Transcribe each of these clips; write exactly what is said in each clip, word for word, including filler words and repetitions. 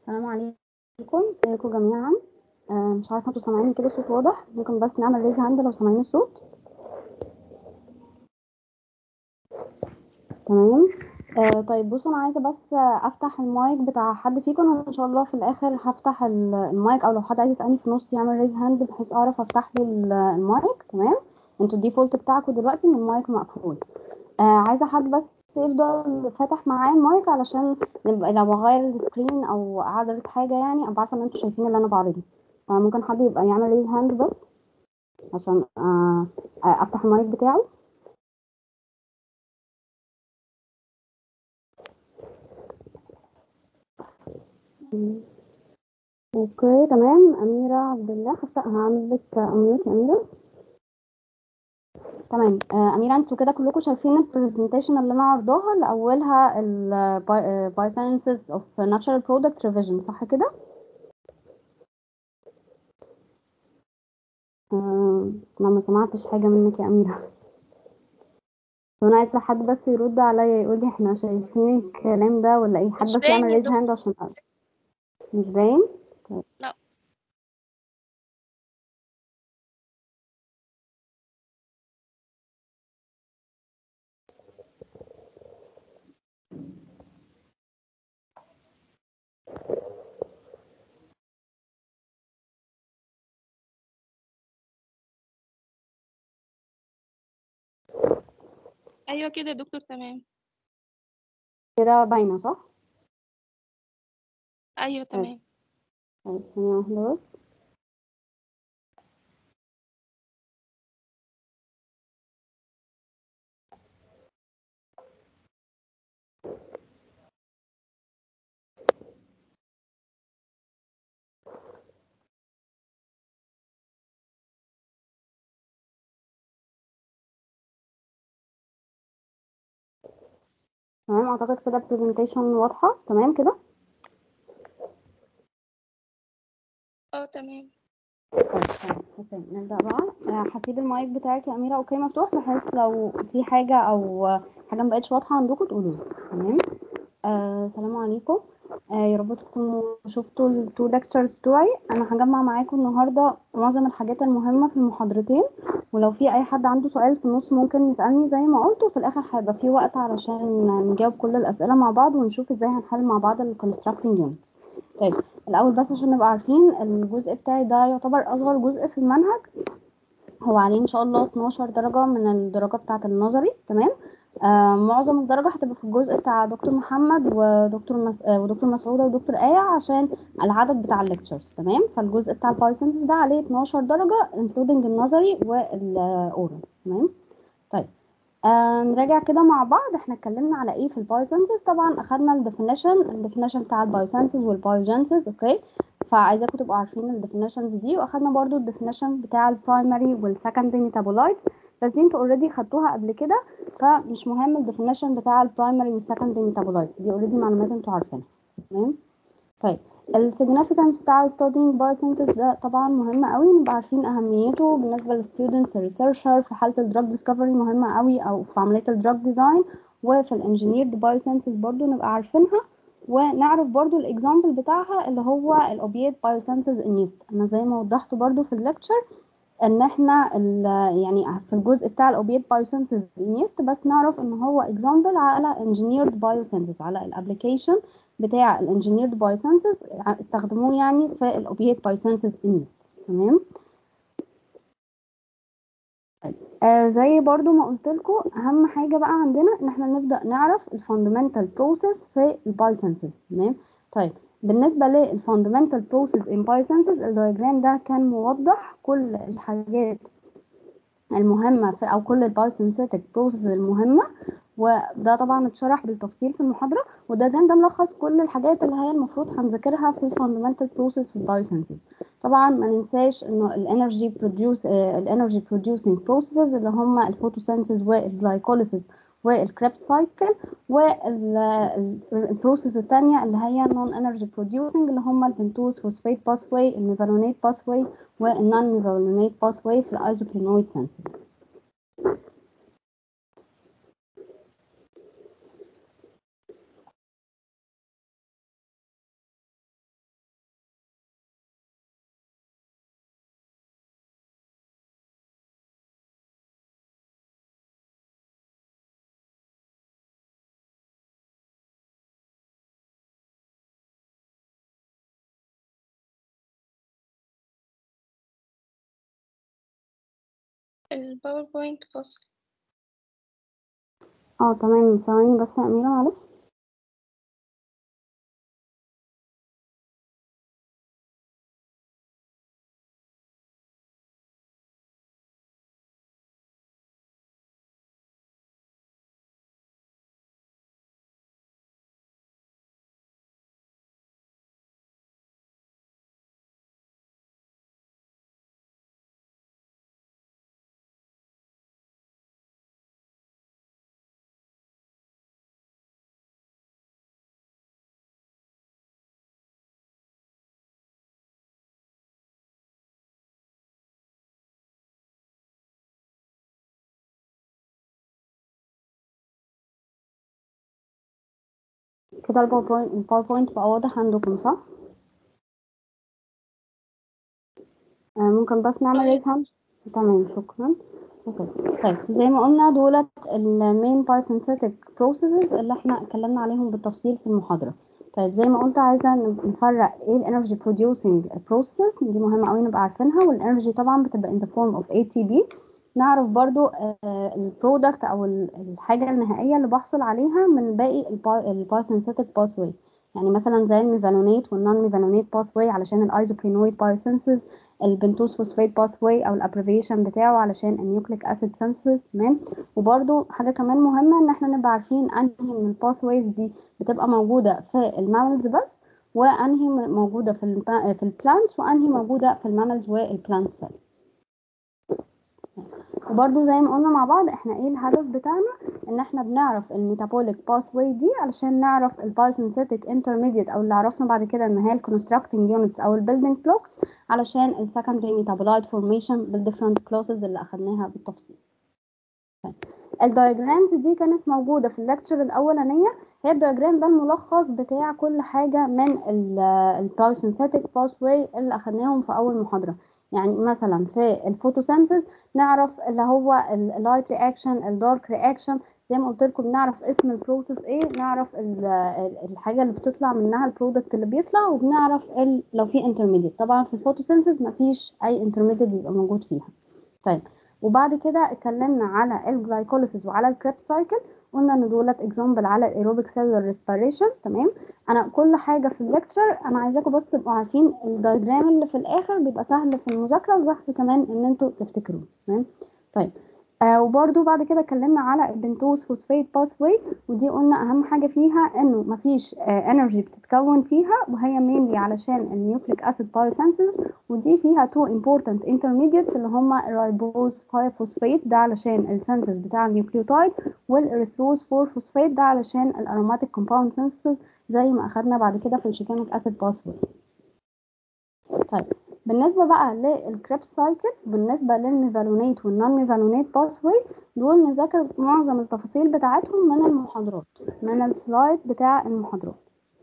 السلام عليكم، ازيكم جميعا. آه مش عارفه انتوا سامعيني كده صوت واضح؟ ممكن بس نعمل ريز هاند لو سامعين الصوت. تمام. آه طيب بصوا، انا عايزه بس آه، افتح المايك بتاع حد فيكم، وان شاء الله في الاخر هفتح ال- المايك، او لو حد عايز يسالني في النص يعمل ريز هاند بحيث اعرف افتح له ال- المايك. تمام. انتوا الديفولت بتاعكم دلوقتي ان المايك مقفول. آه عايزه حد بس يفضل فاتح معايا المايك علشان نبقى لو بغير السكرين او اعرض حاجه يعني ابقى عارفه ان انتوا شايفين اللي انا بعرضه. فممكن حد يبقى يعمل ريز هاند بس عشان آه آه، افتح المايك بتاعه. مم. اوكي تمام. اميره عبد الله، هفتح هعمل لك امنيت يا اميره. تمام. آه اميره، انتوا كده كلكم شايفين البرزنتيشن اللي انا عرضاها اللي اولها ال Biosciences of Natural Products Revision، صح كده؟ آه انا ما سمعتش حاجه منك يا اميره. وانا عايزه حد بس يرد عليا يقول لي احنا شايفين الكلام ده ولا ايه. حد مش بس يعمل باين يا ريز هاند دكتور. عشان أعرف. مش باين. طيب. لا. ايوه كده يا دكتور، تمام. كده باينه صح؟ ايوه طيب. تمام. طيب ثانيه واحده بس. تمام، اعتقد كده البرزنتيشن واضحه تمام كده. اه تمام. طيب تمام. اوكي نبدأ بقى. آه، هسيب المايك بتاعك يا أميرة اوكي مفتوح، بحيث لو في حاجة او حاجة مبقتش واضحة عندكم تقولوا لي. تمام. آه، السلام عليكم. آه، يا رب تكونوا شفتوا التو ليكتشرز بتوعي. انا هجمع معاكم النهارده معظم الحاجات المهمة في المحاضرتين، ولو في اي حد عنده سؤال في النص ممكن يسألني زي ما قلت، وفي الاخر هيبقى في وقت علشان نجاوب كل الأسئلة مع بعض ونشوف ازاي هنحل مع بعض ال constructing units. طيب الأول بس عشان نبقى عارفين الجزء بتاعي ده يعتبر أصغر جزء في المنهج. هو عليه إن شاء الله اتناشر درجة من الدرجة بتاعة النظري. تمام. آه معظم الدرجة هتبقى في الجزء بتاع دكتور محمد ودكتور مس... آه ودكتور مسعودة ودكتور آية عشان العدد بتاع الليكتشرز. تمام. فالجزء بتاع البايسنس ده عليه اتناشر درجة including النظري والأورال. تمام. طيب. آه نراجع كده مع بعض احنا اتكلمنا على ايه في البايوسنسز. طبعا اخدنا الديفينيشن الديفينيشن بتاع البايوسنسز والبايوجينسز. اوكي. فعايزاكم تبقوا عارفين الديفينيشنز دي، واخدنا برضو الديفينيشن بتاع البرايمري والسكندري ميتابولايتس، بس دي انتوا اوريدي خدتوها قبل كده، فمش مهم الديفينيشن بتاع البرايمري والسكندري ميتابولايتس، دي اوريدي معلومات انتوا عارفينها. تمام. طيب ال significance بتاع studying biosciences ده طبعا مهم قوي نبقى عارفين أهميته بالنسبة للستودنتس researcher في حالة ال drug discovery، مهمة قوي، أو في عملية ال drug design، وفي ال engineered biosciences برضو نبقى عارفينها، ونعرف برضو الاكزامبل بتاعها اللي هو ال opiate biosciences in yeast. أنا زي ما وضحت برضو في الليكتشر ان احنا ال- يعني في الجزء بتاع الاوبيات بايوسينثيز نيست بس نعرف ان هو اكزامبل على انجينيرد بايوسينثيز، على الابلكيشن بتاع الانجينيرد بايوسينثيز استخدموه يعني في الاوبيات بايوسينثيز نيست. تمام. آه زي برضو ما قلت لكم، اهم حاجه بقى عندنا ان احنا نبدا نعرف الفاندمنتال بروسيس في البايوسينثيز. تمام. طيب بالنسبه للفاندمنتال بروسيس ان بايوسينثيز، الدايجرام ده كان موضح كل الحاجات المهمة في أو كل البايوسينثيتك بروسيس المهمة، وده طبعا اتشرح بالتفصيل في المحاضرة، والدياجرام ده ملخص كل الحاجات اللي هي المفروض هنذاكرها في الفاندمنتال بروسيس في البايوسينثيز. طبعا ما ننساش انه الانرجي بروديوس الانرجي بروديوسنج بروسيسز اللي هم الفوتوسينثيز والجلايكوليسيس والكريبس سايكل، والبروسيس الثانيه اللي هي نون انرجي بروديوسنج اللي هم البنتوز فوسفات باثواي، الميفالونات باثواي، والنون ميفالونات باثواي في الايزوكلينويد سينسينج. الباوربوينت فصل. اه تمام، ثواني بس يا أميرة معلش. كده الباوربوينت الباوربوينت بقى واضح عندكم صح؟ آه ممكن بس نعمل اه ريز هاند. تمام شكرا. اوكي طيب زي ما قلنا دولت المين بايوسينثيتك بروسيسز اللي احنا اتكلمنا عليهم بالتفصيل في المحاضرة. طيب زي ما قلت عايزة نفرق ايه الانرجي بروديوسنج بروسيس، دي مهمة قوي نبقى عارفينها، والانرجي طبعا بتبقى in the form of A T P. نعرف برضو البرودكت او ال- الحاجة النهائية اللي بحصل عليها من باقي البايوسينثيتك باثوي، يعني مثلا زي الميفالونيت والنون ميفالونيت باثوي علشان الايزوبرينويد بايوسينثيز، البنتوز فوسفات باثوي او الابريفيشن بتاعه علشان النيوكليك اسيد سينثيز. تمام. وبرده حاجه كمان مهمه ان احنا نبقى عارفين انهي من الباثويز دي بتبقى موجوده في الماملز بس، وانهي موجوده في ال في البلانتس، وانهي موجوده في الماملز والبلانت سيل. وبرده زي ما قلنا مع بعض احنا ايه الهدف بتاعنا، ان احنا بنعرف الميتابوليك باثواي دي علشان نعرف البايوسينثيتك انترميديت او اللي عرفنا بعد كده ان هي الكونستراكتنج يونتس او البيلدينج بلوكس علشان السكندري ميتابولايت فورميشن بالديفرنت كلاسز اللي اخدناها بالتفصيل. الدايجرامز دي كانت موجوده في الليكتشر الاولانيه، هي الدايجرام ده الملخص بتاع كل حاجه من البايوسينثيتك باثواي اللي اخدناهم في اول محاضره. يعني مثلا في الفوتوسينثيز نعرف اللي هو اللايت رياكشن، الدارك رياكشن، زي ما قلت لكم نعرف اسم البروسيس ايه، نعرف الحاجه اللي بتطلع منها البرودكت اللي بيطلع، وبنعرف لو في انترميديت. طبعا في الفوتوسينثيز مفيش اي انترميديت بيبقى موجود فيها. طيب وبعد كده اتكلمنا على الجلايكوليسيس وعلى الكريبس سايكل، قلنا ان دولت اكزامبل على الايروبيك سيلولار ريسبيريشن. تمام. انا كل حاجه في الليكتشر انا عايزاكم بس تبقوا عارفين الدايجرام اللي في الاخر بيبقى سهل في المذاكره وسهل كمان ان انتوا تفتكروه. تمام. طيب آه وبرده بعد كده اتكلمنا على البنتوز فوسفات باثواي، ودي قلنا اهم حاجه فيها انه مفيش انرجي آه بتتكون فيها، وهي مينلي علشان النيوكليك اسيد بايوسينثيز، ودي فيها تو امبورتنت انترميديتس اللي هما الرايبوز فايف فوسفات ده علشان السينثيز بتاع النيوكليوتايد، والاريثروز فور فوسفات ده علشان الاروماتيك كومباوند سينثيز زي ما اخدنا بعد كده في الشيكيميك اسيد باثواي. طيب بالنسبه بقى للكريبس سايكل، بالنسبه للميفالونيت والنون ميفالونيت باثواي، دول نذاكر معظم التفاصيل بتاعتهم من المحاضرات، من السلايد بتاع المحاضرات.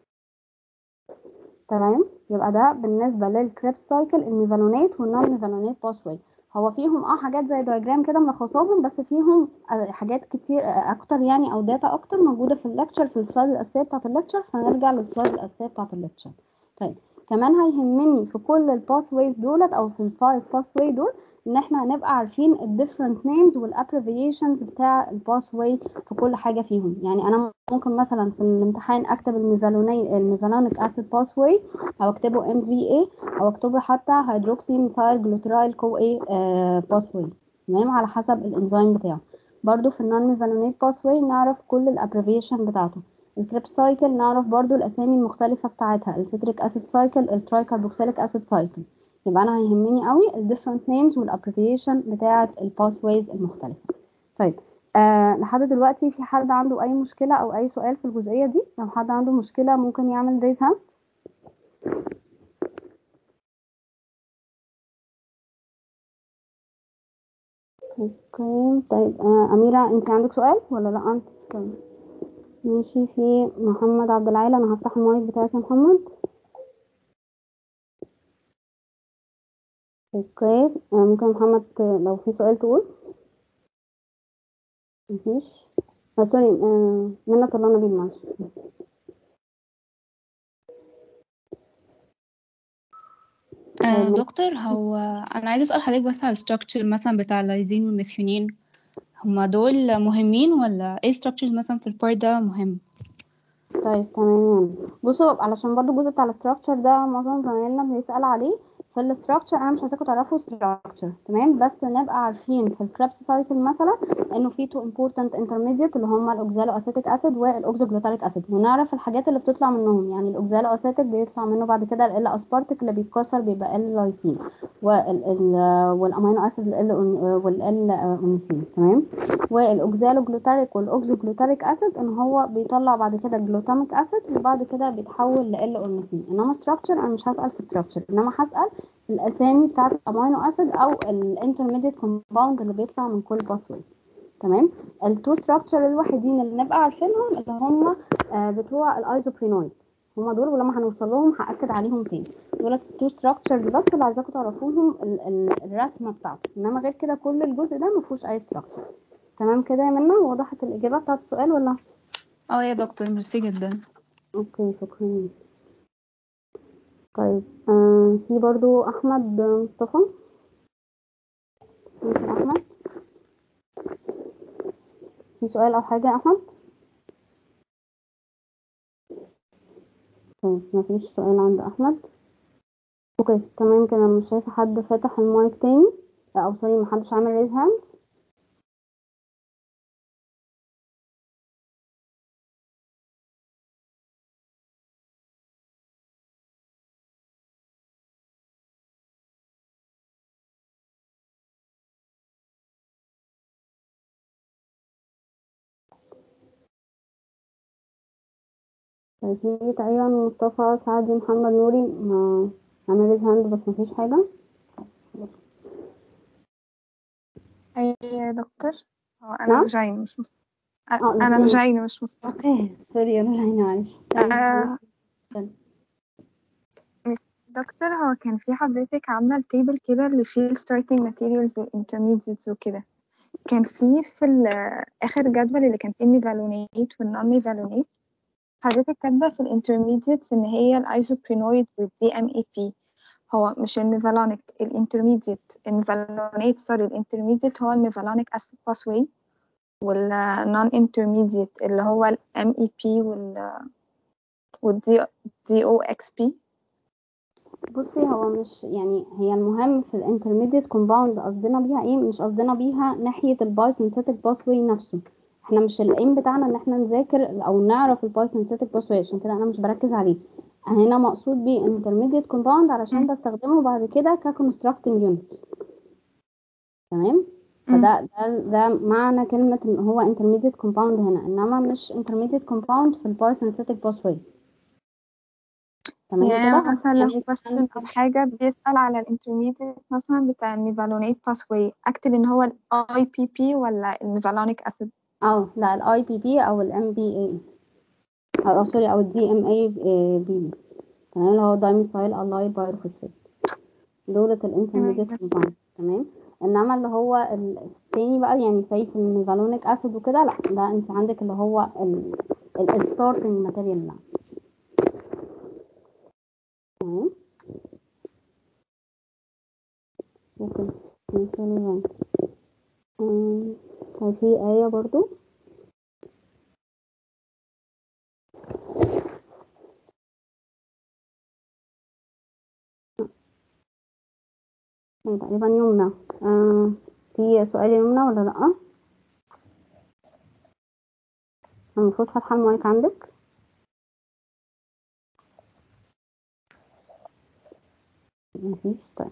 تمام. يبقى ده بالنسبه للكريبس سايكل، الميفالونيت والنون ميفالونيت باثواي. هو فيهم اه حاجات زي دايجرام كده ملخصاهم، بس فيهم حاجات كتير اكتر يعني، او داتا اكتر موجوده في الليكتشر في السلايد الاساسيه بتاعه الليكتشر، فنرجع للسلايد الاساسيه بتاعه الليكتشر. طيب كمان هيهمني في كل الباثويز دولت او في الفايف باثواي دول ان احنا هنبقى عارفين الديفرنت نيمز والابريفيشنز بتاع الباثواي في كل حاجه فيهم. يعني انا ممكن مثلا في الامتحان اكتب الميفالوني الميفالونيك اسيد باثواي، او اكتبه ام في اي، او اكتبه حتى هيدروكسي ميثايل جلوترايل كو اي باثواي. تمام. على حسب الانزيم بتاعه. برضو في النون ميفالونيت باثواي نعرف كل الابريفيشن بتاعته. الكريبس سايكل نعرف برضو الاسامي المختلفه بتاعتها، السيتريك اسيد سايكل، الترايكربوكسيليك اسيد سايكل. يبقى انا هيهمني قوي الديفرنت نيمز والابريفيشن بتاعه الباثويز المختلفه. طيب آه لحد دلوقتي في حد عنده اي مشكله او اي سؤال في الجزئيه دي؟ لو حد عنده مشكله ممكن يعمل ريز هاند. اوكي طيب آه اميره انت عندك سؤال ولا لا انت؟ طيب ماشي. في محمد عبد العال، انا هفتح المايك بتاعك يا محمد. اوكي آه ممكن محمد لو في سؤال تقول. مفيش. آه سوري آه منى طلعنا بيه معلش. طيب آه من دكتور، هو أنا عايزة أسأل حضرتك بس على الستراكشر مثلا بتاع اللايزين والميثيونين. هما دول مهمين ولا ايه structures مثلا في البار ده مهم؟ طيب تمام. بصوا، علشان برضو الجزء بتاع الاستراكشر ده معظم زمايلنا بيسأل عليه. في الاستراكشر انا مش عايزاكم تعرفوا استراكشر، تمام، بس نبقى عارفين في الكريبس سايكل مثلا انه في تو امبورتنت انترميديت اللي هم الاوكزالو اسيتيك اسيد والاوكزوجلوتاريك اسيد، ونعرف الحاجات اللي بتطلع منهم. يعني الاوكزالو اسيتيك بيطلع منه بعد كده ال اسبارتيك اللي بيتكسر بيبقى ال لايسين، وال والامينو اسيد ال والال اونيسين، تمام. والاوكزالو جلوتاريك والاوكزوجلوتاريك اسيد ان هو بيطلع بعد كده جلوتاميك اسيد وبعد كده بيتحول ل اورنيسين. انما ستراكشر انا مش هسال في ستراكشر، انما هسال في الاسامي بتاعه الامينو اسيد او الانترميديت كومباوند اللي بيطلع من كل باثوي، تمام. التو ستراكشر الوحيدين اللي نبقى عارفينهم اللي هم آه بتوع الايزوبرينويد، هم دول، ولما هنوصل لهم هاكد عليهم تاني. دول التو ستراكشرز بس اللي عايزاكم تعرفوهم ال ال الرسمه بتاعته، انما غير كده كل الجزء ده ما فيهوش اي ستراكشر. تمام كده يا منى؟ وضحت الإجابة بتاعت السؤال ولا؟ اه يا دكتور، ميرسي جدا. اوكي، شكرا. طيب آه في برضو أحمد مصطفى. ممكن أحمد في سؤال أو حاجة يا أحمد؟ طيب مفيش سؤال عند أحمد. اوكي تمام كده، مش شايفة حد فاتح المايك تاني، أو سوري محدش عامل ريز هاند. طيب في تقريبا مصطفى سعدي محمد نوري ما عامل ريز هاند بس مفيش حاجة. أي يا دكتور، هو أنا نعم؟ رجعين مش مصطفى. اه أنا نسيم. رجعين مش مصطفى. اوكي سوري أنا جاية، معلش. طيب آه ماشي. مس دكتور، هو كان في حضرتك عاملة التيبل كده اللي فيه ال starting materials وال intermediates وكده. كان في في ال- آخر جدول اللي كان فيه ميفالونيت وال non ميفالونيت، حضرتك كاتبة في ال intermediates إن هي ال isoprenoid وال دي إم إيه بي. هو مش الميفالونيك ال intermediate الميفالونيت سوري ال intermediate هو الميفالونيك acid pathway، وال non intermediate اللي هو ال إم إي بي وال والدي دي او اكس بي. بصي، هو مش يعني هي المهم في الانترميديت كومباوند قصدنا بيها ايه؟ مش قصدنا بيها ناحيه الباي سينثيتك باثوي نفسه. احنا مش الايم بتاعنا ان احنا نذاكر او نعرف الباي سينثيتك باثوي، عشان كده انا مش بركز عليه. هنا مقصود بيه انترميديت كومباوند علشان بستخدمه بعد كده ككونستراكتنج يونت، تمام. فده ده ده معنى كلمه ان هو انترميديت كومباوند هنا، انما مش انترميديت كومباوند في الباي سينثيتك باثوي. تمام يعني كده. مثلا لو يعني انت question عندك او حاجة بيسأل على الانترميديت مثلا بتاع الميفالونيت باثوي، اكتب ان هو ال اي بي بي ولا الميفالونيك اسيد؟ اه لا، الاي بي بي او الام بي اي او سوري او الدي ام اي بي، تمام، اللي هو دايميثايل الايل بايروفوسفات، دولة تمام الانترميديت بس. كومباوند، تمام. انما اللي هو التاني بقى يعني زي في الميفالونيك اسيد وكده، لا ده انت عندك اللي هو الستارتنج ماتيريال ده، تمام. ممكن مثلا طيب في آية برضو. يعني تقريبا يمنى. آه في سؤال يمنى ولا لأ؟ المفروض فاتحة المايك عندك. مفيش. طيب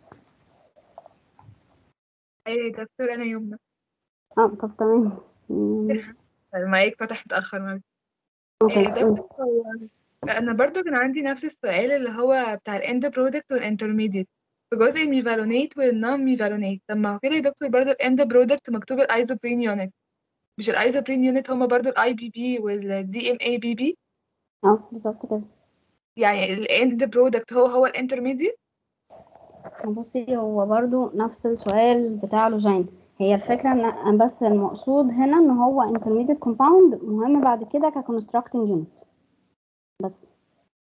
ايوه يا دكتور، انا يمنى. اه طب تمام. مم، المايك فتح متأخر معلش. اوكي. إيه دكتور، هو انا برضو كان عندي نفس السؤال اللي هو بتاع الاند برودكت والانترميديت في جزء الميفالونيت والنون ميفالونيت. طب ما هو كده يا دكتور برضو الاند برودكت مكتوب الايزوبرين يونت، مش الايزوبرين يونت هما برضو الاي بي بي والدي ام اي بي بي؟ اه بالظبط كده. يعني الاند برودكت هو هو الانترميديت؟ بصي، هو برضو نفس السؤال بتاع لوجين. هي الفكرة ان بس المقصود هنا ان هو intermediate compound مهم بعد كده ك constructing unit بس.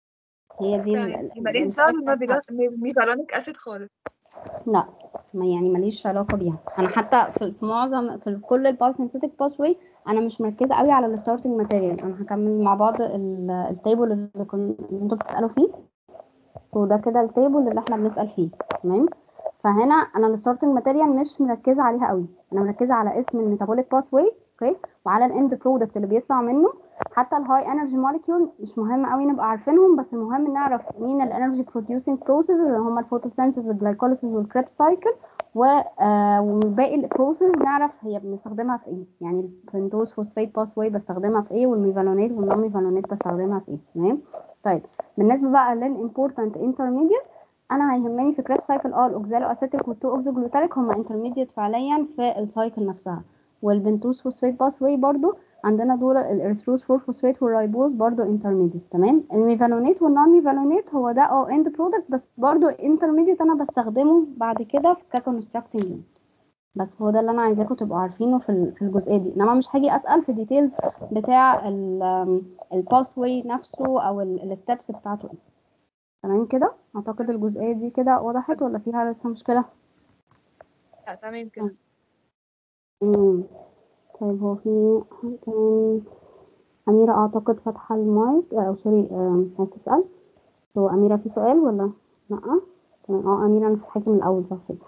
هي دي ال- تمام، ال- ماليش دعوة الفكرة بتاعتي. بالميفالونيك اسيد خالص. لا، ما يعني ماليش علاقة بيها. انا حتى في, في معظم في كل البايوسينثيتك باثوي انا مش مركزة قوي على الستارتنج ماتيريال. انا هكمل مع بعض ال- التيبل اللي كن اللي انتوا بتسألوا فيه، وده كده التيبل اللي احنا بنسأل فيه. تمام. فهنا انا الستارتنج ماتيريال مش مركزة عليها قوي، انا مركزة على اسم الميتابوليك باثوي، اوكي، وعلى الاند برودكت اللي بيطلع منه. حتى الهاي انرجي موليكيول مش مهم قوي نبقى عارفينهم، بس المهم نعرف مين الانرجي بروديوسنج بروسيس اللي هم الفوتوسينثيسيس، الجلايكوليسيس، والكريب سايكل، و آه وباقي البروسيس نعرف هي بنستخدمها في ايه. يعني البنتوز فوسفات باثوي بستخدمها في ايه، والميفالونات والنون ميفالونات بستخدمها في ايه. تمام. طيب بالنسبه بقى للامبورتنت انترميديت، انا هيهمني في كريب سايكل اه الاوكزالو اسيتيك والتو اوكسوجلوتاريك هم انترميديت فعليا في السايكل نفسها. والبنتوز فوسفات باثوي برضو عندنا دول الاريثروز فور فوسفات والرايبوز برضو انترميديت. تمام. الميفالونات والنون ميفالونات هو ده اه اند برودكت، بس برضو انترميديت انا بستخدمه بعد كده في ككونستراكتنج يونت. بس هو ده اللي انا عايزاكم تبقوا عارفينه في ال- في الجزئيه دي. انما مش هاجي اسال في ديتيلز بتاع الباثوي نفسه او الستبس بتاعته ايه. تمام كده. اعتقد الجزئيه دي كده وضحت ولا فيها لسه مشكله؟ لا تمام كده. امم طيب هو في حاجة كمان. أميرة أعتقد فاتحة المايك، أو سوري، آم، هتسأل. هو أميرة في سؤال ولا لأ؟ تمام. اه أميرة أنا فاتحاكي من الأول، صح كده.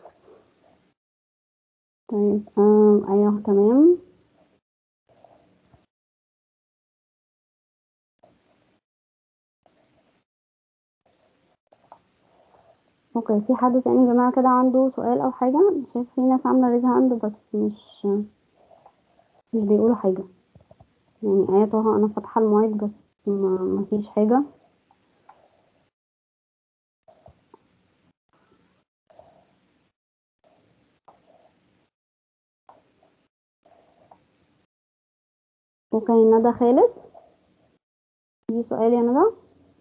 طيب آم، أيوه تمام. اوكي، في حد تاني يا جماعة كده عنده سؤال أو حاجة؟ شايف في ناس عاملة ريز هاند بس مش مش بيقولوا حاجة. يعني آية طه أنا فاتحة المايك بس ما مفيش حاجة. اوكي ندى خالد، في سؤال يا ندى؟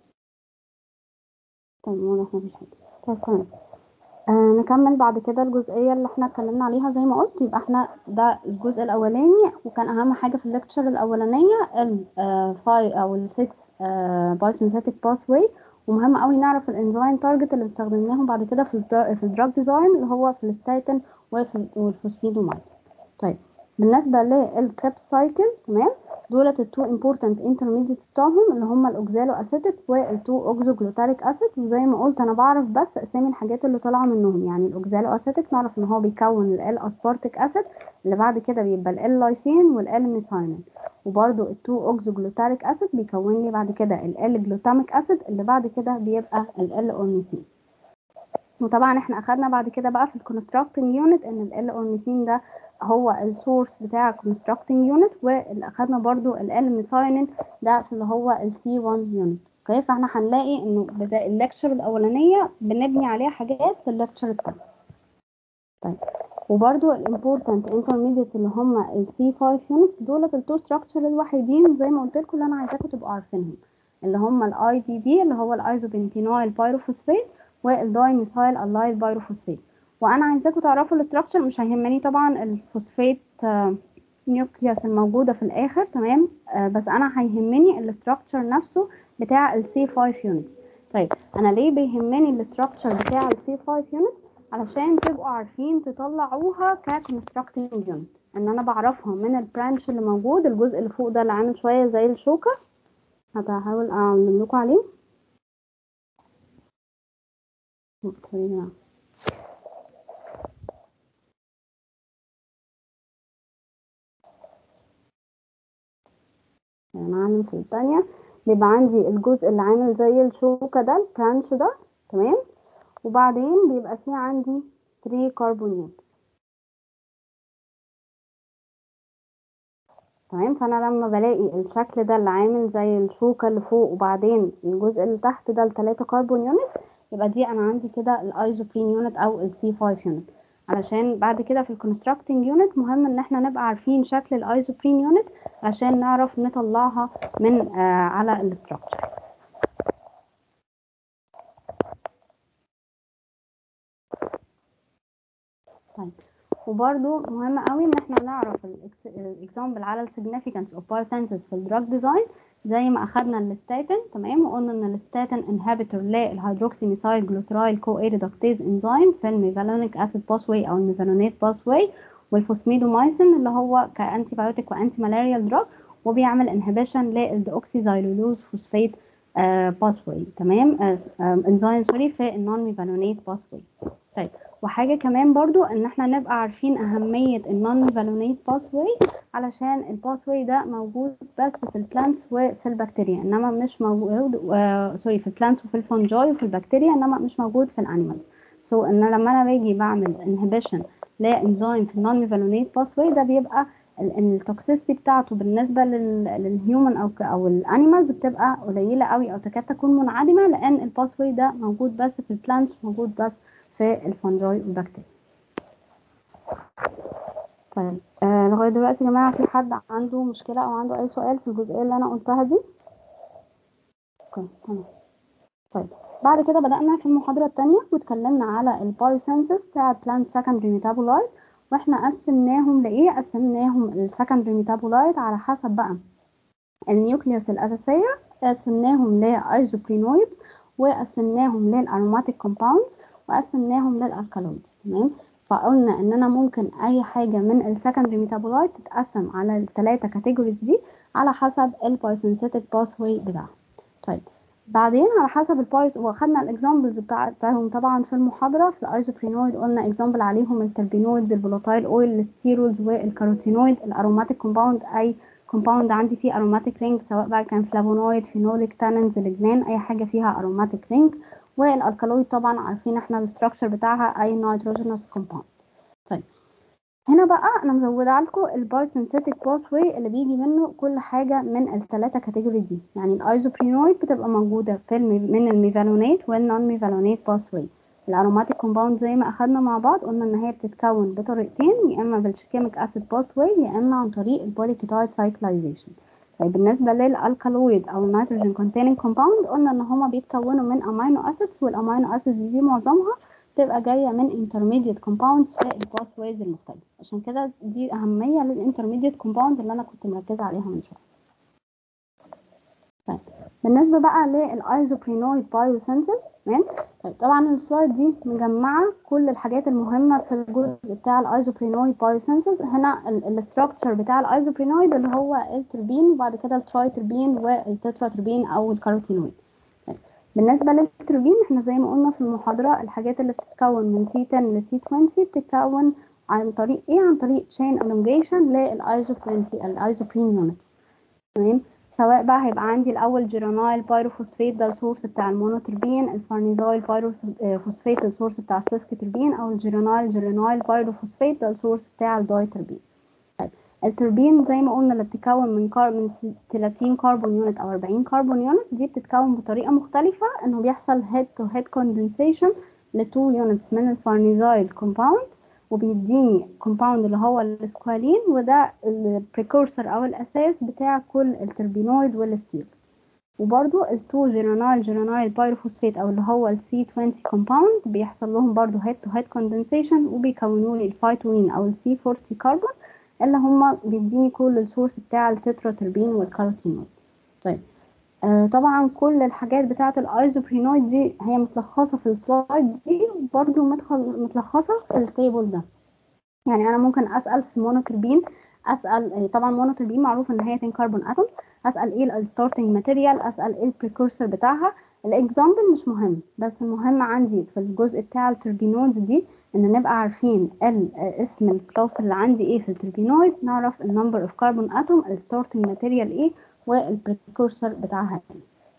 طيب واضح مفيش حاجة. طيب تمام. آه نكمل بعد كده الجزئية اللي احنا اتكلمنا عليها زي ما قلت. يبقى احنا ده الجزء الأولاني، وكان أهم حاجة في الليكتشر الأولانية ال five أو ال six biosynthetic pathway. ومهم قوي نعرف الانزيم تارجت اللي استخدمناهم بعد كده في ال في الدراج ديزاين، اللي هو في الستاتين وفي والفوسفيدومايسين. طيب بالنسبة للكريب سايكل، تمام، دولت التو امبورتنت انترميديتس بتوعهم اللي هم الاوكزالو اسيتيك والتو اوكزوجلوتاريك اسيد. وزي ما قلت انا بعرف بس اسامي الحاجات اللي طالعه منهم. يعني الاوكزالو اسيتيك نعرف ان هو بيكون ال اسبارتيك اسيد اللي بعد كده بيبقى ال لايسين والال ميثاينين. وبرده التو اوكزوجلوتاريك اسيد بيكون لي بعد كده ال جلوتاميك اسيد اللي بعد كده بيبقى ال اورنيثين. وطبعا احنا اخدنا بعد كده بقى في الكونستراكتنج يونت ان ال اورنيثين ده هو السورس بتاع الكونستراكتنج يونت، واللي اخدنا برضو ال ميثاينين ده في اللي هو السي واحد يونت. اوكي، فاحنا هنلاقي انه بدا الليكتشر الاولانيه بنبني عليها حاجات في الليكتشر الثاني. طيب وبرضو الامبورتنت انترميديت اللي هم السي خمسة يونتس دولت التو ستراكشر الوحيدين زي ما قلت لكم اللي انا عايزاكم تبقوا عارفينهم، اللي هم الاي بي بي اللي هو الايزوبنتينايل بايروفوسفات والداي ميثايل الايل بايروفوسفات. وانا عايزاكم تعرفوا الاستراكشر، مش هيهمني طبعا الفوسفات نيوكليوس الموجوده في الاخر، تمام، آه بس انا هيهمني الاستراكشر نفسه بتاع السي خمسة يونتس. طيب انا ليه بيهمني الاستراكشر بتاع السي خمسة يونتس؟ علشان تبقوا عارفين تطلعوها ككونستراكتنج يونت، ان انا بعرفها من البرانش اللي موجود، الجزء اللي فوق ده اللي عامل شويه زي الشوكه. هحاول اعمل لكم عليه. اوكي انا عامل في الثانيه بيبقى عندي الجزء اللي عامل زي الشوكه ده البرانش ده، تمام، وبعدين بيبقى فيه عندي ثلاثة كربونات. تمام، فانا لما بلاقي الشكل ده اللي عامل زي الشوكه اللي فوق وبعدين الجزء اللي تحت ده الثلاثه كربون يونت، يبقى دي انا عندي كده الايزوبرين يونت او السي خمسة يونت. علشان بعد كده في الكونستراكتنج يونت مهم ان احنا نبقى عارفين شكل الايزوبرين يونت عشان نعرف نطلعها من آه على الاستراكشر. طيب وبرده مهم قوي ان احنا نعرف الاكزامبل على السيجنيفيكانس اوف بايوسينثيسيس في الدراج ديزاين زي ما اخدنا الستاتين. تمام. وقلنا ان الستاتين انهبيتور للهيدروكسي ميثايل جلوترايل كو اي ريدكتيز انزيم في الميفالونيك اسيد باثواي او الميفالونيت باثواي، والفوسميدومايسين اللي هو كانتي بايوتيك وانتي مالاريال دراج وبيعمل انهبيشن للديوكسيزايلولوز فوسفات باثواي. تمام. انزيم سوري في النون ميفالونيت باثواي. طيب وحاجه كمان برضو ان احنا نبقى عارفين اهميه النون ميفالونيت باثواي علشان الباثواي ده موجود بس في البلانتس وفي البكتيريا، انما مش موجود آه سوري في البلانتس وفي الفونجاي وفي البكتيريا، انما مش موجود في الانيمالز. سو so ان لما انا باجي بعمل انهبيشن لانزيم في النون ميفالونيت باثواي ده بيبقى التوكسيستي بتاعته بالنسبه للهيومن او او الانيمالز بتبقى قليله قوي او تكاد تكون منعدمه، لان الباثواي ده موجود بس في البلانتس، موجود بس في الفونجاي والبكتيريا. طيب آه لغايه دلوقتي يا جماعه في حد عنده مشكله او عنده اي سؤال في الجزئيه اللي انا قلتها دي؟ اوكي تمام. طيب بعد كده بدأنا في المحاضرة الثانية واتكلمنا على البايوسينثيس بتاع بلانت سكندري ميتابولايت، واحنا قسمناهم لايه؟ قسمناهم السكندري ميتابولايت على حسب بقى النيوكليوس الأساسية، قسمناهم لايزوبرينويدز وقسمناهم للاروماتيك كومباوندز وقسمناهم للالكالويدز. تمام. فقلنا ان انا ممكن اي حاجه من السكندري ميتابولايت تتقسم على الثلاثه كاتيجوريز دي على حسب البايوسينثيتيك باثواي بتاعها. طيب بعدين على حسب البايس واخدنا الاكزامبلز بتاعتهم طبعا في المحاضره. في الايزوبرينويد قلنا اكزامبل عليهم التربينويدز، الفولاتايل اويل، الستيرولز والكاروتينويد. الاروماتيك كومباوند اي كومباوند عندي فيه اروماتيك رينج، سواء بقى كان فلافونويد، فينوليك، تانينز، لجنان، اي حاجه فيها اروماتيك رينج. والالكالويد طبعا عارفين احنا الستراكشر بتاعها اي نيتروجينوس كومباوند. طيب هنا بقى انا مزوده لكم البايوسينثيتيك باثواي اللي بيجي منه كل حاجه من الثلاثه كاتيجوري دي. يعني الايزوبرينويد بتبقى موجوده في المي... من الميفالونيت والنون ميفالونيت باثواي. الاروماتيك كومباوند زي ما اخدنا مع بعض قلنا ان هي بتتكون بطريقتين، يا اما بالكيميك اسيد باثواي يا اما عن طريق البوليكيتايد سايكلايزيشن. طيب بالنسبه للالكالويد او النيتروجين كونتيننج كومباوند قلنا ان هما بيتكونوا من امينو اسيدز، والامينو اسيدز دي معظمها تبقى جايه من intermediate compounds في الباثويز المختلفه. عشان كده دي اهميه للانترميديت كومباوند اللي انا كنت مركزه عليها من شويه. طيب بالنسبه بقى للايزوبرينويد بايوسينثيز. تمام. طيب طبعا السلايد دي مجمعه كل الحاجات المهمه في الجزء بتاع الايزوبرينويد بايوسينثيز. هنا الاستراكشر بتاع الايزوبرينويد اللي هو التربين وبعد كده الترايتربين والتتراتربين او الكاروتينويد. بالنسبة للتربين احنا زي ما قلنا في المحاضرة الحاجات اللي بتتكون من سي عشرة ل سي عشرين بتتكون عن طريق ايه؟ عن طريق chain elongation للايزو عشرين الايزوبرين يونتس. تمام. سواء بقى هيبقى عندي الاول جيرانايل بايروفوسفات ده السورس بتاع المونوتربين، الفارنيزايل بايروفوسفات ده السورس بتاع السيسكتربين، او الجيرانايل جيرانايل بايروفوسفات ده السورس بتاع الدايتربين. طيب التربين زي ما قلنا اللي بتتكون من كار من ثلاثين كربون يونت او أربعين كربون يونت، دي بتتكون بطريقه مختلفه، انه بيحصل هيد تو هيد كوندنسيشن ل اتنين يونتس من الفارنيزايل كومباوند وبيديني كومباوند اللي هو السكوالين، وده البريكورسور او الاساس بتاع كل التربينويد والستيل. وبرده التو جيرانايل جيرانايل بايروفوسفات او اللي هو السي عشرين كومباوند بيحصل لهم برده هيد تو هيد كوندنسيشن وبيكونوا لي الفايتوين او السي أربعين كربون اللي هما بيديني كل السورس بتاع التتراتربين والكاروتينويد. طيب آه طبعا كل الحاجات بتاعه الايزوبرينويد دي هي متلخصه في السلايد دي وبرده متلخصه في التيبل ده. يعني انا ممكن اسال في المونوتربين، اسال طبعا مونوتربين معروف ان هي عشرة كربون اتومز، اسال ايه الستارتنج ماتيريال، اسال ايه البريكورسور بتاعها. الاكزامبل مش مهم، بس المهم عندي في الجزء بتاع التربينويدز دي ان نبقى عارفين اسم الكلاس اللي عندي ايه في التربينويد، نعرف النمبر اوف كربون اتوم، الستارتنج ماتيريال ايه، والبريكورسور بتاعها ايه.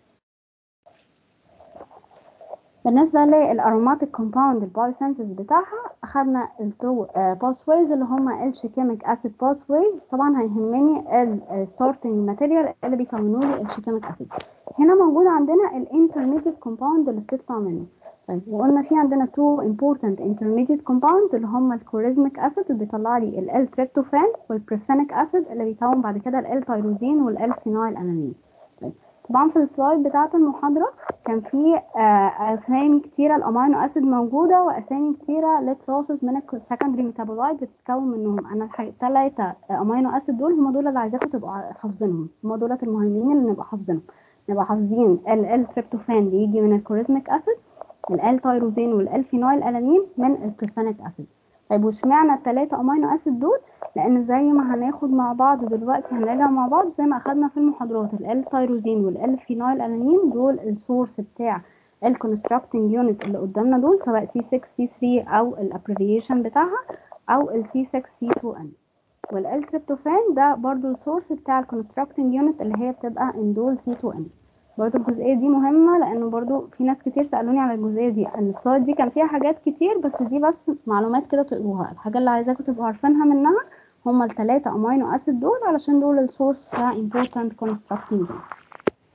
بالنسبه للاروماتيك كومباوند البايوسينثيز بتاعها اخدنا التو باثويز اللي هما الشيكيميك اسيد باثوي. طبعا هيهمني الستارتنج ماتيريال اللي بيكونوا لي الشيكيميك اسيد. هنا موجود عندنا الانترميديت كومباوند اللي بتطلع منه. طيب وقلنا في عندنا تو امبورتنت انترميديت كومباوند اللي هما الكوريزميك اسيد اللي بيطلع لي ال تريبتوفان، والبريفينيك اسيد اللي بيكون بعد كده ال تيروزين والال فينايل امينين. طيب طبعا في السلايد بتاعة المحاضرة كان في آه، أسامي كتيرة الأمينو أسيد موجودة، وأسامي كتيرة لكلاسز من السكندري ميتابولايت بتتكون منهم. أنا التلاتة أمينو أسيد دول هم دول اللي عايزاكم تبقوا حافظينهم، هم دولت المهمين اللي نبقى حافظينهم. نبقى حافظين ال ال تريبتوفان بيجي من الكوريزميك أسيد، ال تايروزين والال فينايل ألانين من البروفانيك أسيد. طيب واشمعنى التلاتة أمينو أسيد دول؟ لان زي ما هناخد مع بعض دلوقتي، هنراجع مع بعض زي ما اخدنا في المحاضرات، ال تايروزين والال فينايل الانين دول السورس بتاع الكونستراكتنج يونت اللي قدامنا دول، سواء سي ستة سي ثلاثة او الابريفيشن بتاعها، او ال سي ستة سي اتنين ان. والال تريبتوفان ده برضو السورس بتاع الكونستراكتنج يونت اللي هي بتبقى اندول سي اتنين ان. برضو الجزئيه دي مهمه، لانه برضو في ناس كتير سالوني على الجزئيه دي. السلايد دي كان فيها حاجات كتير، بس دي بس معلومات كده تقروها. الحاجه اللي عايزاكم تبقوا عارفينها منها هما الثلاثه امينو اسيد دول، علشان دول السورس بتاع important constructing units.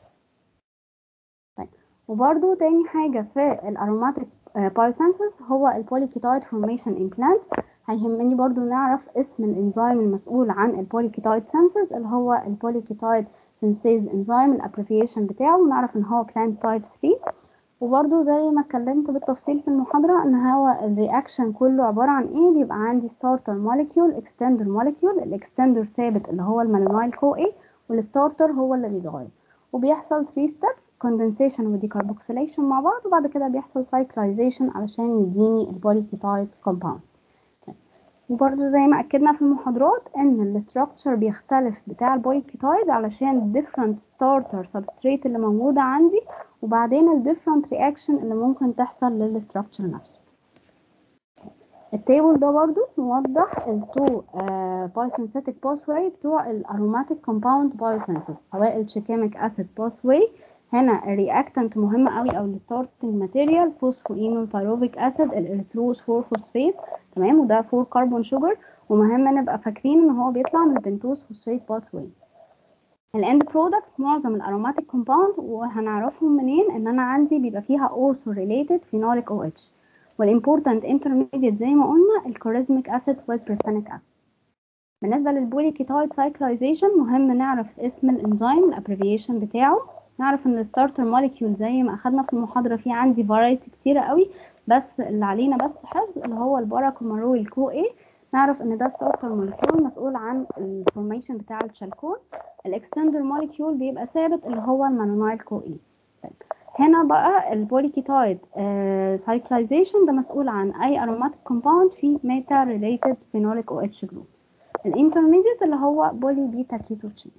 طيب وبرضو تاني حاجه في الاروماتيك بايوسينثيس هو البوليكيتايد فورميشن ان بلانت. هيهمني برضو نعرف اسم الانزيم المسؤول عن البوليكيتايد سينثيز اللي هو البوليكيتايد سينثيز انزيم، الابريفيشن بتاعه، ونعرف ان هو بلانت تايب ثلاثة. وبرضو زي ما اتكلمت بالتفصيل في المحاضرة ان هو الرياكشن كله عبارة عن ايه. بيبقى عندي ستارتر موليكيول، اكستندر موليكيول. الاكستندر ثابت اللي هو المالونايل كو اي، والستارتر هو اللي بيتغير. وبيحصل ثلاثة ستيبس: كوندنسيشن وديكربوكسيليشن مع بعض، وبعد كده بيحصل سايكلايزيشن علشان يديني البوليكيتايد كومباوند. وبرضو زي ما أكدنا في المحاضرات ان الاستراكشر بيختلف بتاع البوليكيتايد علشان different starter substrate اللي موجودة عندي، وبعدين ال different reaction اللي ممكن تحصل للاستراكشر نفسه. التيبل ده برضو موضح التو بايوسينثيتك باثواي بتوع الاروماتيك كومباوند بايوسينثيس، سواء الشيكيميك اسيد باثواي. هنا الرياكتنت مهم قوي او الستارتنج ماتيريال فوسفوينول بايروفيك اسيد، الاريثروز فور فوسفيت، تمام، وده فور كربون شوجر، ومهم نبقى فاكرين ان هو بيطلع من البنتوز فوسفيت باثواي. الاند برودكت معظم الاروماتيك كومباوند وهنعرفهم منين؟ ان انا عندي بيبقى فيها اورثو ريليتد فينوليك او اتش، والامبورتنت انترميديت زي ما قلنا الكوريزميك اسيد والبروفانيك اسيد. بالنسبه للبوليكيتايد سايكلايزيشن مهم نعرف اسم الانزيم، الابريفيشن بتاعه. نعرف ان الستارتر موليكيول زي ما اخدنا في المحاضره في عندي فرايتي كتيره قوي، بس اللي علينا بس حفظ اللي هو الباراكومارويل كو اي. نعرف ان ده ستارتر موليكيول مسؤول عن الفورميشن بتاع الشالكون. الاكستندر موليكيول بيبقى ثابت اللي هو المانونايل كو اي. طيب هنا بقى البوليكيتايد سايكلايزيشن ده مسؤول عن اي اروماتيك كومباوند في ميتا ريليتد فينوليك او اتش جروب. الانترميديت اللي هو بولي بيتا كيتو تشين.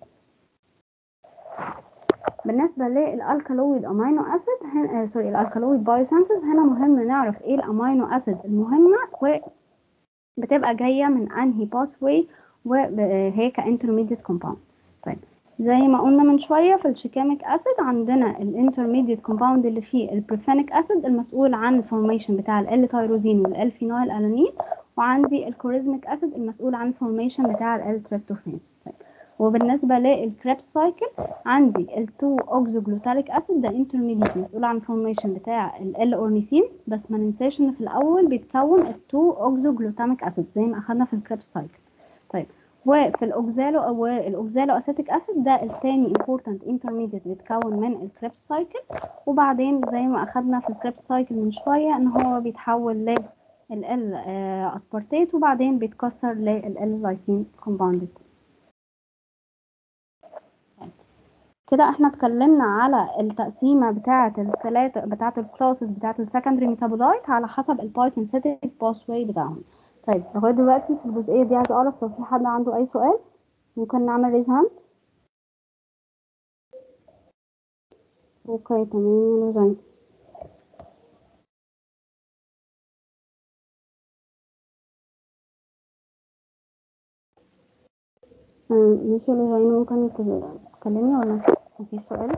بالنسبه للالكالويد امينو اسيد هنا سوري الالكالويد بايوسينثيز، هنا مهم نعرف ايه الامينو اسيد المهمه وبتبقى جايه من انهي باثواي وهي كانترميديت كومباوند. طيب زي ما قلنا من شويه في الشيكيميك اسيد عندنا الانترميديت كومباوند اللي فيه البروفانيك اسيد المسؤول عن الفورميشن بتاع ال تايروزين والال فينايل الانين، وعندي الكوريزميك اسيد المسؤول عن الفورميشن بتاع ال تريبتوفان. طيب وبالنسبه للكريبس سايكل عندي التو اوكزوجلوتاليك اسيد ده انترميديت مسؤول عن الفورميشن بتاع ال اورنيثين، بس ما ننساش ان في الاول بيتكون التو اوكزوجلوتاميك اسيد زي ما اخدنا في الكريبس سايكل. طيب وفي الاوكزالو او الاوكزالو اسيتيك اسيد ده الثاني امبورتنت انترميديت بيتكون من الكريبس سايكل، وبعدين زي ما اخدنا في الكريبس سايكل من شويه ان هو بيتحول ل ال اسبارتيت وبعدين بيتكسر لل لايسين كومباوند. كده احنا اتكلمنا على التقسيمه بتاعه الثلاثه بتاعه الكلاسز بتاعه السكندري ميتابولايت على حسب البايوسينثيتك باثواي بتاعهم. طيب لغايه دلوقتي في الجزئيه دي عايزه اعرف لو في حد عنده اي سؤال ممكن نعمل ريز هاند. اوكي تمام يا ماشي يا لجين، ممكن تكلمني ولا مفيش سؤال؟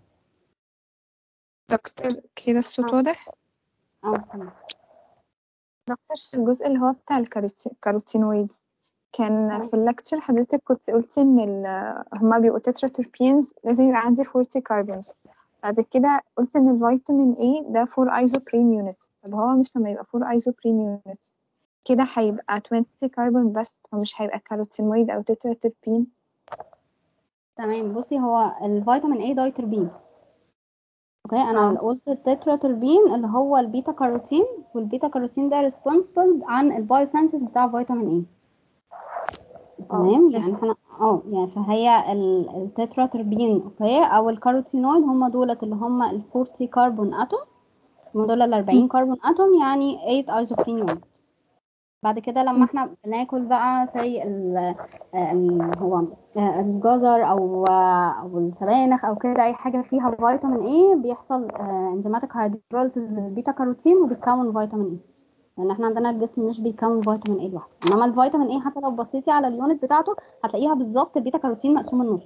دكتور كده الصوت آه. واضح؟ اه تمام. دكتور في الجزء اللي هو بتاع الكاروتينويدز كان في اللكتشر حضرتك كنت قلتي ان ال- هما بيبقوا تتراتربينز لازم يبقى عندي أربعين كربونز. بعد كده قلت ان الفيتامين A ده أربعة ايزوبرين يونتس. طب هو مش لما يبقى أربعة ايزوبرين يونتس كده هيبقى عشرين كربون بس، فمش هيبقى كاروتينويد او تتراتربين؟ تمام. بصي هو الفيتامين اي دايتربين. اوكي انا اه قلت التتراتربين اللي هو البيتا كاروتين، والبيتا كاروتين ده ريسبونسبل عن البايوسينثيز بتاع فيتامين اي. اه تمام اوكي يعني احنا اه يعني فهي ال- التتراتربين اوكي او الكاروتينويد هم دولت اللي هم ال أربعين كربون اتوم، هم دول ال أربعين كربون اتوم يعني تمانية ايزوبرين يونت. بعد كده لما احنا بناكل بقى زي ال ال- هو آه، الجزر او آه، او السبانخ او كده اي حاجه فيها فيتامين اي بيحصل انزيماتيك هيدروليسيس للبيتا كاروتين وبيتكون فيتامين اي، لان احنا عندنا الجسم مش بيكون فيتامين اي لوحده. انما الفيتامين اي حتى لو بصيتي على اليونت بتاعته هتلاقيها بالظبط البيتا كاروتين مقسوم النص.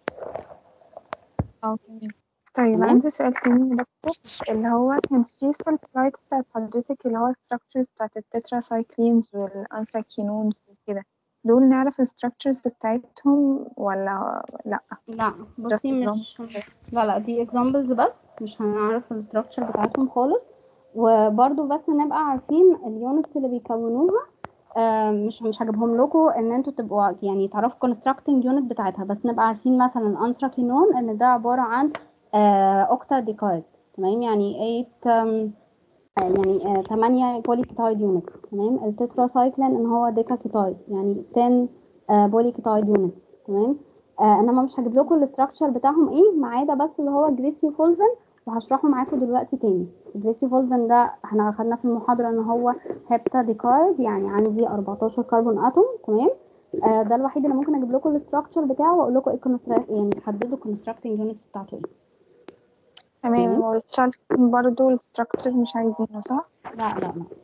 اه تمام. طيب تمام. عندي سؤال تاني يا دكتور، اللي هو كان في في السلايدز بتاعت حضرتك اللي هو structures بتاعت التتراسايكلينز والأنثراكينونز وكده، دول نعرف الستراكشرز بتاعتهم ولا لأ؟ لا just بصي example. مش لا لا دي examples بس، مش هنعرف الستراكشر بتاعتهم خالص. وبرضو بس نبقى عارفين اليونتس اللي بيكونوها. آه، مش مش هجيبهم لكم ان انتوا تبقوا يعني تعرفوا constructing unit بتاعتها، بس نبقى عارفين مثلا انثراكينون ان ده عبارة عن اوكتا ديكايد. تمام يعني تمانية آه، يعني آه، تمانية بوليكيتايد يونتس. تمام. التتراسايكلين ان هو ديكاكيتايد يعني عشرة بوليكيتايد يونتس. تمام. آه انما مش هجيب لكم الاستراكشر بتاعهم ايه ما عدا بس اللي هو جليسيوفولفين، وهشرحه معاكم دلوقتي تاني. الجليسيوفولفين ده احنا اخدنا في المحاضره ان هو هيبتاديكايد يعني عندي أربعتاشر كربون اتوم. تمام. آه ده الوحيد اللي ممكن اجيب لكم الاستراكشر بتاعه واقول لكم ايه الكونستراكت يعني تحددوا الكونستراكتنج يونتس بتاعته ايه. تمام. تمام. والتشارت برضو الستراكشر مش عايزينه صح؟ لا لا لا.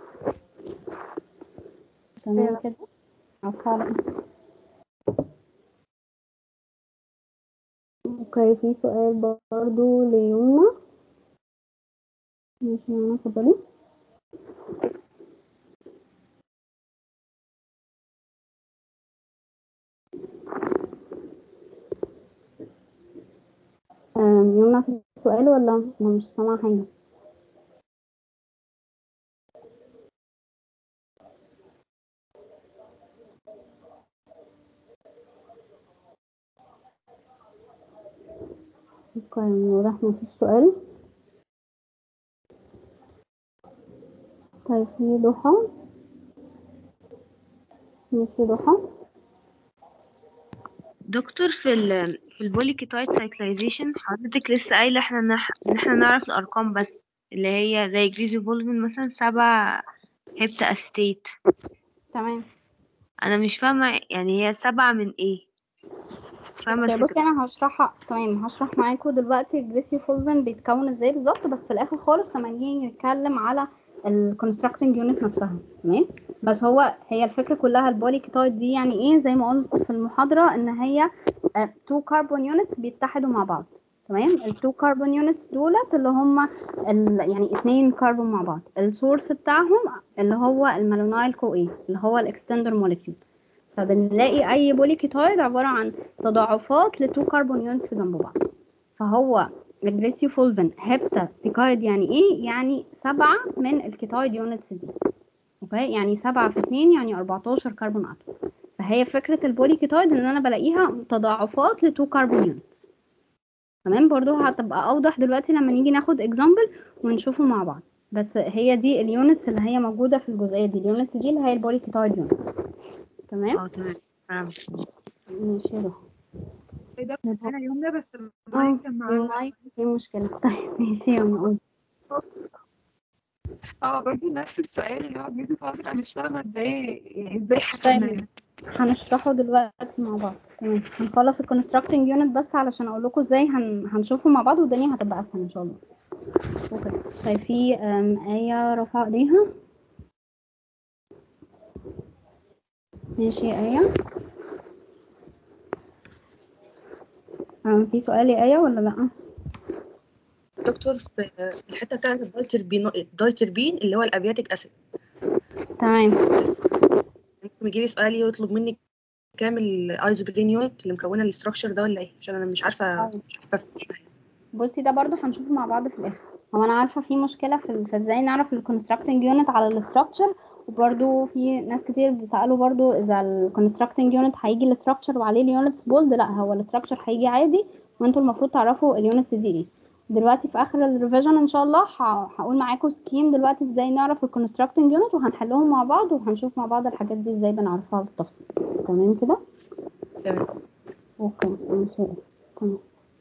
تمام كده. كده. عفوا على إيه؟ اوكي في سؤال برضو ليومنا. ماشي يا اتفضلي. آم، يمنع في السؤال ولا أنا مش سامعة حاجة؟ اوكي واضح مفيش سؤال. طيب في ضحى. ماشي ضحى. دكتور في ال في البوليكيتايد سايكلايزيشن حضرتك لسه قايله احنا نح... ان احنا نعرف الارقام بس اللي هي زي جليزوفولفين مثلا سبع هيبتا اسيتيت. تمام. انا مش فاهمه يعني هي سبعة من ايه، مش فاهمه اوكي الفكره. بصي انا هشرحها. تمام هشرح معاكم دلوقتي الجليسيوفولفين بيتكون ازاي بالظبط، بس في الاخر خالص لما نيجي نتكلم على الكونستراكتنج يونت نفسها. تمام. بس هو هي الفكره كلها البوليكيتايد دي يعني ايه زي ما قلت في المحاضره ان هي تو كربون يونتس بيتحدوا مع بعض. تمام. التو كربون يونتس دولت اللي هم ال... يعني اتنين كربون مع بعض. السورس بتاعهم اللي هو المالونايل كو اي اللي هو الاكستندر موليكيول. فبنلاقي اي بوليكيتايد عباره عن تضاعفات لتو كربون يونتس جنب بعض. فهو الجليسيوفولفين هيبتا ديكايد يعني ايه؟ يعني سبعة من الكيتايد يونتس دي. اوكي يعني سبعة في اتنين يعني أربعتاشر كربون اتوم. فهي فكره البوليكيتايد ان انا بلاقيها تضاعفات لتو كربون يونتس. تمام. برضو هتبقى اوضح دلوقتي لما نيجي ناخد اكزامبل ونشوفه مع بعض. بس هي دي اليونتس اللي هي موجوده في الجزئيه دي. اليونتس دي اللي هي البوليكيتايد يونتس. تمام. اه تمام فهمت. ماشي يا ضحى. ايه ده نبقى- انا يوم ده بس اه المايك كان معاه. المايك في مشكلة. طيب ماشي يا نقول. اه برضه نفس السؤال اللي هو بيجي فترة انا مش فاهمة ازاي يعني ازاي طيب حسبناها. هنشرحه دلوقتي مع بعض. تمام هنخلص الكونستراكتنج يونت بس علشان اقول لكم ازاي هن... هنشوفه مع بعض والدنيا هتبقى اسهل ان شاء الله. اوكي. طيب في أم، آية رفع ايديها. ماشي يا آية. أم، في سؤال يا آية ولا لأ؟ دكتور في الحته بتاعت الدايتربين الدايتربين اللي هو الابياتيك اسيد، تمام. ممكن يجي لي سؤال يطلب مني كام الايزوبرين يونت اللي مكونه الاستراكشر ده ولا ايه؟ عشان انا مش عارفه طيب مش عارفه أفتكر. بصي ده برضو هنشوفه مع بعض في الاخر. هو انا عارفه في مشكله في, ال- في ازاي نعرف الكونستراكتنج يونت على الاستراكشر، وبرده في ناس كتير بيسألوا برضو اذا ال constructing unit هيجي الستراكشر وعليه اليونتس بولد. لا، هو الستراكشر هيجي عادي، وانتوا المفروض تعرفوا اليونتس دي ايه. دلوقتي في اخر الريفيجن ان شاء الله ه- هقول معاكم سكيم دلوقتي ازاي نعرف ال constructing unit، وهنحلهم مع بعض وهنشوف مع بعض الحاجات دي ازاي بنعرفها بالتفصيل. تمام كده؟ تمام. اوكي ماشي. تمام.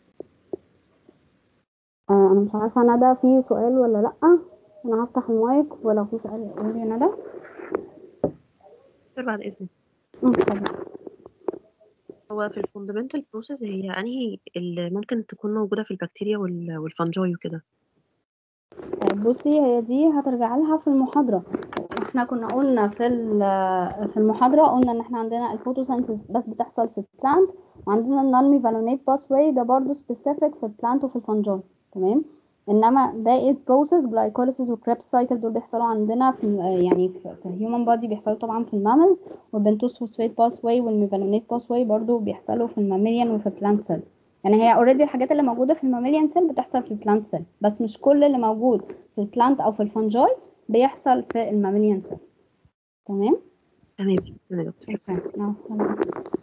آه انا مش عارفه ندى في سؤال ولا لا. انا هفتح المايك ولو في سؤال قولي يا ندى. دكتور بعد إذنك، مم، اتفضلي. هو في الفوندمنتال بروسيس هي أنهي اللي ممكن تكون موجودة في البكتيريا وال- والفنجاي وكده؟ طيب بصي، هي دي هترجع لها في المحاضرة. احنا كنا قلنا في ال- في المحاضرة قلنا ان احنا عندنا الفوتوسينثيز بس بتحصل في البلانت، وعندنا النون ميفالونيت باثواي ده برضو سبيسيفيك في البلانت وفي الفنجان. تمام. انما باقي البروسيس جلايكوليسيس وكريبس سايكل دول بيحصلوا عندنا في يعني في الهيومن بادي، بيحصلوا طبعا في الماملز، والبنتوس فوسفات باثواي والميفالونيت باثواي برضو بيحصلوا في الماميليان وفي البلانت سيل. يعني هي اوريدي الحاجات اللي موجوده في الماميليان سيل بتحصل في البلانت سيل، بس مش كل اللي موجود في البلانت او في الفنجاي بيحصل في الماميليان سيل. تمام. تمام تمام يا دكتور. اوكي. نعم. تمام.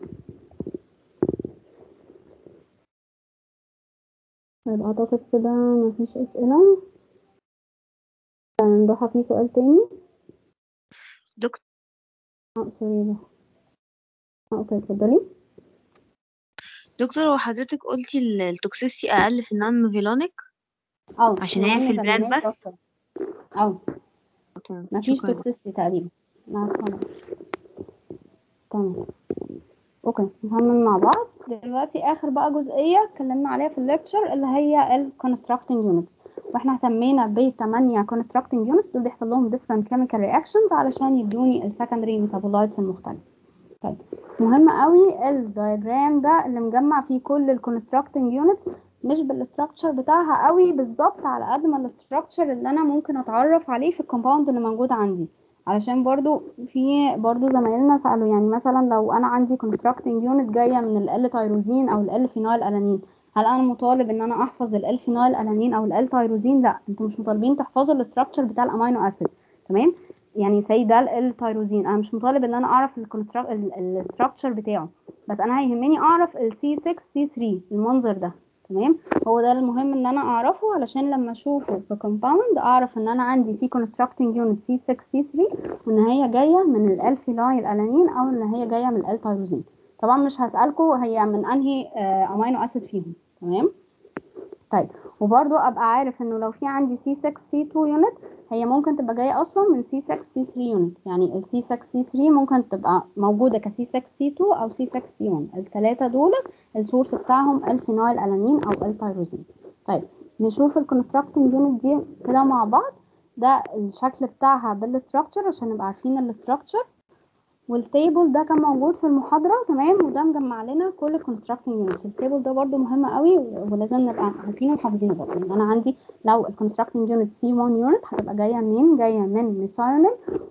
طيب اعتقد كده مفيش اسئله. ضحى في سؤال تاني؟ دكتور اه سوري ضحى. اه اوكي اتفضلي. دكتور هو حضرتك قلتي ال- التوكسيسيتي أقل في النون ميفيلونيك اه عشان هي في البلاد ميفالونيت بس؟ باثواي. اه تمام، مفيش شكرا يا دكتور. توكسيستي تقريبا. لا خلاص. تمام. اوكي نكمل مع بعض دلوقتي. اخر بقى جزئيه اتكلمنا عليها في الليكتشر اللي هي ال constructing units، واحنا اهتمينا ب ثمانية constructing units دول بيحصل لهم different chemical reactions علشان يدوني ال secondary metabolites المختلفه. طيب مهم قوي الدايجرام ده اللي مجمع فيه كل ال constructing units، مش بالاستراكشر بتاعها قوي بالظبط على قد ما الاستراكشر اللي انا ممكن اتعرف عليه في الكومباوند اللي موجود عندي. علشان برضو في برضو زمايلنا سألوا، يعني مثلا لو انا عندي constructing unit جاية من ال L-تيروزين او ال L-فينايل ألانين، هل انا مطالب ان انا احفظ ال L-فينايل ألانين او ال L-تيروزين؟ لا، انتوا مش مطالبين تحفظوا الاستراكشر بتاع الامينو اسيد. تمام. يعني سي ده التيروزين، انا مش مطالب ان انا اعرف الاستراكشر بتاعه، بس انا هيهمني اعرف ال سي ستة سي ثلاثة المنظر ده. تمام. هو ده المهم ان انا اعرفه علشان لما اشوفه في كومباوند اعرف ان انا عندي في constructing unit سي ستة سي ثلاثة، وان هي جايه من الالفينايل الانين او ان هي جايه من التيروزين. طبعا مش هسالكم هي من انهي امينو اسيد فيهم. تمام. طيب وبرضو ابقى عارف انه لو في عندي سي ستة سي اتنين يونت، هي ممكن تبقى جايه اصلا من سي ستة سي ثلاثة يونت. يعني ال سي ستة سي ثلاثة ممكن تبقى موجوده ك سي ستة سي اتنين او سي ستة سي واحد، الثلاثه دول السورس بتاعهم الفينايل الانين او التيروزين. طيب نشوف الكونستراكتنج يونت دي كده مع بعض. ده الشكل بتاعها بالاستراكشر عشان نبقى عارفين الاستراكشر، والتيبل ده كان موجود في المحاضرة. تمام. وده مجمع لنا كل constructing units. التيبل ده برضو مهم قوي ولازم نبقى عارفينه وحافظينه برضو. يعني انا عندي لو ال constructing unit سي واحد unit هتبقى جاية منين؟ جاية من ميثايونين.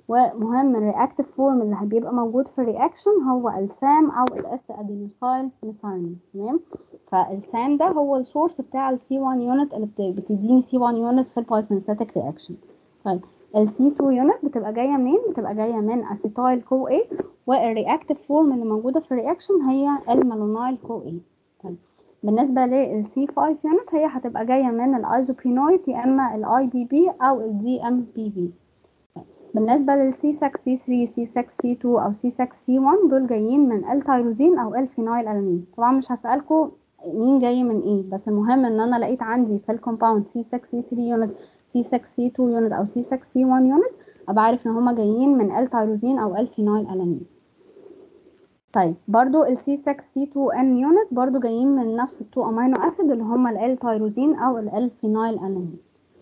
ومهم الرياكتيف فورم اللي بيبقى موجود في الرياكشن هو السام او الاس ادينوسايل ميثايونين. تمام. فالسام ده هو السورس بتاع السي واحد unit اللي بتديني سي واحد unit في البايثونسيتك رياكشن. طيب ال سي اتنين يونت بتبقى جايه منين؟ بتبقى جايه من اسيتايل كو اي، والرياكتيف فورم اللي موجوده في الرياكشن هي المالونايل كو اي. طيب بالنسبه لل سي خمسة يونت هي هتبقى جايه من الايزوبرينويد، يا اما الاي بي بي او الدي ام بي بي. بالنسبه لل سي ستة سي ثلاثة سي ستة سي اتنين او سي ستة سي واحد دول جايين من التيروزين او الفينايل الانين. طبعا مش هسالكم مين جاي من ايه، بس المهم ان انا لقيت عندي في الكومباوند سي ستة سي ثلاثة يونت سي ستة سي اتنين يونت او سي ستة سي واحد يونت، ابقى عارف ان هما جايين من التيروزين او الفينايل الانين. طيب برضو ال سي ستة سي اتنين ان يونت برضو جايين من نفس التو امينو اسيد اللي هما التيروزين او الفينايل الانين.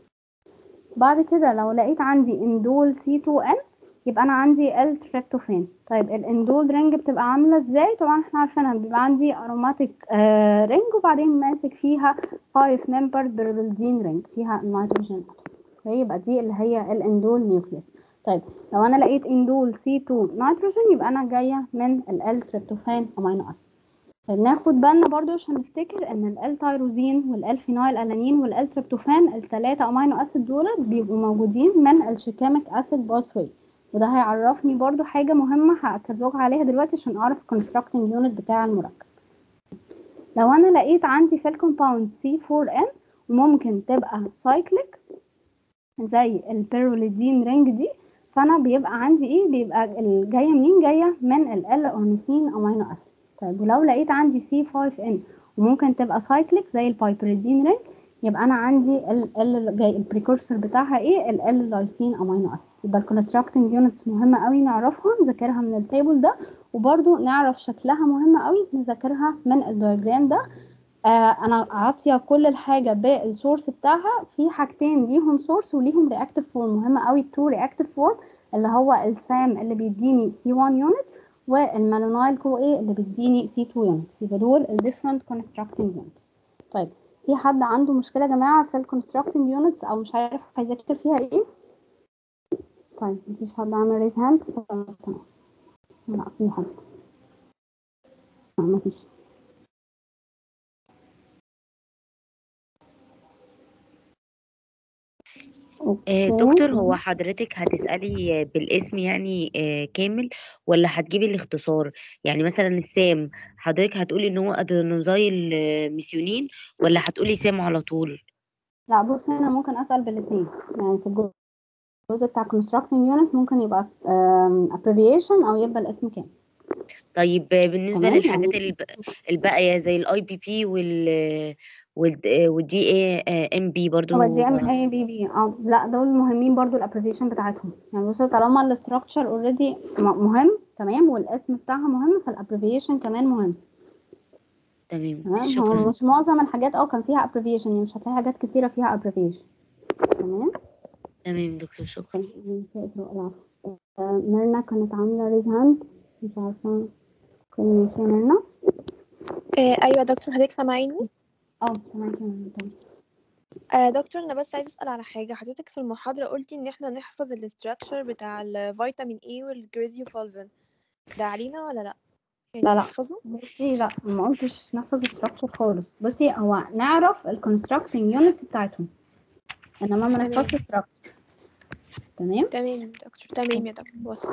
بعد كده لو لقيت عندي اندول سي اتنين ان يبقى انا عندي التريبتوفان. طيب الاندول رينج بتبقى عامله ازاي؟ طبعا احنا عارفينها، بيبقى عندي اروماتيك آه رينج وبعدين ماسك فيها خمسة ممبر بربلدين رينج فيها النيتروجين. يبقى دي اللي هي الاندول نيوكليس. طيب لو انا لقيت اندول سي اتنين نيتروجين يبقى انا جايه من التريبتوفان امينو اسيد. طيب ناخد بالنا برضو عشان نفتكر ان التيروزين والالفينايل الانين والتريبتوفان الثلاثه امينو اسيد دول بيبقوا موجودين من الشيكاميك اسيد باثوي. وده هيعرفني برضو حاجة مهمة هأكد لكم عليها دلوقتي عشان أعرف الكونستراكتنج يونت بتاع المركب. لو أنا لقيت عندي في الكومباوند سي فور إن وممكن تبقى سايكليك زي البيروليدين رينج دي، فأنا بيبقى عندي إيه؟ بيبقى ال- جاية منين؟ جاية من ال L-ornithine أمينو أسيد. طيب ولو لقيت عندي سي فايف إن وممكن تبقى سايكليك زي البايبريدين رينج، يبقى انا عندي ال ال جاي البريكورسور بتاعها ايه؟ ال ال لايسين امينو اسيد. يبقى الكونستراكتنج يونتس مهمه قوي نعرفها نذاكرها من التيبل ده، وبرده نعرف شكلها مهمه قوي نذاكرها من الدياجرام ده. آه انا عاطيه كل الحاجه بالسورس بتاعها، في حاجتين ليهم سورس وليهم رياكتيف فورم مهمه قوي، تو رياكتيف فورم اللي هو السام اللي بيديني سي واحد يونت والمالونايل كو ايه اللي بيديني سي تو يونتس. يبقى دول الديفرنت كونستراكتنج يونتس. طيب في حد عنده مشكلة يا جماعة في الكونستراكتنج يونتس أو مش عارف هيذاكر فيها ايه؟ طيب مفيش حد عامل ريز هاند؟ لا في حد. لا مفيش. آه، اوكي دكتور، هو حضرتك هتسألي بالاسم يعني آه، كامل، ولا هتجيبي الاختصار؟ يعني مثلا السام حضرتك هتقولي ان هو ادرينوزايل آه، ميثيونين، ولا هتقولي سام على طول؟ لا بصي انا ممكن اسال بالاثنين، يعني في الجزء بتاع constructing unit ممكن يبقى آم، abbreviation او يبقى الاسم كامل. طيب آه، بالنسبة تمام للحاجات يعني الب- الباقية زي الاي بي بي وال والدي اي ام بي هو دي برضو ام آه، اي بي بي اه لا دول مهمين برضو الابريفيشن بتاعتهم. يعني بصوا طالما الاستراكشر اوريدي مهم تمام والاسم بتاعها مهم فالابريفيشن كمان مهم. تمام. تمام هو شكرا. مش معظم الحاجات اه كان فيها abbreviation، يعني مش هتلاقي حاجات كتيرة فيها abbreviation. تمام. تمام دكتور، شكرا. العفو. آه، ميرنا كانت عاملة ريز هاند، مش عارفة كان ماشي ميرنا. آه، ايوه دكتور، حضرتك سامعيني؟ اه سامعاكي ميرنا تمام. آه دكتور، انا بس عايزه اسال على حاجه. حضرتك في المحاضره قلتي ان احنا نحفظ الاستراكشر بتاع الفيتامين اي والجريزيوفولفين، ده علينا ولا لا؟ يعني لا لا نحفظه؟ بصي لا ما قلتش نحفظ structure خالص. بصي هو نعرف ال constructing units بتاعتهم انما ما تمام نحفظش structure. تمام. تمام يا دكتور، تمام يا دكتور، وصل.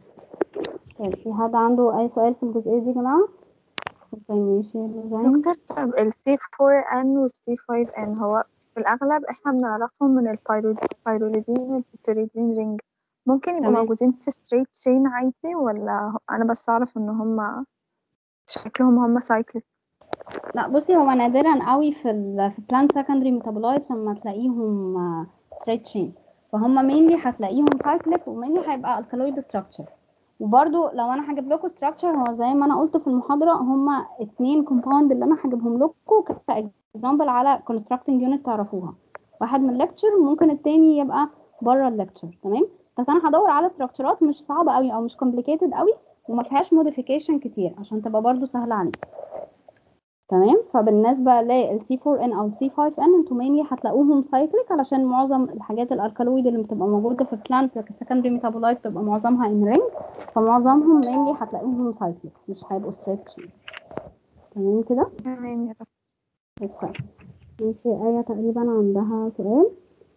طيب في حد عنده اي سؤال في الجزئية دي يا جماعة؟ ماشي ديزاين. دكتور، طب ال سي فور إن وال سي فايف إن هو في الأغلب إحنا بنعرفهم من البيروليدين والبيبريدين رينج، ممكن يبقوا تمام. موجودين في ستريت تشين عادي، ولا أنا بس أعرف إن هما شكلهم هما سايكليك؟ لا بصي هو نادرا قوي في ال في plant secondary metabolites لما تلاقيهم آه، straight chain، فهم mainly هتلاقيهم cyclic ومmainly هيبقى alkaloid structure. وبرده لو انا هجيب لكم structure هو زي ما انا قلت في المحاضرة هما اتنين compound اللي انا هجيبهم لكم كاكزامبل على constructing unit تعرفوها، واحد من lecture ممكن التاني يبقى بره الليكتشر. تمام. بس انا هدور على structureات مش صعبة قوي او مش complicated قوي وما فيهاش modification كتير عشان تبقى برضو سهلة عليكم. تمام. فبالنسبه لل سي فور إن او ال سي فايف إن انتوا mainly هتلاقوهم سايكليك علشان معظم الحاجات الالكالويد اللي بتبقى موجوده في البلانت كسكندري ميتابولايت بتبقى معظمها ان رينج، فمعظمهم mainly هتلاقوهم سايكليك مش هيبقوا ستريت. تمام كده. تمام يا دكتور. شكرا. ماشي آية تقريبا عندها سؤال.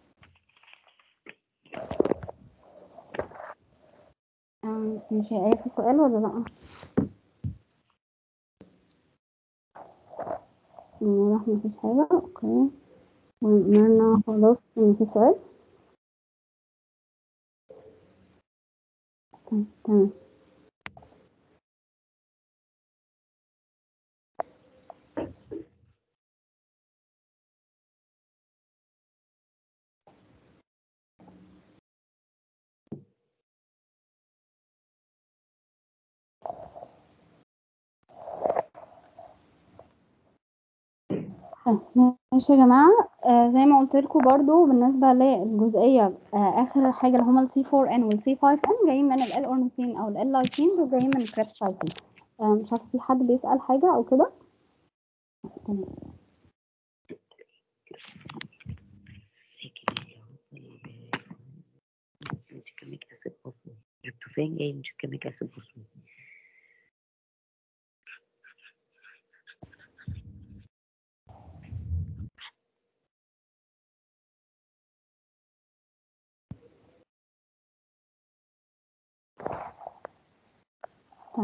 آه، ماشي آية في سؤال ولا لأ؟ واضح مفيش حاجة. اوكي ومرنا خلاص مفيش سؤال. طيب، تمام. طيب، ماشي يا جماعة. آه زي ما قلت لكم برضو بالنسبة للجزئية آه آخر حاجة اللي هما ال سي فور إن وال سي فايف إن جايين من ال L-ornithine أو ال L-lysine دول جايين من الكريبس سايكل. آه مش عارفة في حد بيسأل حاجة أو كده؟ تمام. جلوتاميك اسيد فوسفور، تريبتوفان جاي من جلوتاميك اسيد فوسفور. طيب.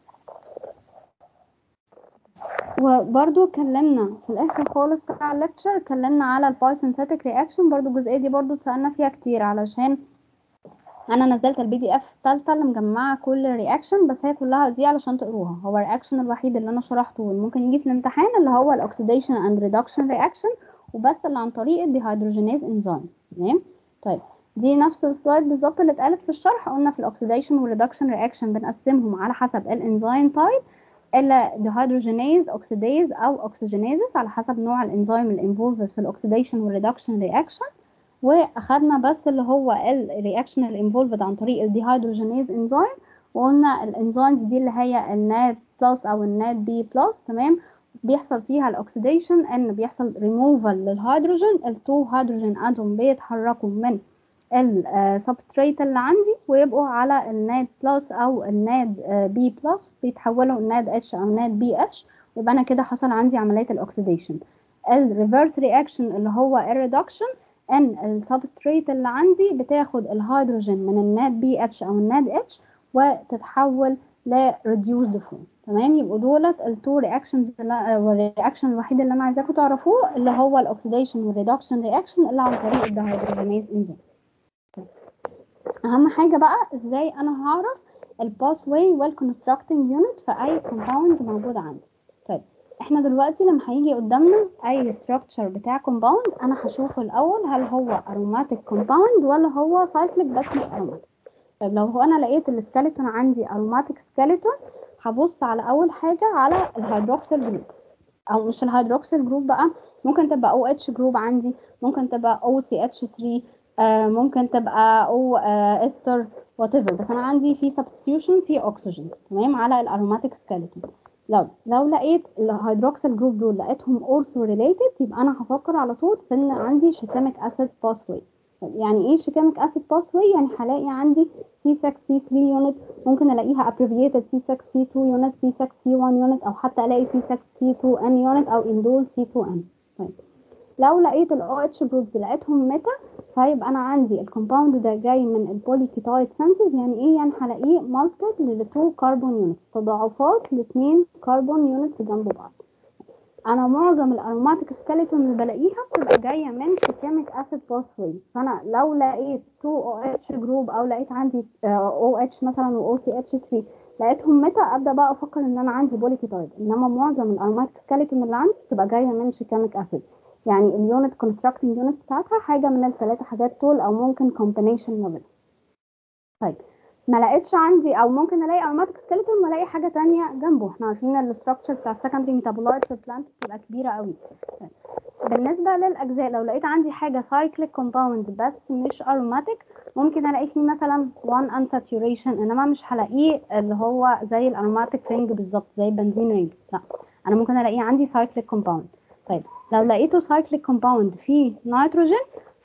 وبرده اتكلمنا في الاخر خالص بتاع الليكتشر، اتكلمنا على البايسنثيتك رياكشن. برده الجزئيه دي برده اتسالنا فيها كتير، علشان انا نزلت البي دي اف الثالثه اللي مجمعه كل رياكشن، بس هي كلها دي علشان تقروها. هو الرياكشن الوحيد اللي انا شرحته واللي ممكن يجي في الامتحان اللي هو الاكسيديشن اند ريدكشن رياكشن، وبس اللي عن طريق الديهيدروجينيز انزيم. تمام. طيب دي نفس السلايد بالظبط اللي اتقالت في الشرح. قلنا في الاكسيديشن والريدكشن رياكشن بنقسمهم على حسب الانزيم تايب، الا ديهيدروجينيز، اوكسيديز او اوكسجينيزس، على حسب نوع الانزيم اللي انفولفد في الاكسيديشن والريدكشن رياكشن. واخدنا بس اللي هو الرياكشن اللي انفولفد عن طريق الديهيدروجينيز انزيم، وقلنا الانزيمز دي اللي هي الناد بلس او الناد بي بلس. تمام. بيحصل فيها الاكسيديشن ان بيحصل ريموفال للهيدروجين، التو هيدروجين اتوم بيتحركوا من السبستريت اللي عندي ويبقوا على الناد بلس او الناد بي بلس، بيتحولوا الناد اتش او ناد بي اتش، يبقى انا كده حصل عندي عمليه الاكسيديشن. الريفرس رياكشن اللي هو الريدكشن، ان السبستريت اللي عندي بتاخد الهيدروجين من الناد بي اتش او الناد اتش وتتحول لريديوسد فورم. تمام. يبقوا دولت التو رياكشنز، والرياكشن الوحيد اللي انا عايزاكم تعرفوه اللي هو الاكسيديشن والريدكشن رياكشن اللي عن طريق الديهيدروجينيز انزيم. اهم حاجه بقى ازاي انا هعرف الباث واي والكونستراكتنج يونت في اي كومباوند موجود عندي. طيب احنا دلوقتي لما هيجي قدامنا اي ستراكشر بتاع كومباوند، انا هشوفه الاول هل هو اروماتيك كومباوند ولا هو سايكليك بس مش اروماتيك. طيب لو هو انا لقيت السكيلتون عندي اروماتيك سكيلتون، هبص على اول حاجه على الهيدروكسيل جروب، او مش الهيدروكسيل جروب بقى، ممكن تبقى او اتش جروب عندي، ممكن تبقى او سي اتش ثلاثة، آه ممكن تبقى او آه استر وات ايفر، بس انا عندي في سبستيوشن في اكسجين. تمام. على الاروماتيك سكيلتون. لو لو لقيت الهيدروكسيل جروب دول لقيتهم اورثو ريليتد، يبقى انا هفكر على طول في ان عندي شيكاميك اسيد باثوي. يعني ايه شيكاميك اسيد باثوي؟ يعني هلاقي عندي سي ستة سي ثلاثة يونت، ممكن الاقيها abbreviated سي ستة سي اتنين يونت، سي ستة سي واحد يونت، او حتى الاقي سي ستة سي اتنين ان يونت او اندول سي اتنين ان. طيب لو لقيت ال او اتش جروبز لقيتهم ميتا، فيبقى انا عندي الكومباوند ده جاي من البوليكيتايد سنسز. يعني ايه؟ يعني هلاقيه مالتيبل ل اتنين كربون يونتس، تضاعفات ل اتنين كربون يونتس جنب بعض. انا معظم الاروماتيك سكيلتون اللي بلاقيها بتبقى جايه من شيكاميك اسيد باثوي. فانا لو لقيت اتنين او اتش جروب او لقيت عندي او اتش مثلا و او سي اتش ثلاثة لقيتهم ميتا، ابدا بقى افكر ان انا عندي بوليكيتايد. انما معظم الاروماتيك سكيلتون اللي عندي بتبقى جايه من شيكاميك اسيد. يعني اليونت كونستراكتنج يونت بتاعتها حاجه من الثلاثه حاجات دول، او ممكن كومبينيشن ما بينهم. طيب ما لقيتش عندي، او ممكن الاقي اروماتيك سكيلتون والاقي حاجه تانية جنبه. احنا عارفين الاستراكشر بتاع السكندري ميتابولايت في البلانت بتبقى كبيره قوي. طيب. بالنسبه للاجزاء، لو لقيت عندي حاجه سايكليك كومباوند بس مش اروماتيك، ممكن الاقي فيه مثلا واحد unsaturation، انما مش هلاقيه اللي هو زي الاروماتيك رينج بالظبط زي البنزين رينج، لا انا ممكن الاقيه عندي سايكليك كومباوند. طيب لو لقيته سايكليك كومباوند فيه نيتروجين،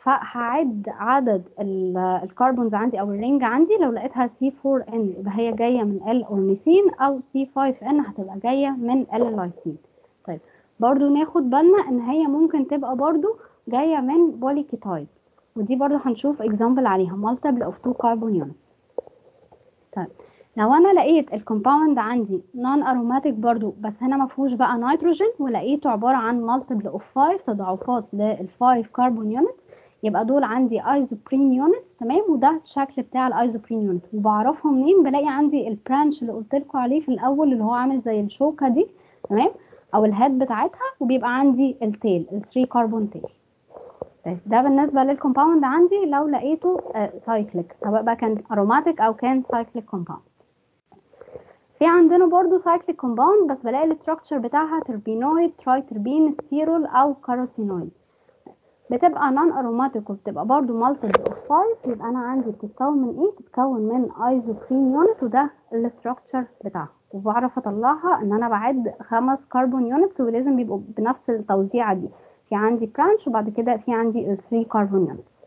فهعد عدد الكربونز عندي او الرينج عندي. لو لقيتها سي اربعة ان يبقى هي جايه من ال اورنيثين، او سي خمسة ان هتبقى جايه من ال لايسين. طيب برضو ناخد بالنا ان هي ممكن تبقى برضو جايه من بوليكيتايد، ودي برضو هنشوف اكزامبل عليها multiple of two carbon units. طيب لو انا لقيت الكومباوند عندي نون اروماتيك برضو، بس هنا ما فيهوش بقى نيتروجين، ولقيته عباره عن multiple of خمسة تضاعفات لل خمسة كربون يونت، يبقى دول عندي ايزوبرين يونتس. تمام. وده الشكل بتاع الايزوبرين يونت. وبعرفه منين؟ بلاقي عندي البرانش اللي قلت لكم عليه في الاول اللي هو عامل زي الشوكه دي، تمام، او الهيد بتاعتها، وبيبقى عندي التيل ال ثلاثة كربون تيل. ده بالنسبه للكومباوند عندي لو لقيته سايكليك، سواء بقى كان اروماتيك او كان سايكليك كومباوند. في عندنا برضو سايكليك كومباوند بس بلاقي الاستراكشر بتاعها تربينويد، تراي تربين، ستيرول او كاروتينويد. بتبقى نون اروماتيك وبتبقى برضو مالتيبل اوف خمسة. يبقى انا عندي بتتكون من ايه؟ بتتكون من ايزوبرين يونت، وده الاستراكشر بتاعها. وبعرف اطلعها ان انا بعد خمس كربون يونتس، ولازم بيبقوا بنفس التوزيعه دي. في عندي برانش وبعد كده في عندي ثلاثة كربون يونتس.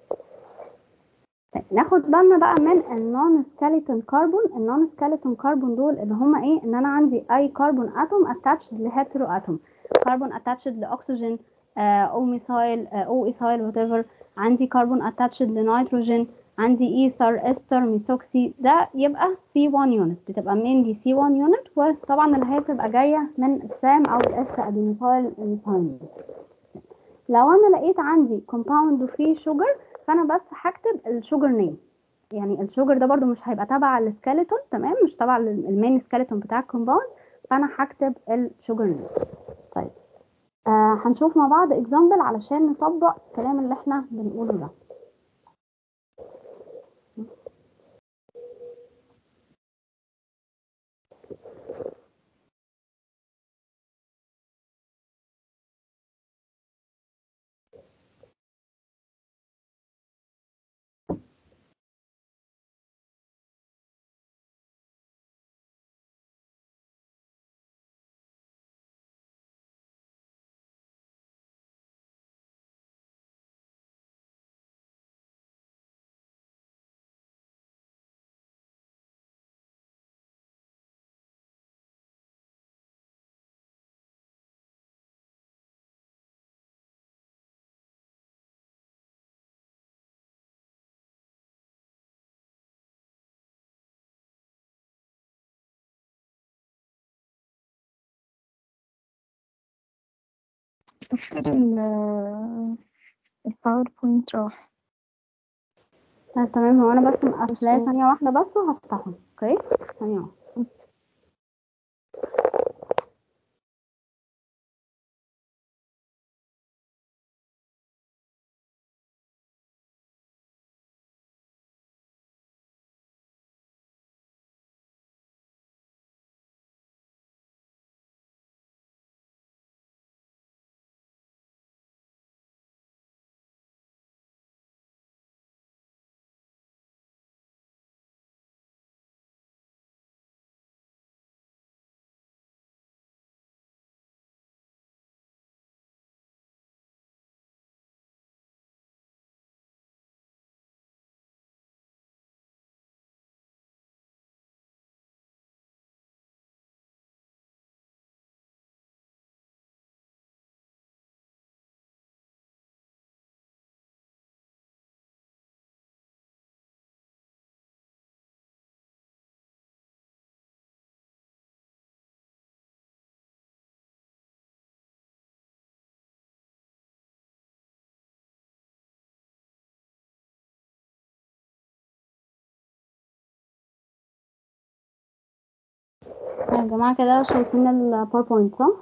طيب ناخد بالنا بقى من النون سكيلتون كربون. النون سكيلتون كربون دول اللي هم ايه؟ ان انا عندي اي كربون اتوم اتاتشد لهيترو اتوم، كربون اتاتشد لاكسجين، او ميثايل او ايثايل وات ايفر، عندي كربون اتاتشد لنيتروجين، عندي ايثر استر ميثوكسي، ده يبقى سي واحد يونت، بتبقى من دي سي واحد يونت، وطبعا اللي هي بتبقى جايه من السام او الاس ادينوسايل ميثايل. لو انا لقيت عندي كومباوند وفيه شوجر فانا بس هكتب الشوجر نيم، يعني الشوجر ده برضو مش هيبقى تبع السكيلتون، تمام، مش تبع المين سكيلتون بتاع الكومباوند، فانا هكتب الشوجر نيم. طيب آه هنشوف مع بعض اكزامبل علشان نطبق الكلام اللي احنا بنقوله ده. دكتور ال- الباوربوينت راح. آه تمام، هو انا بس مقفلاه الصوت. ثانيه واحده بس وهفتحه. اوكي ثانيه واحده. يا جماعه كده شايفين الباوربوينت صح؟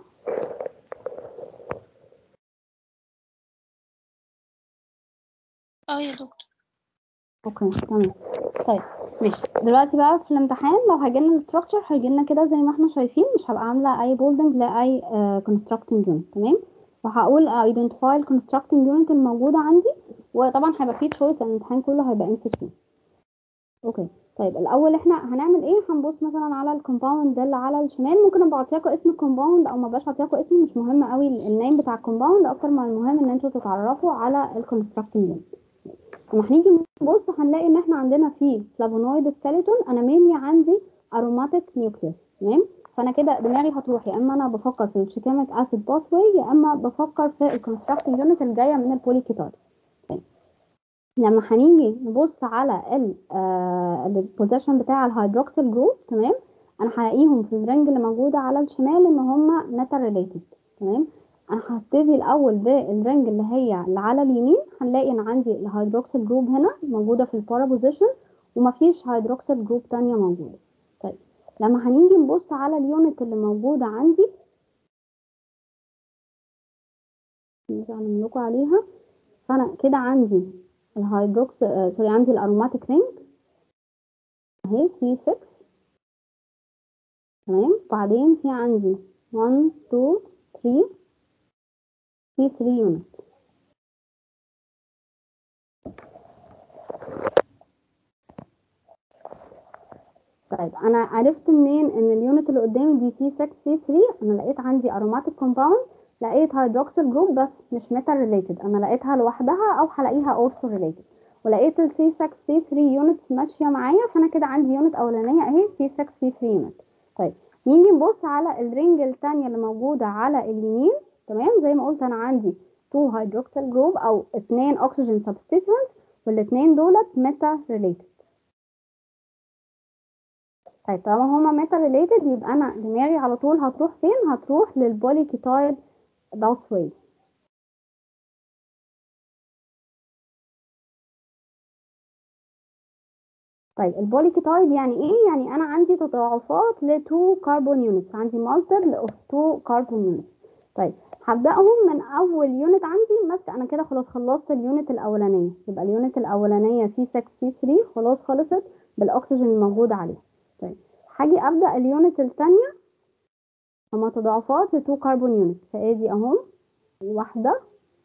اه يا دكتور. اوكي تمام. طيب ماشي، دلوقتي بقى في الامتحان لو هيجيلنا الستراكشر هيجيلنا كده زي ما احنا شايفين، مش هبقى عامله اي بولدنج لاي كونستراكتنج يونت، تمام، وهقول ايدنتيفاي الكونستراكتنج يونت الموجوده عندي، وطبعا هيبقى فيه تشويس، الامتحان كله هيبقى ام سي كيو. اوكي طيب الاول احنا هنعمل ايه؟ هنبص مثلا على الكومباوند ده اللي على الشمال، ممكن ابقى اعطيكم اسم الكومباوند او ما بقاش اعطيكم اسم، مش مهم قوي النيم بتاع الكومباوند، اكتر ما المهم ان انتوا تتعرفوا على الكونستراكتنج يونت. لما هنيجي نبص هنلاقي ان احنا عندنا في فلافونويد سكيلتون، انا مينلي عندي اروماتيك نيوكليوس، تمام، فانا كده دماغي هتروح يا اما انا بفكر في الشيكاميك اسيد باثواي يا اما بفكر في الكونستراكتنج يونت اللي جايه من البوليكيتايد. لما هنيجي نبص على البوزيشن بتاع الهيدروكسيل جروب، تمام، انا هلاقيهم في الرنج اللي موجوده على الشمال ان هم ميتال ريليتد، تمام. انا هبتدي الاول بالرنج اللي هي اللي على اليمين، هنلاقي ان عندي الهيدروكسيل جروب هنا موجوده في البارا بوزيشن ومفيش هيدروكسيل جروب تانية موجوده. طيب لما هنيجي نبص على اليونت اللي موجوده عندي نعمل لكم عليها، فانا كده عندي الهيدروكس آه سوري عندي الاروماتيك رينج اهي سي ستة، تمام، بعدين في عندي واحد اتنين تلاتة في تلاتة يونت. طيب انا عرفت منين ان اليونت اللي قدامي دي سي ستة سي تلاتة؟ انا لقيت عندي اروماتيك كومباوند، لقيت هيدروكسيل جروب بس مش ميتال ريليتد، انا لقيتها لوحدها او هلاقيها اورثو ريليتد، ولقيت السي ستة سي تلاتة يونتس ماشيه معايا، فانا كده عندي يونت اولانيه اهي سي ستة سي تلاتة يونت. طيب نيجي نبص على الرينج الثانيه اللي موجوده على اليمين، تمام، زي ما قلت انا عندي تو هيدروكسيل جروب او اتنين اكسجين سبستيتوينتس، والاتنين دولت ميتا ريليتد. طيب طالما هما ميتا ريليتد يبقى انا دماغي على طول هتروح فين؟ هتروح للبوليكيتايد باثواي. طيب البوليكيتايد يعني ايه؟ يعني انا عندي تضاعفات ل تو كربون يونتس، عندي مالتيبل اوف تو كربون يونتس. طيب هبداهم من اول يونت عندي ماسكه، انا كده خلاص خلصت اليونت الاولانيه، يبقى اليونت الاولانيه سي ستة سي ثلاثة خلاص خلصت بالاكسجين الموجود عليها. طيب هاجي ابدا اليونت الثانيه، هما تضاعفات ل تو كربون يونتس، فادي اهم واحده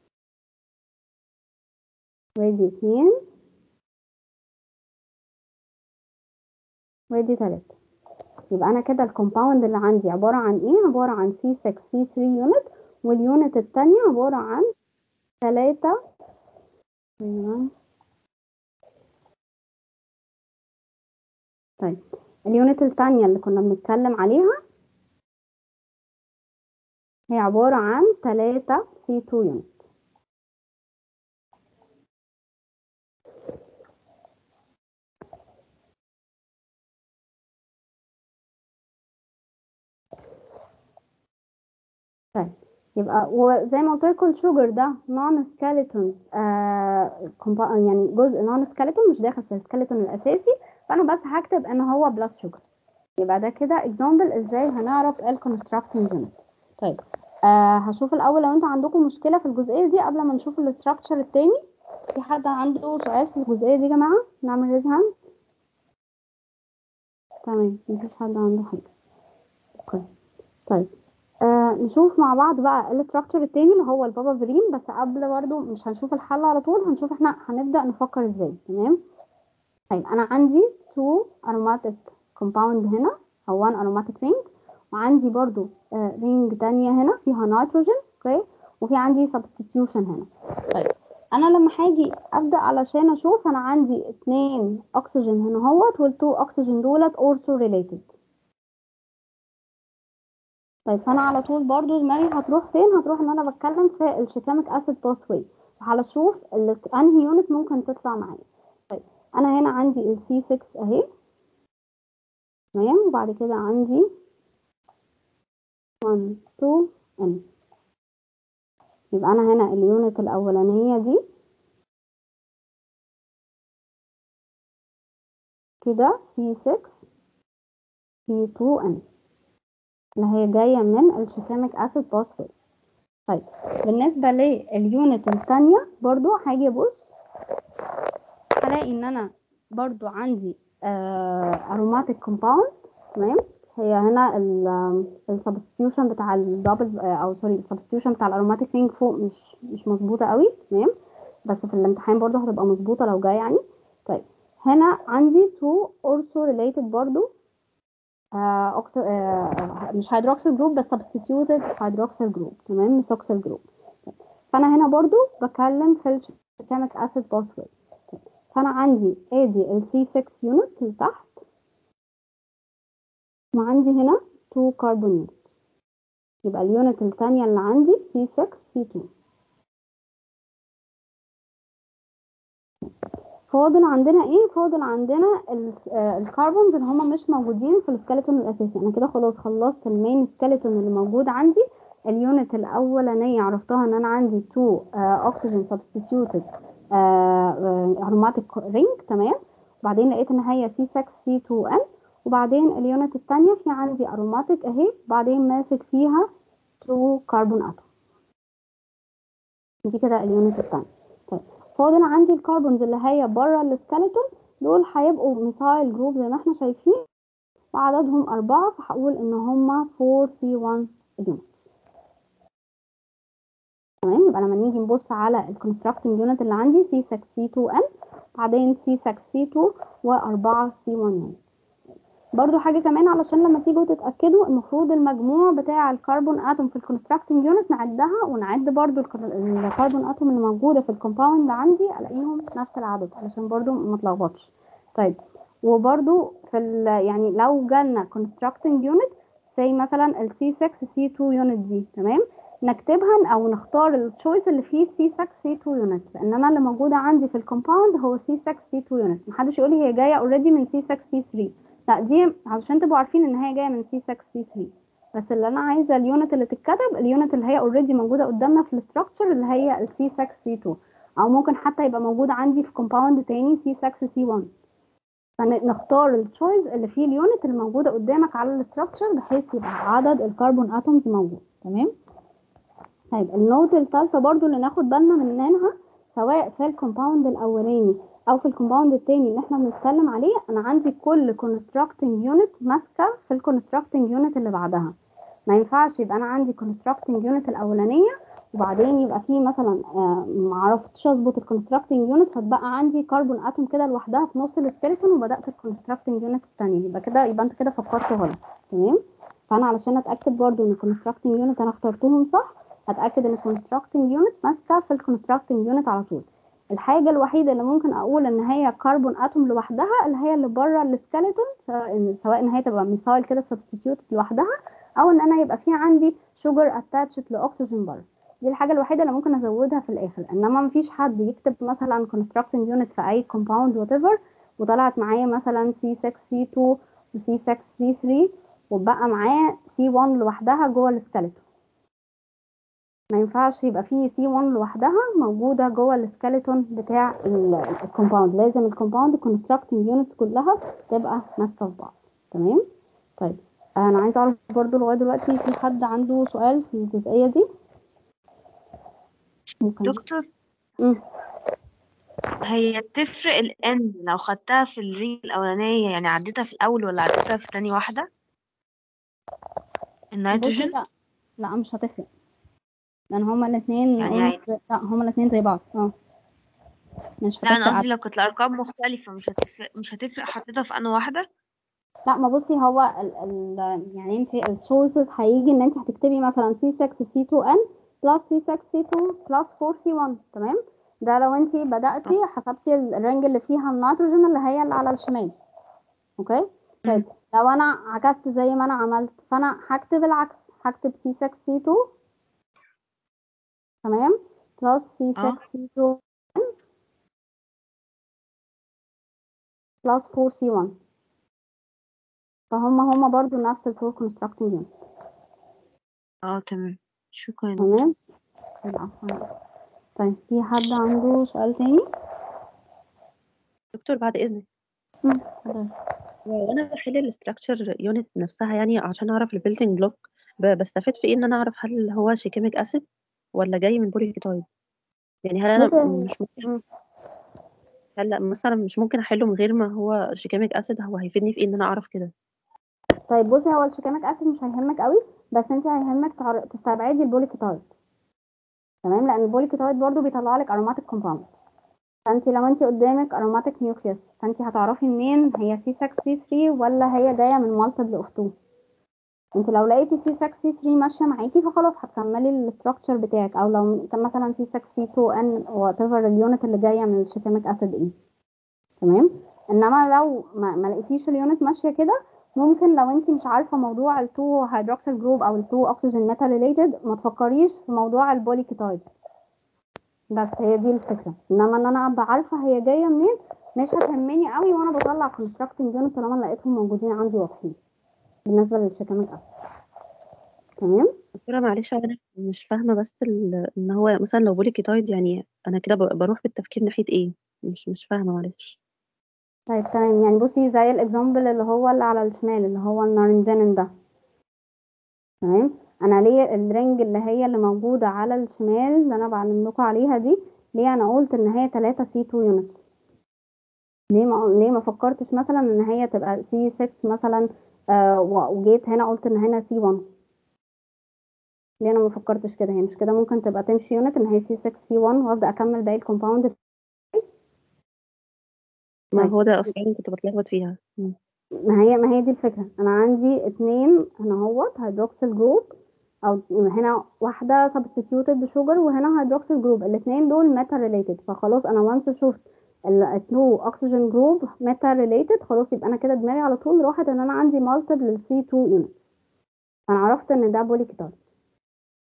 وادي اتنين وادي تلاته. يبقى انا كده الكومباوند اللي عندي عباره عن ايه؟ عباره عن سي ستة سي ثلاثة يونت، واليونت الثانيه عباره عن تلاتة. طيب اليونت الثانيه اللي كنا بنتكلم عليها هي عباره عن تلاتة سي اتنين يونت. طيب يبقى وزي ما قلت لكم الشوجر ده نون سكيلتون، آه يعني جزء نون سكيلتون مش داخل في السكيلتون الاساسي، فانا بس هكتب ان هو بلس شوجر. يبقى ده كده اكزامبل ازاي هنعرف الكونستراكتنج يونت. طيب آه هشوف الاول لو انتوا عندكم مشكله في الجزئيه دي قبل ما نشوف الاستراكشر التاني. في حد عنده سؤال في الجزئيه دي يا جماعه؟ نعمل ريز هاند. تمام مفيش حد عنده حاجه. اوكي طيب آه نشوف مع بعض بقى الاستراكشر التاني اللي هو البابا فرين، بس قبل برضو مش هنشوف الحل على طول، هنشوف احنا هنبدا نفكر ازاي. تمام. طيب انا عندي تو aromatic compound هنا او one aromatic ring، وعندي برضو آه رينج تانية هنا فيها نيتروجين. اوكي وفي عندي substitution هنا. طيب انا لما هاجي ابدا علشان اشوف، انا عندي اتنين اكسجين هنا اهوت، والتو اكسجين دولت also related. طيب فانا على طول برضو دماغي هتروح فين؟ هتروح ان انا بتكلم في الشيتاميك اسيد باثواي، هشوف انهي يونت ممكن تطلع معايا. طيب انا هنا عندي ال سي ستة اهي، تمام، وبعد كده عندي واحد اتنين ان. يبقى انا هنا اليونت الاولانيه دي كده سي ستة سي اتنين ان اللي هي جايه من الشيتاميك اسيد باثواي. طيب بالنسبه لليونت الثانيه برضو هاجي ابص هلاقي ان انا برضو عندي اروماتيك كومباوند. تمام. هي هنا السبستيوشن بتاع الدبل او سوري السبستيوشن بتاع الاروماتيك رينج فوق مش مش مظبوطه قوي. تمام. بس في الامتحان برضو هتبقى مظبوطه لو جاي يعني. طيب هنا عندي تو اورثو ريليتد برضو آه أكسو آه مش هيدروكسيل جروب بس سبستيوتد هيدروكسيل جروب. تمام ميثوكسيل جروب. فانا هنا برضو بكلم في الشيتاميك اسيد باثواي. فانا عندي ادي ال سي ستة يونت اللي تحت، وعندي هنا اتنين كربون يونت. يبقى اليونت الثانيه اللي عندي سي ستة سي اتنين. فاضل عندنا ايه؟ فاضل عندنا الكربونز اللي هما مش موجودين في السكيلتون الاساسي. انا كده خلاص خلصت المين سكيلتون اللي موجود عندي. اليونت الاولانيه عرفتها ان انا عندي اتنين اكسجين سبستيتيوتد اروماتيك رينج. تمام. وبعدين لقيت ان هي سي ستة سي اتنين ان، وبعدين اليونت الثانيه في عندي اروماتيك اهي، بعدين ماسك فيها اتنين كربون اتوم. دي كده اليونت الثانيه. طيب فاضل عندي الكربونز اللي هي بره السكيلتون، دول هيبقوا ميثايل جروب زي ما احنا شايفين، وعددهم أربعة، فهقول إن هما أربعة سي واحد يونتس. تمام. يبقى لما نيجي نبص على الكونستراكتنج يونت اللي عندي سي ستة سي اتنين ان، بعدين سي ستة سي اتنين و4 سي واحد يونت. برضو حاجة كمان علشان لما تيجوا تتأكدوا، المفروض المجموع بتاع الكربون اتوم في الكونستراكتنج يونت نعدها، ونعد برضو الكربون اتوم اللي موجودة في الكومباوند عندي الاقيهم نفس العدد علشان برضو ما اتلخبطش. طيب وبرضو في يعني لو جالنا كونستراكتنج يونت زي مثلا ال سي ستة سي اتنين يونت دي، تمام، نكتبها او نختار التشويس اللي فيه سي ستة سي اتنين يونت، لان انا اللي موجوده عندي في الكومباوند هو سي ستة سي اتنين يونت. محدش يقول لي هي جايه اوريدي من سي ستة سي تلاتة، لا دي علشان تبقوا عارفين ان هي جايه من سي ستة سي تلاتة. بس اللي انا عايزه اليونت اللي تتكتب اليونت اللي هي اوريدي موجوده قدامنا في الاستراكشر اللي هي السي ستة سي اتنين، او ممكن حتى يبقى موجود عندي في كومباوند تاني سي ستة سي واحد. فنختار التشويس اللي فيه اليونت اللي موجوده قدامك على الاستراكشر بحيث يبقى عدد الكربون اتومز موجود. تمام. طيب النقطه الثالثه برضو اللي ناخد بالنا منها، سواء في الكومباوند الاولاني او في الكومباوند التاني اللي احنا بنتكلم عليه، انا عندي كل كونستراكتنج يونت ماسكه في الكونستراكتنج يونت اللي بعدها. ما ينفعش يبقى انا عندي كونستراكتنج يونت الاولانيه وبعدين يبقى في مثلا آه ما عرفتش اظبط الكونستراكتنج يونت فتبقى عندي كربون اتوم كده لوحدها في نص السكيلتون وبدات الكونستراكتنج يونت الثانيه، يبقى كده يبقى انت كده فكرت غلط. تمام. فانا علشان اتاكد برضو ان الكونستراكتنج يونت انا اخترتهم صح، هتاكد ان الكونستراكتنج يونت ماسكه في الكونستراكتنج يونت على طول. الحاجه الوحيده اللي ممكن اقول ان هي كربون اتوم لوحدها اللي هي اللي بره السكيلتون، سواء ان هي تبقى ميثايل كده سبستيتيوت لوحدها او ان انا يبقى في عندي شوجر اتاتشد لاكسجين بره. دي الحاجه الوحيده اللي ممكن ازودها في الاخر، انما مفيش حد يكتب مثلا كونستراكتنج يونت في اي كومباوند وات ايفر وطلعت معايا مثلا سي ستة سي اتنين وسي ستة سي تلاتة وبقى معاه سي واحد لوحدها جوه السكيلتون. ما ينفعش يبقى فيه سي واحد لوحدها موجوده جوه السكيلتون بتاع الكومباوند، لازم الكومباوند كونستراكتنج يونتس كلها تبقى ماسكه في بعض. تمام. طيب انا عايزه اعرف برضو لغايه دلوقتي في حد عنده سؤال في الجزئيه دي؟ ممكن. دكتور امم هي تفرق الاند لو خدتها في الرينج الاولانيه، يعني عديتها في الاول ولا عديتها في تاني واحده بصي النيتروجين؟ لا لا مش هتفرق، لان هما الاثنين يعني عادي. لا هما الاثنين زي بعض. اه مش لا انا هتفرق. قصدي لو كانت الارقام مختلفه مش هتفرق مش هتفرق حطيتها في انهي واحده. لا ما بصي هو ال ال يعني انت التشويسز هيجي ان انت هتكتبي مثلا سي ستة سي اتنين ان بلس سي ستة سي اتنين بلس أربعة سي واحد. تمام. ده لو انت بدأتي حسبتي الرنج اللي فيها النيتروجين اللي هي اللي على الشمال. اوكي. طيب لو انا عكست زي ما انا عملت فانا هكتب العكس، هكتب سي ستة سي اتنين تمام بلس سي ستة سي اتنين بلس أربعة سي واحد. فهم هم برضو نفس الفور كونستراكتنج يونت. اه تمام شكرا. تمام. طيب في حد عنده سؤال تاني؟ دكتور بعد اذنك، امم اتفضلي. وانا بحل الاستراكشر يونت نفسها يعني عشان اعرف البيلدينج بلوك، بستفاد في ايه ان انا اعرف هل هو شيكيميك اسيد ولا جاي من بوليكيتايد؟ يعني هل انا بصي مش ممكن هل مثلا مش ممكن احله من غير ما هو شيكيميك اسيد؟ هو هيفيدني في ايه ان انا اعرف كده؟ طيب بصي هو الشيكاميك اسيد مش هيهمك قوي، بس انت هيهمك تعر... تستبعدي البوليكيتايد. تمام. لان البوليكيتايد برضو بيطلع لك اروماتيك كومباوند، فانت لو انت قدامك اروماتيك نيوكليوس فانت هتعرفي منين هي سي ستة سي تلاتة ولا هي جايه من مالتيبل اوف اتنين. انت لو لقيتي سي ستة سي تلاتة ماشيه معاكي فخلاص هتكملي الاستراكشر بتاعك، او لو كان مثلا سي ستة سي اتنين ان وات ايفر اليونت اللي جايه من الشيكاميك اسيد ايه. تمام. انما لو ما, ما لقيتيش اليونت ماشيه كده، ممكن لو انت مش عارفه موضوع التو هيدروكسيل جروب او التو اكسجين ميتال ريليتد ما تفكريش في موضوع البوليكيتايد. بس هي دي الفكره، انما ان انا ابقى عارفه هي جايه منين مش هتهمني قوي وانا بطلع كونستراكتنج يونت طالما لقيتهم موجودين عندي واضحين بالنسبه للشيكاميك اسيد. تمام. دكتوره معلش، هو انا مش فاهمه بس ال... ان هو مثلا لو بوليكيتايد يعني انا كده ب- بروح بالتفكير ناحيه ايه؟ مش مش فاهمه معلش. طيب تمام. يعني بصي زي الاكزامبل اللي هو اللي على الشمال اللي هو النارنجينين ده. تمام. انا ليه الرنج اللي هي اللي موجوده على الشمال اللي انا بعلم لكم عليها دي، ليه انا قلت ان هي تلاتة سي اتنين يونتس؟ ليه ما ليه ما فكرتش مثلا ان هي تبقى سي ستة مثلا آه وجيت هنا قلت ان هنا سي واحد؟ ليه انا ما فكرتش كده؟ هي مش كده ممكن تبقى تمشي يونت ان هي سي ستة سي واحد وابدا اكمل باقي الكومباوند؟ ما طيب هو ده اصلا كنت بتلخبط فيها. م. ما هي ما هي دي الفكره، انا عندي اتنين هنا اهوت هيدروكسيل جروب، او هنا واحده سبستيتيوتد بشوجر وهنا هيدروكسيل جروب، الاثنين دول ميتا ريليتد، فخلاص انا وانس شفت التو اكسجين جروب ميتا ريليتد خلاص يبقى انا كده دماغي على طول راحت ان انا عندي مالتيبل سي اتنين يونتس، فانا عرفت ان ده بوليكيتايد.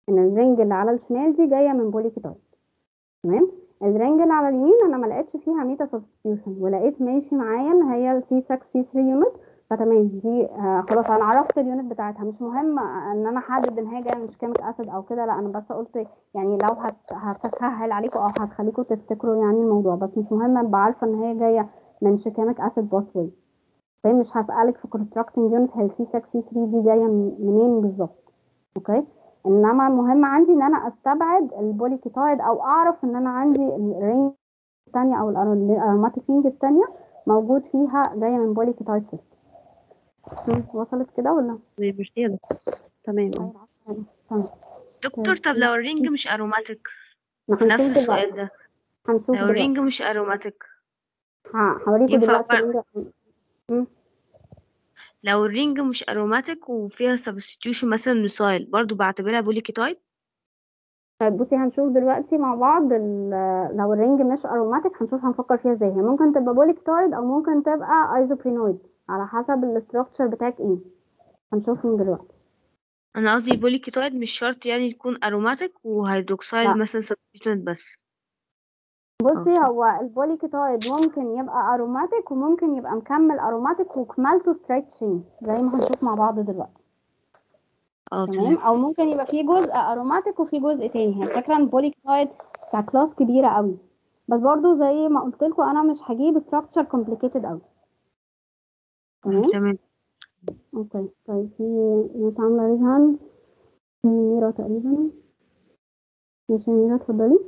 ان الرينج اللي على الشمال دي جايه من بوليكيتايد. تمام. الرينج اللي على اليمين انا ما لقيتش فيها ميتا سبستيوشن، ولقيت ماشي معايا اللي هي السي ستة سي ثلاثة يونت. فتمام دي آه خلاص انا عرفت اليونت بتاعتها. مش مهم ان انا احدد ان هي جايه من شيكاميك اسيد او كده، لا انا بس قلت يعني لو هت هتسهل عليكم او هتخليكم تفتكروا يعني الموضوع، بس مش مهم ابقى عارفه ان هي جايه من شيكاميك اسيد باثوي. فاهم؟ مش هسالك في كونستراكتنج يونت هي السي ستة سي ثلاثة دي جايه منين بالظبط. اوكي. انما المهم عندي ان انا استبعد البوليكيتايد او اعرف ان انا عندي الرينج الثانيه او الاروماتيك رينج الثانيه موجود فيها جايه من بوليكيتايد سيستم. وصلت كده ولا؟ مش هي دكتور. تمام اه تمام. دكتور طب لو الرينج مش اروماتيك ما في نفس هنشوف السؤال دلوقتي. ده، هنشوف لو الرينج دلوقتي مش اروماتيك ه- هوريكم ينفع دلوقتي بر... الرينج. مم. لو الرينج مش اروماتيك وفيها substitution مثلا لسايل برضو بعتبرها بوليكيتايد؟ طيب بصي هنشوف دلوقتي مع بعض ال- لو الرينج مش اروماتيك هنشوف هنفكر فيها ازاي. هي ممكن تبقى بوليكتايد او ممكن تبقى ايزوبرينويد على حسب الاستراكشر بتاعك ايه. هنشوفهم دلوقتي. انا قصدي بوليكيتايد مش شرط يعني تكون اروماتيك وهيدروكسايل لا مثلا substituent بس. بصي اوكي هو البوليكتايد ممكن يبقى اروماتيك وممكن يبقى مكمل اروماتيك وكملته ستريت تشين زي ما هنشوف مع بعض دلوقتي. اه تمام. تمام. او ممكن يبقى فيه جزء اروماتيك وفيه جزء تاني. هي الفكره ان البوليكتايد ككلاس كبيره قوي، بس برضو زي ما قلت لكم انا مش هجيب structure complicated قوي. مم، تمام. تمام. اوكي. طيب في ناس عامله ريز هاند. ميرا تقريبا. ماشي يا ميرا اتفضلي.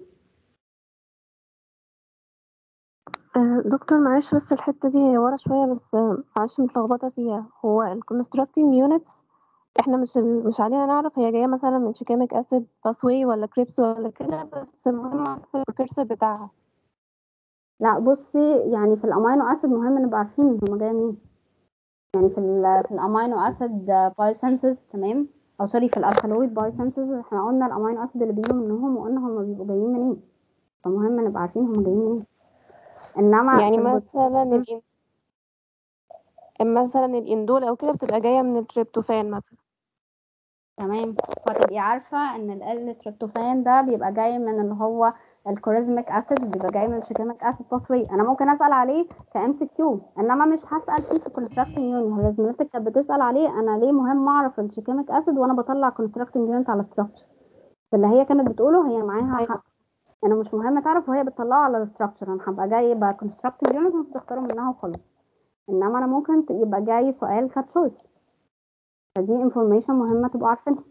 آه، دكتور معلش بس الحتة دي هي ورا شوية بس آه، معلش متلخبطة فيها. هو ال constructing units احنا مش ال... مش علينا نعرف هي جاية مثلا من شيكاميك اسيد باثوي ولا كريبس ولا كده، بس المهم اعرف البريكورسور بتاعها. لا بصي يعني في الامينو اسيد مهم نبقى عارفين هما جايه منين. يعني في ال في الامينو اسيد بايوسنسز. تمام. او سوري في الالكالويد بايوسنسز احنا قلنا الامينو اسيد اللي بيجوا منهم وقلنا هما بيبقوا جايين منين. فمهم نبقى عارفين هما جايين منين. انما يعني في البوت... مثلا الإن... مثلا الاندول او كده بتبقى جاية من التريبتوفان مثلا. تمام. فتبقي عارفه ان ال تريبتوفان ده بيبقى جاي من اللي هو الكوريزميك اسيد، بيبقى جاي من الشيكاميك اسيد باثوي. انا ممكن اسال عليه كام سي كيو انما مش هسال فيه في كونستراكتنج يونت. هي زميلتك كانت بتسال عليه انا ليه مهم اعرف الشيكاميك اسيد وانا بطلع كونستراكتنج يونت على ستراكشر. فاللي هي كانت بتقوله هي معاها ايوه حق. انا مش مهم تعرف وهي بتطلعه على الستراكشر. انا هبقى جايبه كونستراكتنج يونت وانتوا تختاروا منها وخلاص. انما انا ممكن ت- يبقى جاي سؤال كتشويس. فدي انفورميشن مهمه تبقوا عارفينها.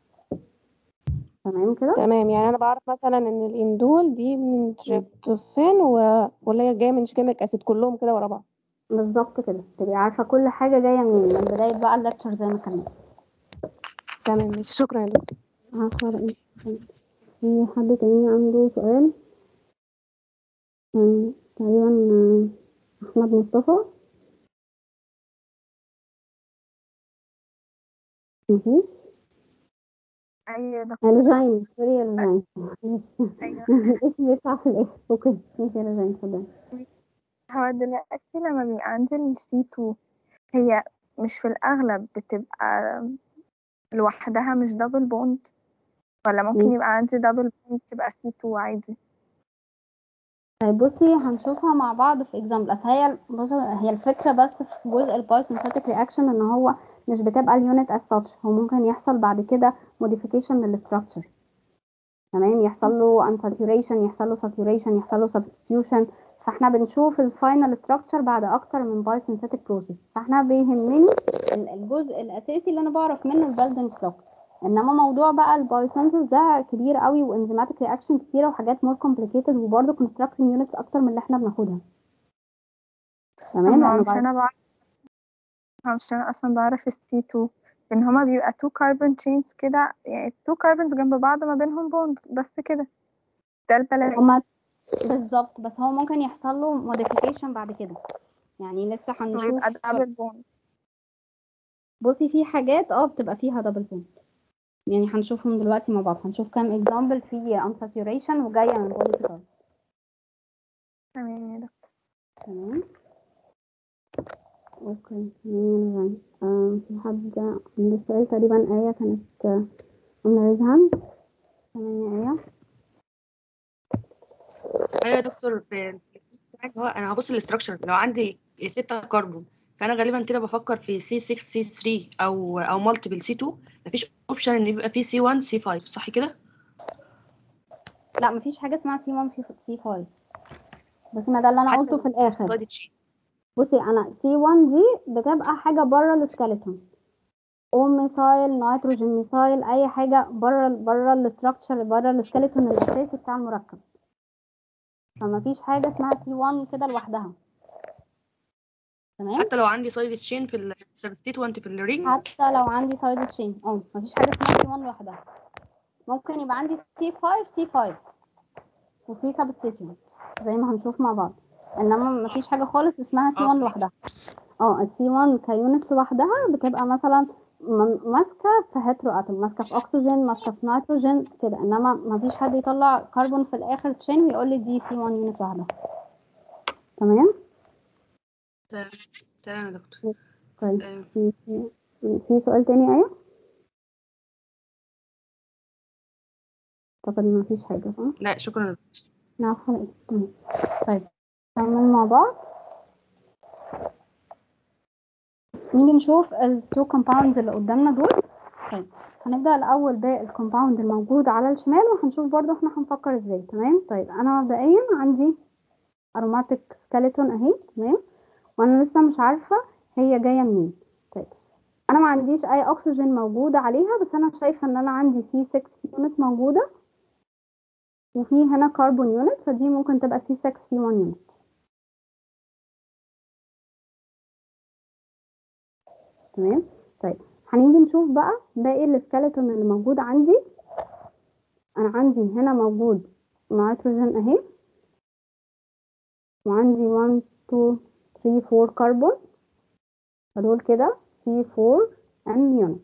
تمام كده. تمام. يعني انا بعرف مثلا ان الاندول دي من تريبتوفان و... ولا هي جاية من شيكاميك اسيد كلهم كده ورا بعض. بالظبط كده تبقي عارفه كل حاجه جايه منين من بدايه بقى الليكتشر زي ما كان. تمام ماشي، شكرا يا دكتور. عارفه رأيي. في حد تاني عنده سؤال؟ مم، تقريبا آه، احمد مصطفى. مفيش. ايوه يا دكتور. الجاين سوري يا الجاين. ايوه. اسمي بيطلع في الاخر. اوكي ماشي يا الجاين اتفضلي. هو دلوقتي لما بيبقى عندي السي اتنين هي مش في الأغلب بتبقى لوحدها مش دبل بوند، ولا ممكن مم. يبقى عندي دبل بوند تبقى سي اتنين عادي؟ طيب بصي هنشوفها مع بعض في اكزامبل. اصل هي بصي هي الفكره بس في جزء البايوسينثيتك رياكشن ان هو مش بتبقى اليونت از ساتش. هو ممكن يحصل بعد كده موديفيكيشن للستراكشر. تمام. يحصل له unsaturation يحصل له saturation يحصل له substitution. فاحنا بنشوف الفاينل structure بعد اكتر من biosynthetic process. فاحنا بيهمني ال- الجزء الاساسي اللي انا بعرف منه البيلدينج بلوك. انما موضوع بقى البايوسينثيس ده كبير قوي وانزيماتيك رياكشن كتيره وحاجات more complicated وبرده constructing units اكتر من اللي احنا بناخدها. تمام. أما لانه مش بعد أنا بعرف مش أنا أصلا بعرف السي اتنين إن هما بيبقى two carbon chains كده، يعني two carbons جنب بعض ما بينهم بوند بس كده، ده البلاقي. هما بالظبط. بس هو ممكن يحصل له modification بعد كده. يعني لسه ويبقى هنشوف. دبل بوند. بصي في حاجات اه بتبقى فيها دبل بوند. يعني هنشوفهم دلوقتي مع بعض. هنشوف كام اكزامبل في unsaturation وجايه من بوليكيتايد. تمام يا دكتور. تمام. اوكي تمام. آه في حد عنده سؤال؟ تقريبا آية كانت آه، عاملة ريز هاند. تمام يا ايه. ايوه يا دكتور، في هو انا هبص للاستراكشر لو عندي ستة كربون، فانا غالبا كده بفكر في سي ستة سي ثلاثة او او مالتيبل سي اتنين. مفيش اوبشن ان يبقى في سي واحد سي خمسة، صح كده؟ لا مفيش حاجه اسمها سي واحد سي خمسة، بس ما ده اللي انا حتى قلته لو في الاخر. سلايد تشين. بصي انا سي واحد دي بتبقى حاجه بره السكeleton، او ميثايل نيتروجين ميثايل، اي حاجه بره بره الاستراكشر بره السكeleton الاساسي بتاع المركب. فما فيش حاجه اسمها سي واحد كده لوحدها. تمام. حتى لو عندي سايد تشين في السبستيتوانت في الرينج. حتى لو عندي سايد تشين اه مفيش حاجه اسمها سي واحد لوحدها. ممكن يبقى عندي سي خمسة سي خمسة وفي سبستيتيوت زي ما هنشوف مع بعض، انما مفيش حاجه خالص اسمها سي واحد لوحدها. اه السي واحد كيونت لوحدها بتبقى مثلا م- ماسكه في هيترو اتوم، ماسكه في اكسجين، ماسكه في نيتروجين كده، انما مفيش حد يطلع كربون في الاخر تشين ويقول لي دي سي واحد يونت لوحدها. تمام. تمام تمام يا دكتور. طيب آه، في في في سؤال تاني ايه؟ اعتقد مفيش حاجه صح؟ لا شكرا يا دكتور. نعم خلاص تمام. طيب نكمل مع بعض. نيجي نشوف التو كومباوندز اللي قدامنا دول. طيب هنبدأ الأول بالكومباوند الموجود على الشمال وهنشوف برضو احنا هنفكر ازاي. تمام. طيب أنا مبدئيا عندي أروماتيك سكيلتون اهي. تمام. وأنا لسه مش عارفة هي جاية منين. طيب أنا ما عنديش أي أكسجين موجودة عليها، بس أنا شايفة إن أنا عندي سي ستة يونت موجودة وفي هنا كربون يونت، فدي ممكن تبقى سي ستة سي واحد يونت. تمام. طيب هنيجي نشوف بقى باقي السكيلتون اللي موجود عندي. انا عندي هنا موجود نيتروجين اهي، وعندي واحد اتنين تلاتة اربعة كربون، فدول كده سي اربعة ان يونت.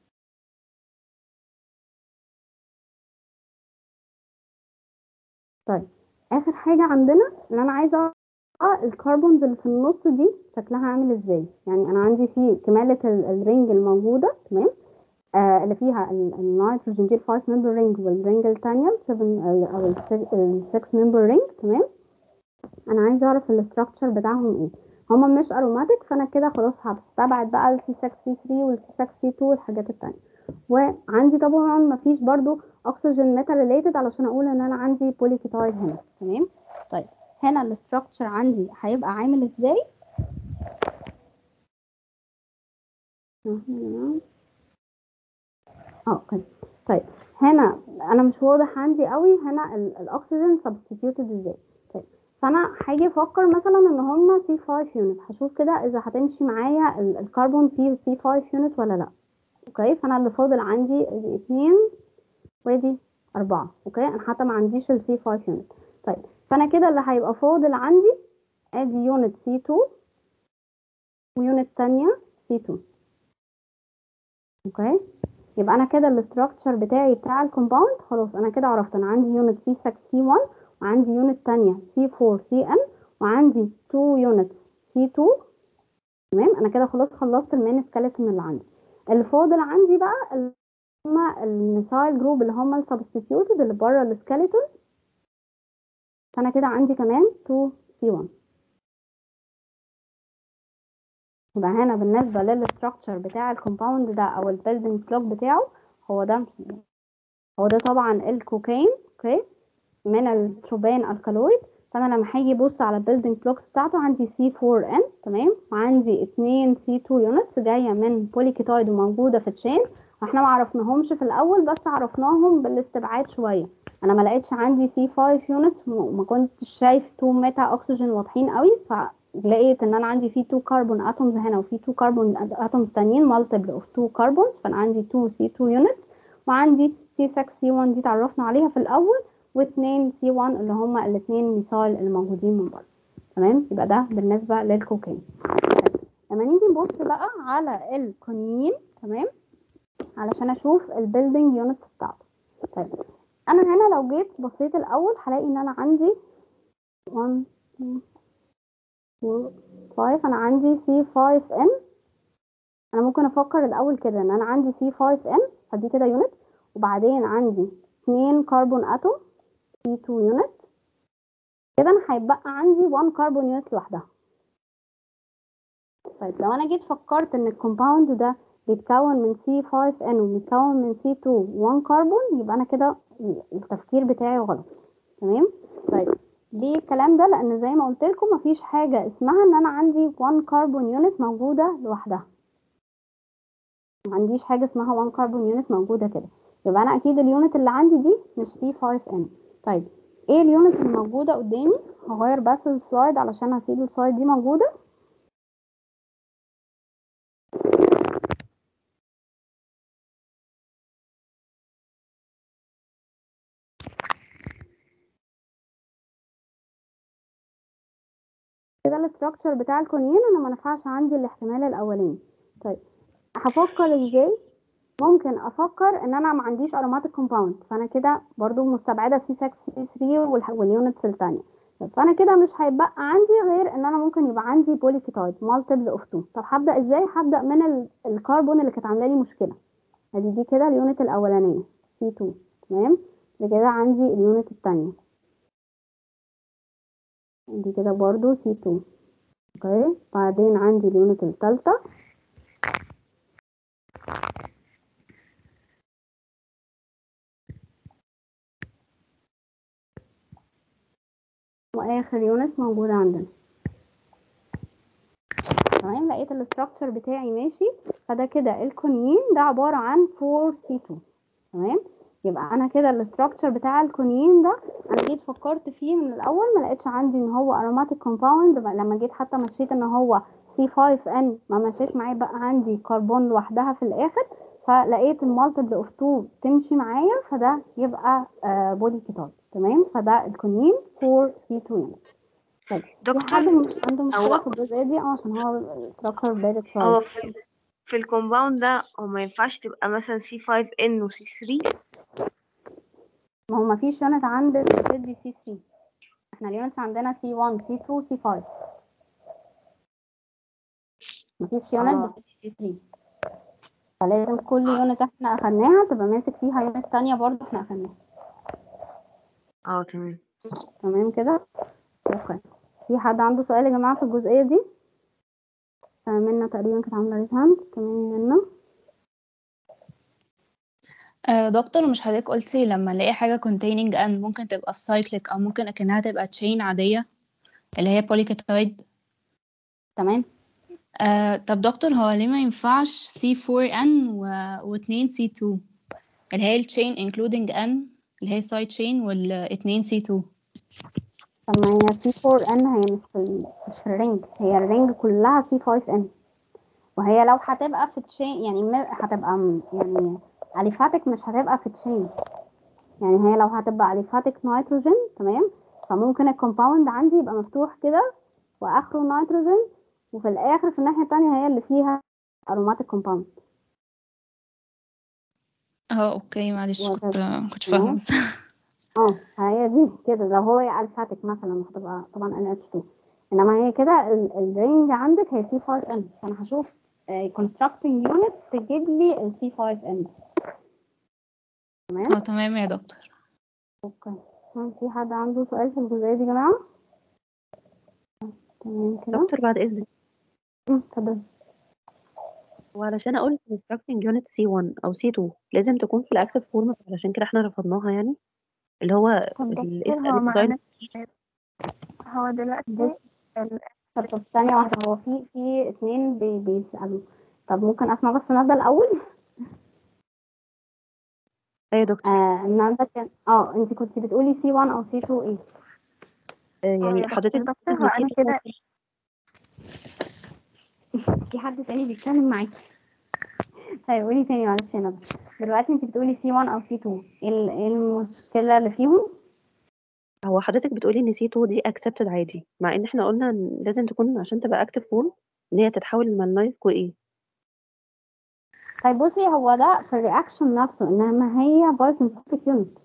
طيب اخر حاجه عندنا ان انا عايزه اعرف الكربونز اللي في النص دي شكلها عامل ازاي. يعني انا عندي في كماله ال- الرينج الموجوده. تمام. آه اللي فيها ال- النيتروجين دي الفايف ممبر رينج، والرينج الثانيه السفن او السكس ممبر رينج. تمام. انا عايزه اعرف الاستراكشر بتاعهم ايه. هما مش اروماتيك، فانا كده خلاص هستبعد بقى السي ستة سي ثلاثة والسي ستة سي اتنين والحاجات التانية. وعندي طبعا مفيش برضو اكسجين ميتا ريليتد علشان اقول ان انا عندي بوليكيتايد هنا. تمام. طيب هنا الاستراكشر عندي هيبقى عامل ازاي؟ اه اوكي. طيب هنا انا مش واضح عندي قوي هنا ال- الاكسجين سبستيتيوتد ازاي. طيب فانا هاجي افكر مثلا ان هما سي خمسة يونت، هشوف كده اذا هتمشي معايا ال- الكربون فيه سي خمسة يونت ولا لا. اوكي. فانا اللي فاضل عندي ادي اتنين وادي اربعة. اوكي. انا حتى ما عنديش السي خمسة يونت. طيب فانا كده اللي هيبقى فاضل عندي ادي يونت سي اتنين ويونت تانية سي اتنين. اوكي. يبقى انا كده الاستراكشر بتاعي بتاع الكومباوند خلاص انا كده عرفت انا عندي يونت سي ستة سي واحد، وعندي يونت تانية سي اربعة سي ان، وعندي اتنين يونت سي اتنين. تمام. انا كده خلاص خلصت المين سكيلتون اللي عندي. اللي فاضل عندي بقى اللي هما الميثايل جروب اللي هما السبستيتيوتد اللي بره السكيلتون. فانا كده عندي كمان اتنين سي واحد. يبقى هنا بالنسبه للستراكشر بتاع الكومباوند ده او البيلدينج بلوك بتاعه هو ده هو ده طبعا الكوكايين. اوكي. من التروبان الكالويد. فانا لما هاجي ابص على البيلدينج بلوكس بتاعته عندي سي اربعة ان. تمام. وعندي اتنين سي اتنين يونتس جايه من بوليكيتايد وموجوده في تشين، واحنا ما عرفناهمش في الاول بس عرفناهم بالاستبعاد شويه. انا ما لقيتش عندي سي خمسة يونتس وما كنتش شايف اتنين ميتا اكسجين واضحين قوي، فلقيت ان انا عندي في اتنين كربون اتومز هنا وفي اتنين كربون اتومز تانيين مالتيبل اوف اتنين كربونز، فانا عندي اتنين سي اتنين يونتس، وعندي سي ستة سي واحد دي اتعرفنا عليها في الاول، واثنين سي واحد اللي هما الاثنين ميثايل اللي موجودين من بره. تمام. يبقى ده بالنسبه للكوكايين. لما نيجي نبص بقى على الكونيين. تمام. علشان اشوف البيلدينج يونتس بتاعته. طيب انا هنا لو جيت بصيت الاول هلاقي ان انا عندي واحد اتنين اربعة خمسة. انا عندي سي خمسة ان. انا ممكن افكر الاول كده ان انا عندي سي خمسة ان فدي كده يونت، وبعدين عندي اتنين كربون اتوم سي اتنين يونت، كده انا هيبقى عندي واحد كربون يونت لوحدها. طيب لو انا جيت فكرت ان الكومباوند ده بيتكون من سي خمسة ان وبيتكون من سي اتنين واحد كربون، يبقى انا كده التفكير بتاعي غلط. تمام. طيب ليه الكلام ده؟ لان زي ما قلت لكم مفيش حاجه اسمها ان انا عندي واحد كربون يونت موجوده لوحدها، ما عنديش حاجه اسمها واحد كربون يونت موجوده كده، يبقى انا اكيد اليونت اللي عندي دي مش سي خمسة ان. طيب ايه اليونت اللي موجوده قدامي؟ هغير بس السلايد علشان هسيب السلايد دي موجوده. كده الاستراكشر بتاع الكونين انا ما نفعش عندي الاحتمال الاولاني. طيب هفكر ازاي؟ ممكن افكر ان انا ما عنديش اروماتيك كومباوند، فانا كده برضو مستبعده سي ستة سي ثلاثة واليونتس الثانيه، فانا كده مش هيبقى عندي غير ان انا ممكن يبقى عندي بوليكيتايد مالتيبل اوف اتنين. طب هبدا ازاي؟ هبدا من ال- الكربون اللي كانت عامله لي مشكله، ادي دي كده اليونت الاولانيه سي اتنين. تمام. بعد كده عندي اليونت الثانيه دي كده برضو سي اتنين. اوكي. بعدين عندي اليونت الثالثه واخر يونت موجوده عندنا. تمام. لقيت الاستراكشر بتاعي ماشي، فده كده الكونيين ده عباره عن أربعة سي اتنين. تمام. يبقى انا كده الاستراكشر بتاع الكونيين ده انا جيت فكرت فيه من الاول ما لقيتش عندي ان هو اروماتيك كومباوند، لما جيت حتى مشيت ان هو سي خمسة ان ما مشيش معايا، بقى عندي كربون لوحدها في الاخر، فلقيت المالتيبل اوف اتنين تمشي معايا، فده يبقى آه بولي كيتايد. تمام. فده الكونيين أربعة سي اتنين. طيب في حد دكتور عنده مشكله هو في الجزئيه دي؟ اه عشان هو الاستراكشر بارد شويه. هو في, في الكومباوند ده هو ما ينفعش تبقى مثلا سي خمسة ان وسي ثلاثة؟ ما هو ما فيش يونت عند بتدي سي ثلاثة، احنا اليونتس عندنا سي واحد سي اتنين سي خمسة، ما فيش يونت اه بتدي سي ثلاثة، فلازم كل يونت احنا اخدناها تبقى ماسك فيها يونت تانية برضه احنا اخدناها. اه تمام. تمام كده. اوكي. في حد عنده سؤال يا جماعه في الجزئيه دي؟ منا تقريبا كانت عامله ريز هاند. تمام منا. آه دكتور، مش حضرتك قلتي لما نلاقي حاجة containing N ممكن تبقى في cyclic أو ممكن أكنها تبقى chain عادية اللي هي polypeptide؟ تمام. آه طب دكتور، هو ليه ما ينفعش سي فور إن و... و2 سي تو اللي هي الchain including N اللي هي side chain وال2 سي تو؟ طب ما هي سي أربعة ان هي مش في ال- مش في الرينج، هي الرينج كلها سي خمسة ان، وهي لو هتبقى في تشين يعني م- هتبقى م- يعني اليفاتك مش هتبقى في تشين، يعني هي لو هتبقى اليفاتك نيتروجين تمام، فممكن الكومباوند عندي يبقى مفتوح كده واخره نيتروجين، وفي الاخر في الناحيه التانية هي اللي فيها اروماتيك كومباوند. اه اوكي، معلش كنت كنت فاهمة تمام. بس. اه هي دي كده، لو هو اليفاتك مثلا هتبقى طبعا ان اتش اتنين، انما هي كده ال- الرينج عندك هي سي خمسة ان، فانا هشوف كونستراكتنج يونت تجيب لي السي خمسة ان. تمام. اه تمام يا دكتور. اوكي. هل في حد عنده سؤال في الجزئيه دي يا جماعه؟ تمام كده. دكتور بعد إذنك، أمم، اتفضلي. وعلشان أقول constructing unit سي واحد أو سي اتنين لازم تكون في الأكتف فورم، علشان كده احنا رفضناها يعني، اللي هو طب دكتور الاس هو أنيتايل. معلش، هو دلوقتي بص ال- طب طب ثانيه واحده، هو في في اتنين بي بيسالوا، طب ممكن اسمع بس ندى الاول؟ أيوة يا دكتور. آه ندى كان اه انت كنت بتقولي سي واحد او سي اتنين ايه؟ آه اه يعني يا حضرتك دكتور بتقولي هو إن سي انا اتنين كده في حد تاني بيتكلم معاكي؟ طيب قولي تاني معلش يا ندى. دلوقتي انت بتقولي سي واحد او سي اتنين، ايه ال- إيه المشكله اللي فيهم؟ هو حضرتك بتقولي ان سي اتنين دي accepted عادي، مع ان احنا قلنا إن لازم تكون عشان تبقى active form ان هي تتحول لمالنايف كو ايه. طيب بصي، هو ده في الرياكشن نفسه، انما هي بايوسينثيتيك يونت.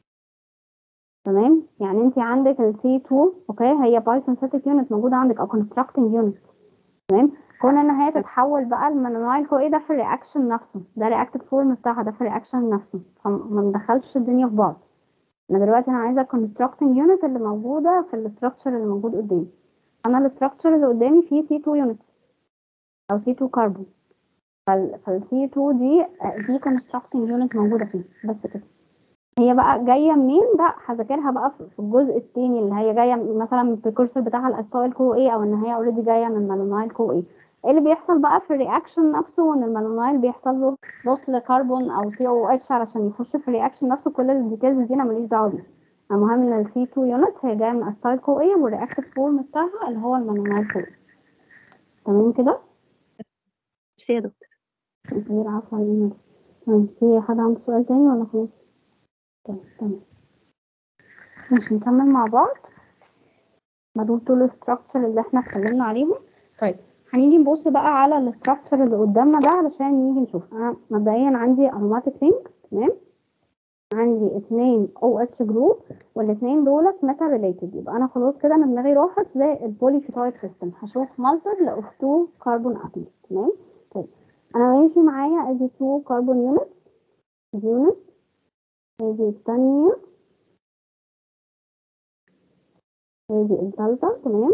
تمام. يعني انت عندك ال سي اتنين اوكي، هي بايوسينثيتيك يونت موجوده عندك او كونستراكتنج يونت. تمام. كون ان هي تتحول بقى المانونايل كو ايه ده في الرياكشن نفسه، ده رياكتيف فورم بتاعها ده في الرياكشن نفسه، فما ندخلش الدنيا في بعض. انا دلوقتي انا عايزه الكونستراكتنج يونت اللي موجوده في الاستراكشر اللي موجود قدامي. انا الاستراكشر اللي قدامي فيه سي تو يونتس او سي تو كربون، فالسي تو دي دي كونستراكتنج يونت موجوده فيه بس كده. هي بقى جايه منين ده هذاكرها بقى في الجزء التاني، اللي هي جايه مثلا من البريكورسور بتاعها الاستايل كو ايه، او ان هي اوريدي جايه من مالونايل كو ايه. ايه اللي بيحصل بقى في الرياكشن نفسه، وان المالونايل بيحصل له لوس لكربون او سي او اتش علشان يخش في الرياكشن نفسه. كل الديتيلز دي انا ماليش دعوه بيها. المهم ان السي تو يونت هي جايه من استايل كو ايه، والرياكتيف فورم بتاعها اللي هو المالونايل كو ايه. تمام كده؟ ميرسي يا دكتور. كتير عفوا علينا. طيب في حد عنده سؤال تاني ولا خلاص؟ طيب تمام ماشي نكمل مع بعض. ما دول طول الستراكشر اللي احنا اتكلمنا عليهم. طيب هنيجي نبص بقى على الستراكشر اللي قدامنا ده علشان نيجي نشوف. انا مبدئيا عندي aromatic ring، تمام، عندي اتنين او اتش جروب، والاتنين دولت ميتا ريليتد. يبقى انا خلاص كده انا دماغي راحت زي البوليفيتايد سيستم، هشوف مالتيبل اوف تو كربون اتومز. تمام. طيب انا ماشي معايا ادي تو كربون يونتس، يونت ادي الثانيه ادي الثالثه. تمام.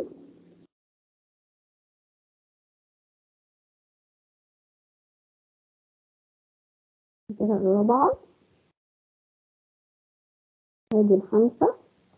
كده الرابعه ادي الخامسه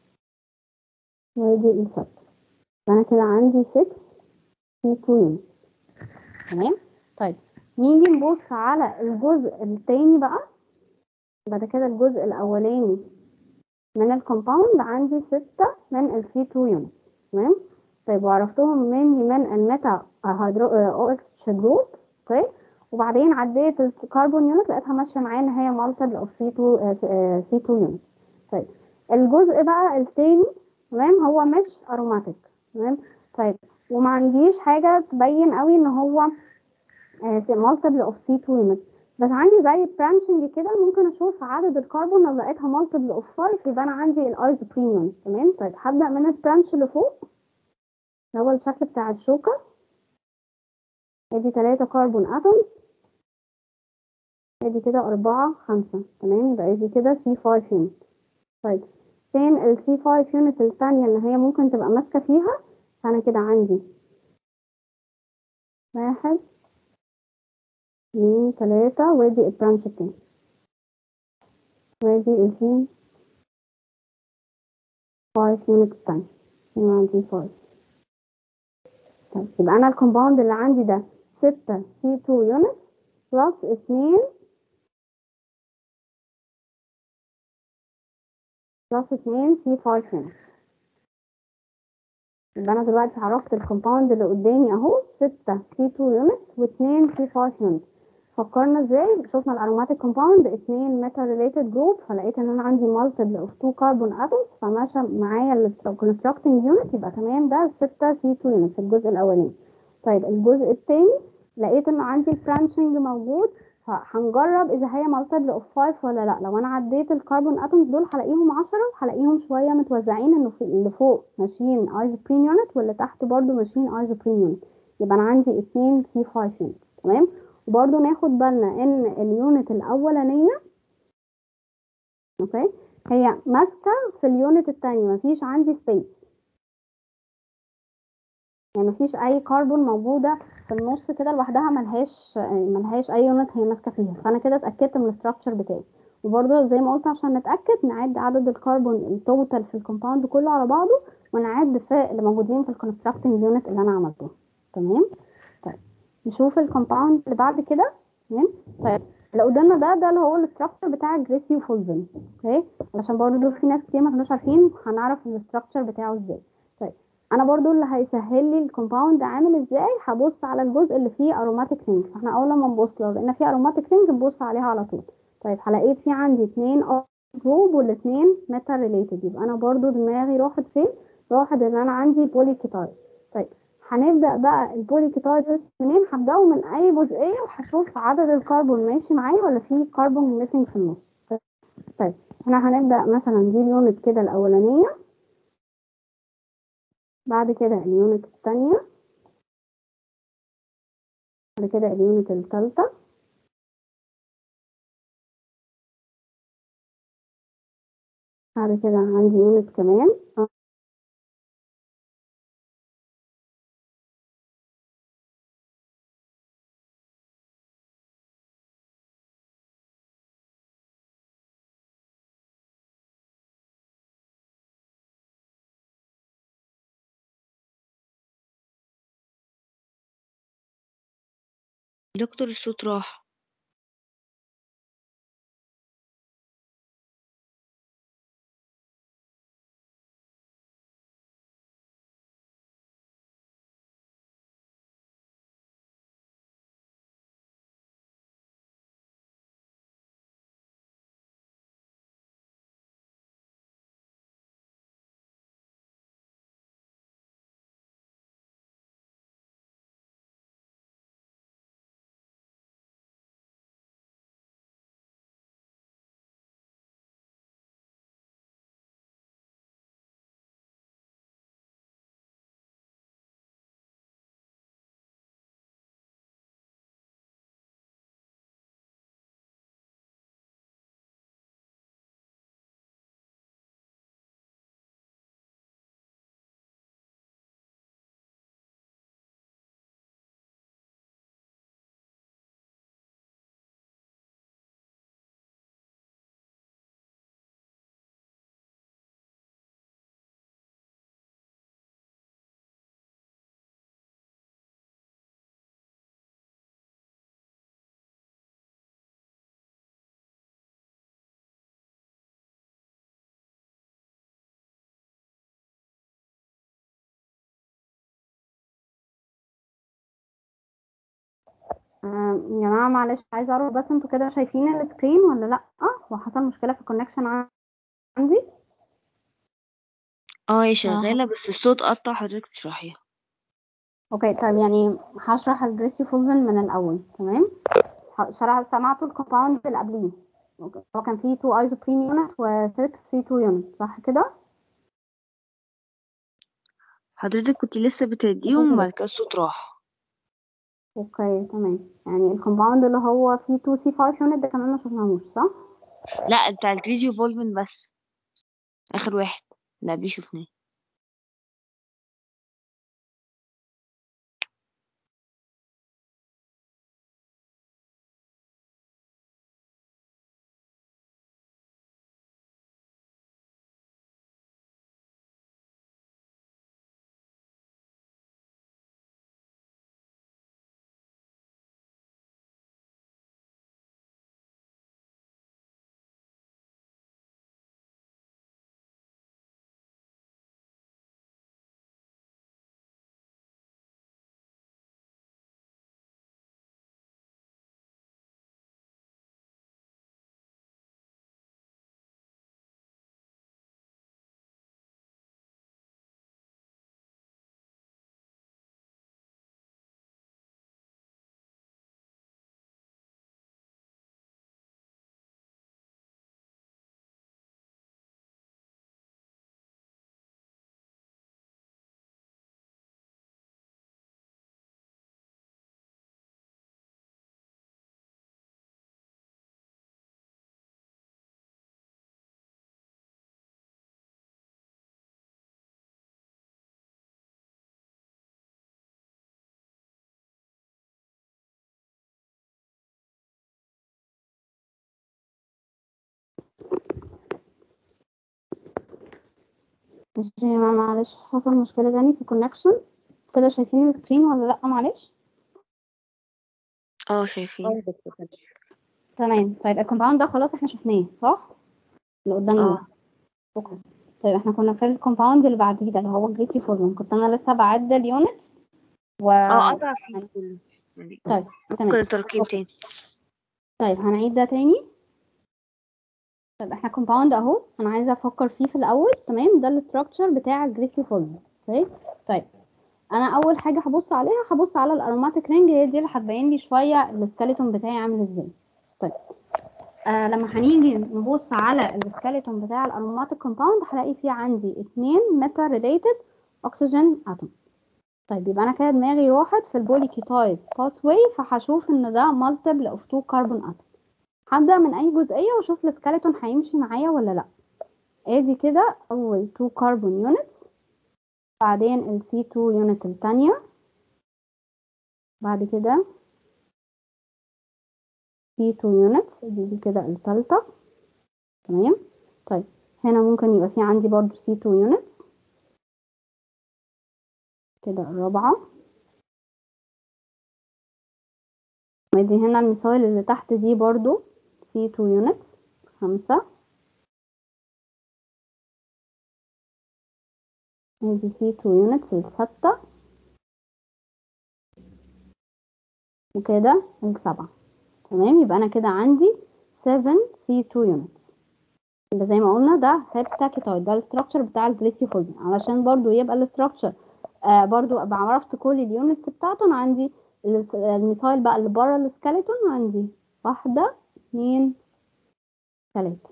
ادي السادسه. فانا كده عندي ستة سي تو يونتس. تمام. طيب نيجي نبص على الجزء التاني بقى. بعد كده الجزء الاولاني من الكومباوند عندي ستة من السي تو يونت. تمام. طيب وعرفتهم مني من الميتا هيدرو او اتش جروب. اوكي. وبعدين عديت الكربون يونت لقيتها ماشيه معايا ان هي مالتيبل اوف سي تو سي تو يونت. طيب الجزء بقى التاني، تمام، هو مش اروماتيك. تمام. طيب وما عنديش حاجه تبين قوي ان هو مالتيبل اوف سي تو يونت، بس عندي زي برانشنج كده ممكن اشوف عدد الكربون لو لقيتها مالتيبل اوف خمسة يبقى انا عندي الايزوبرين. تمام. طيب هبدا من البرانش اللي فوق اللي هو الشكل بتاع الشوكه. ادي ثلاثة كربون اتومز، ادي كده أربعة خمسة. تمام. يبقى ادي كده سي خمسة يونت. طيب فين السي خمسة يونت الثانيه اللي هي ممكن تبقى ماسكه فيها؟ فانا كده عندي واحد اتنين تلاتة، وادي البرانش التاني، وادي السي خمسة يونت الثانيه. هنا عندي خمسة. طيب يبقى انا الكومباوند اللي عندي ده ستة سي تو يونت بلس اتنين بلس اتنين سي خمسة يونت. يبقى انا دلوقتي عرفت الكومباوند اللي قدامي اهو ستة سي تو يونت واتنين سي خمسة يونت. فكرنا ازاي؟ شفنا الاروماتيك كومباوند اتنين ميتا ريليتد جروب، فلقيت ان انا عندي مالتيبل اوف تو كربون اتومز، فماشى معايا الكونستراكتنج يونت. يبقى تمام ده ستة سي تو يونت في الجزء الاولاني. طيب الجزء الثاني لقيت ان عندي البرانشنج موجود، فهنجرب اذا هي مالتيبل اوف خمسة ولا لا. لو انا عديت الكربون اتومز دول هلاقيهم عشرة، وهلاقيهم شويه متوزعين، انه اللي فوق ماشيين ايزوبرين يونت واللي تحت برضو ماشيين ايزوبرين يونت. يبقى انا عندي اتنين سي خمسة يونت. تمام. وبرضو ناخد بالنا ان اليونت الاولانيه اوكي هي ماسكه في اليونت الثانيه، مفيش عندي سبيس، يعني مفيش اي كربون موجوده في النص كده لوحدها، ملهاش ملهاش اي يونت هي ماسكه فيها. فانا كده اتاكدت من الاستراكشر بتاعي. وبرده زي ما قلت عشان نتاكد نعد عدد الكربون التوتال في الكومباوند كله على بعضه، ونعد في اللي موجودين في الكونستراكتنج يونت اللي انا عملته. تمام. طيب نشوف الكومباوند اللي بعد كده. تمام. طيب اللي قدامنا ده ده اللي هو الاستراكشر بتاع الجريسيو فولفين. اوكي. علشان برضه في ناس كتير ما كانوش عارفين هنعرف الاستراكشر بتاعه ازاي. طيب انا برضو اللي هيسهل لي الكومباوند عامل ازاي هبص على الجزء اللي فيه اروماتيك رينج. فاحنا اول لما نبص لو لقينا فيه اروماتيك رينج نبص عليها على طول. طيب هلاقيت في عندي اتنين جروب والاثنين ميتا ريليتد، يبقى انا برضو دماغي راحت فين؟ راحت ان انا عندي بوليكيتايد. طيب هنبدا بقى البوليكيتايد منين؟ هبداه من اي جزئيه وهشوف عدد الكربون ماشي معايا ولا في كربون ميسنج في النص. طيب احنا هنبدا مثلا دي اليونت كده الاولانيه، بعد كده اليونت الثانيه، بعد كده اليونت الثالثة. بعد كده عندي يونت كمان دكتور الصوت راح. آه، يا جماعة معلش عايزة أعرف بس انتوا كده شايفين السكرين ولا لأ؟ وحصل مشكلة في الكونكشن عندي؟ اه هي آه، شغالة بس الصوت قطع، حضرتك تشرحيها. اوكي طيب يعني هشرح الجريسي فولفن من الأول. تمام. ه- شرح سمعتوا الكومباوند اللي قبليه. أوكي. هو كان فيه اتنين ايزوبرين يونت و ستة سي اتنين يونت صح كده؟ حضرتك كنت لسه بتديهم وبعد كده الصوت راح. اوكي تمام. يعني الكومباوند اللي هو فيه اتنين سي خمسة يونت ده كمان ما شفناهوش صح؟ لا بتاع الجريزيو فولفن بس، آخر واحد لا بيه شفناه. ماشي يا جماعة معلش حصل مشكلة تاني في الكونكشن. كده شايفين السكرين ولا لأ معلش؟ اه شايفين. تمام. طيب الكومباوند ده خلاص احنا شفناه صح؟ اللي قدامنا ده. اه اوكي. طيب احنا كنا في الكومباوند اللي بعديه ده اللي هو جريسي فولفن. كنت انا لسه بعد اليونتس و اه قطع فيه كله يعني. طيب ممكن تمام. التركيب اوكي. تاني. طيب هنعيد ده تاني. طيب احنا كومباوند اهو انا عايزه افكر فيه في الاول. تمام. ده الاستراكشر بتاع الجريسي فولفن. اوكي. طيب انا اول حاجه هبص عليها هبص على الاروماتيك رينج. هي دي اللي هتبين لي شويه السكeleton بتاعي عامل ازاي. طيب آه لما هنيجي نبص على السكeleton بتاع الاروماتيك كومباوند هلاقي فيه عندي اتنين ميتا ريليتد اكسجين اتومز. طيب يبقى انا كده دماغي راحت في البوليكيتايد باثواي، فهشوف ان ده مالتيبل اوف تو كربون اتوم. هبدأ من اي جزئية واشوف السكeleton هيمشي معايا ولا لا. ادي كده اول تو كربون يونتس، بعدين ال سي تو يونت التانية، بعد كده سي تو يونتس دي, دي كده التالتة. تمام. طيب هنا ممكن يبقى في عندي برضو سي تو يونتس كده الرابعة. وادي هنا المثال اللي تحت دي برضو سي تو يونتس خمسة. ادي سي تو يونتس الستة، وكده السبعة. تمام. يبقى انا كده عندي سبعة سي تو يونتس. يبقى زي ما قلنا ده هيبتاكيتايد، ده الستراكشر بتاع الجليسيفولفين. علشان برضو يبقى الستراكشر آه برضو ابقى عرفت كل اليونتس بتاعته. انا عندي الس- المثال بقى اللي بره السكeleton عندي واحدة اتنين تلاتة،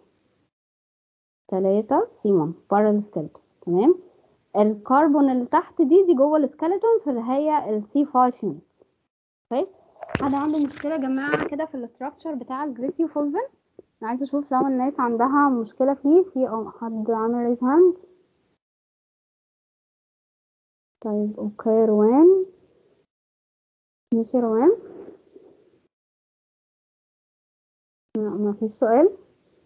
تلاتة سي واحد بره السكeleton. تمام. الكربون اللي تحت دي دي جوه السكeleton، فاللي هي السي خمسة يونتس. طيب حد عنده مشكلة يا جماعة كده في الاستراكشر بتاع الجليسيفولفين؟ انا عايزة اشوف لو الناس عندها مشكلة فيه. في أو حد عامل ريز هاند؟ طيب اوكي روان. ماشي روان. لا ما فيش سؤال.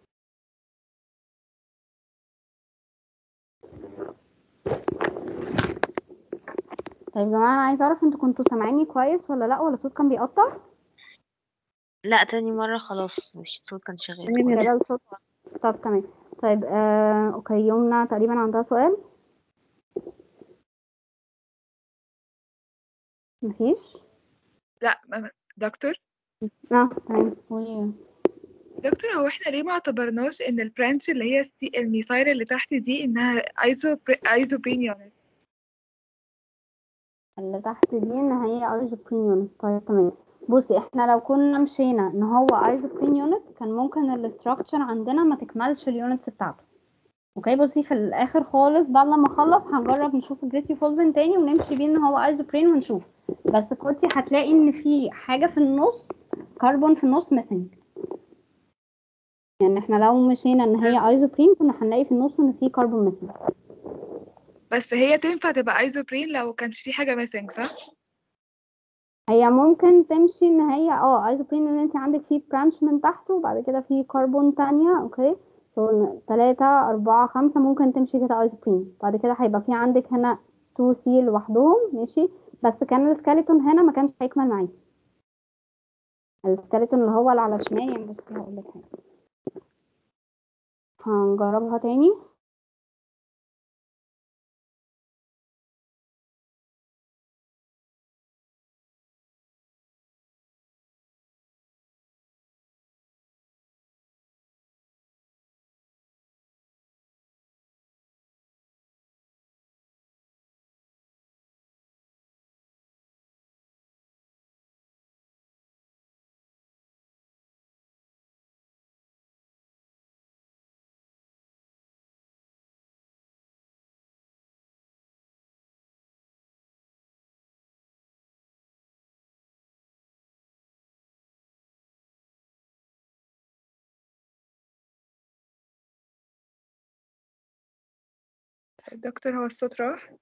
طيب يا جماعة انا عايزة اعرف انتوا كنتوا سامعيني كويس ولا لا، ولا الصوت كان بيقطع؟ لا، تاني مرة خلاص مش الصوت كان شغال تمام يا كويس. كده الصوت. طب تمام. طيب آه اوكي يمنى تقريبا عندها سؤال. مفيش. لا م- دكتور اه تمام قولي. دكتور هو احنا ليه ما اعتبرناش ان البرانش اللي هي السي- الميثايل اللي تحت دي انها ايزو ايزوبرين يونت؟ اللي تحت دي ان هي ايزوبرين يونت. طيب تمام. بصي احنا لو كنا مشينا ان هو ايزوبرين يونت كان ممكن الاستراكشر عندنا ما تكملش اليونتس بتاعته. اوكي بصي في الاخر خالص بعد لما اخلص هنجرب نشوف الجليسيفولفين تاني ونمشي بيه ان هو ايزوبرين ونشوف. بس كنتي هتلاقي ان في حاجه في النص، كربون في النص ميسنج. يعني احنا لو مشينا ان هي ايزوبرين كنا هنلاقي في النص ان في كربون ميسنج. بس هي تنفع تبقى ايزوبرين لو كانش في حاجة ميسنج صح؟ هي ممكن تمشي ان هي اه ايزوبرين ان انت عندك فيه برانش من تحت وبعد كده فيه كربون تانية. اوكي سو تلاتة اربعة خمسة ممكن تمشي كده ايزوبرين. بعد كده هيبقى في عندك هنا تو سي لوحدهم ماشي. بس كان السكeleton هنا ما كانش هيكمل معاكي. السكeleton اللي هو اللي على الشمال. يعني بصي هقول لك حاجة هنجربها تاني. دكتور هو الصوت راح؟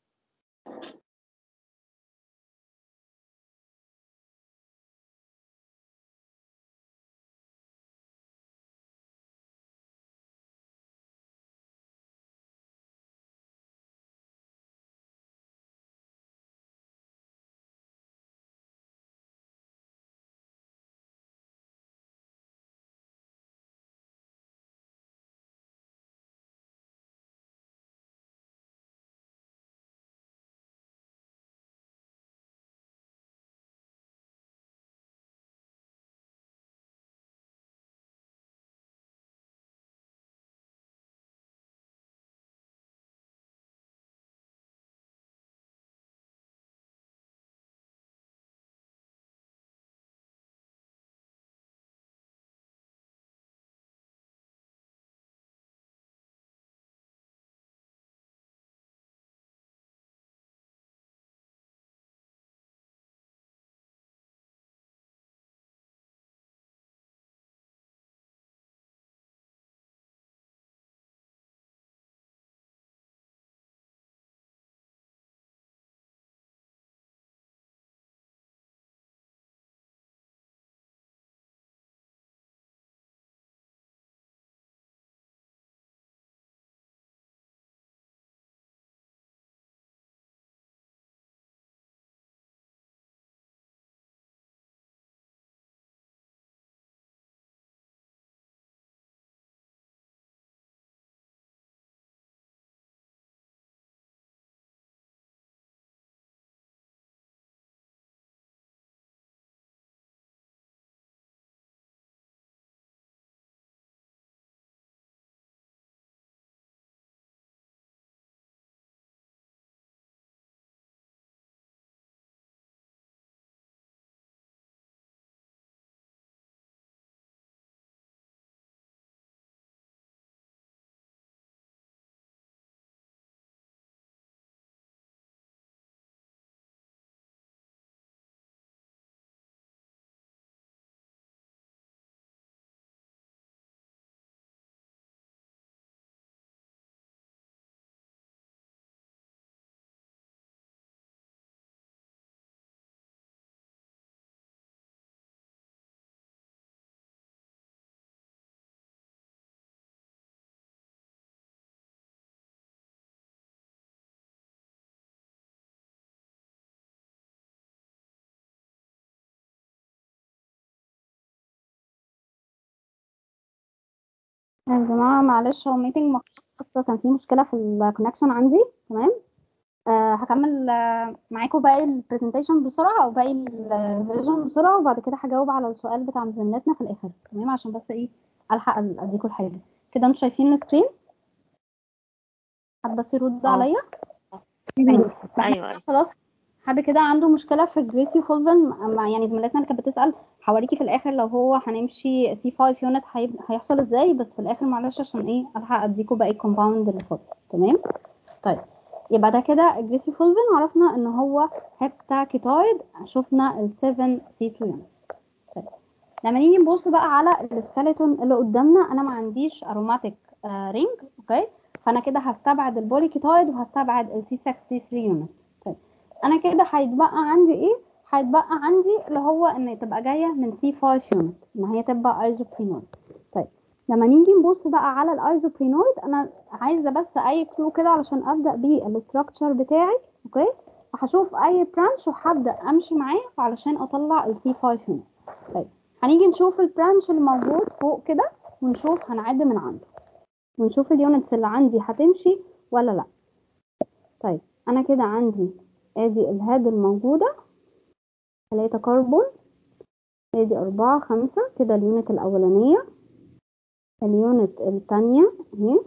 يا جماعة معلش هو ميتنج مخصوص، بس كان في مشكلة في الكونكشن عندي. تمام. آه هكمل آه معاكم باقي البرزنتيشن بسرعة أو باقي الفيجن بسرعة، وبعد كده هجاوب على السؤال بتاع مزملتنا في الآخر. تمام، عشان بس إيه ألحق أديكم الحاجة. كده انتوا شايفين السكرين؟ حد بس يرد اه عليا. تمام. فاحنا ايوه كده ايوه خلاص. حد كده عنده مشكلة في جريسي فولفن مع يعني زميلتنا اللي كانت بتسأل، هوريكي في الآخر لو هو هنمشي سي خمسة يونت هيحصل ازاي، بس في الآخر معلش عشان ايه ألحق أديكوا باقي الكومباوند اللي فاضل. تمام. طيب يبقى ده كده الجريسي فولفن، عرفنا ان هو هيبتاكيتايد، شفنا ال سبعة سي اتنين يونتس. طيب لما نيجي نبص بقى على السكeleton اللي قدامنا، انا ما عنديش اروماتيك رينج. اوكي، فانا كده هستبعد البوليكيتايد وهستبعد ال سي ستة سي ثلاثة يونت. طيب انا كده هيتبقى عندي ايه؟ هيتبقى عندي اللي هو ان تبقى جايه من سي خمسة يونت، ان هي تبقى ايزوبرينويد. طيب لما نيجي نبص بقى على الايزوبرينويد، انا عايزه بس اي كلو كده علشان ابدا بيه الاستراكشر بتاعي. اوكي، هشوف اي برانش وهبدا امشي معاه علشان اطلع السي خمسة يونت. طيب هنيجي نشوف البرانش اللي موجود فوق كده، ونشوف هنعد من عنده، ونشوف اليونتس اللي عندي هتمشي ولا لا. طيب انا كده عندي ادي الهاد الموجوده ثلاثة كربون، ادي أربعة خمسة كده اليونت الاولانيه. اليونت الثانيه اهي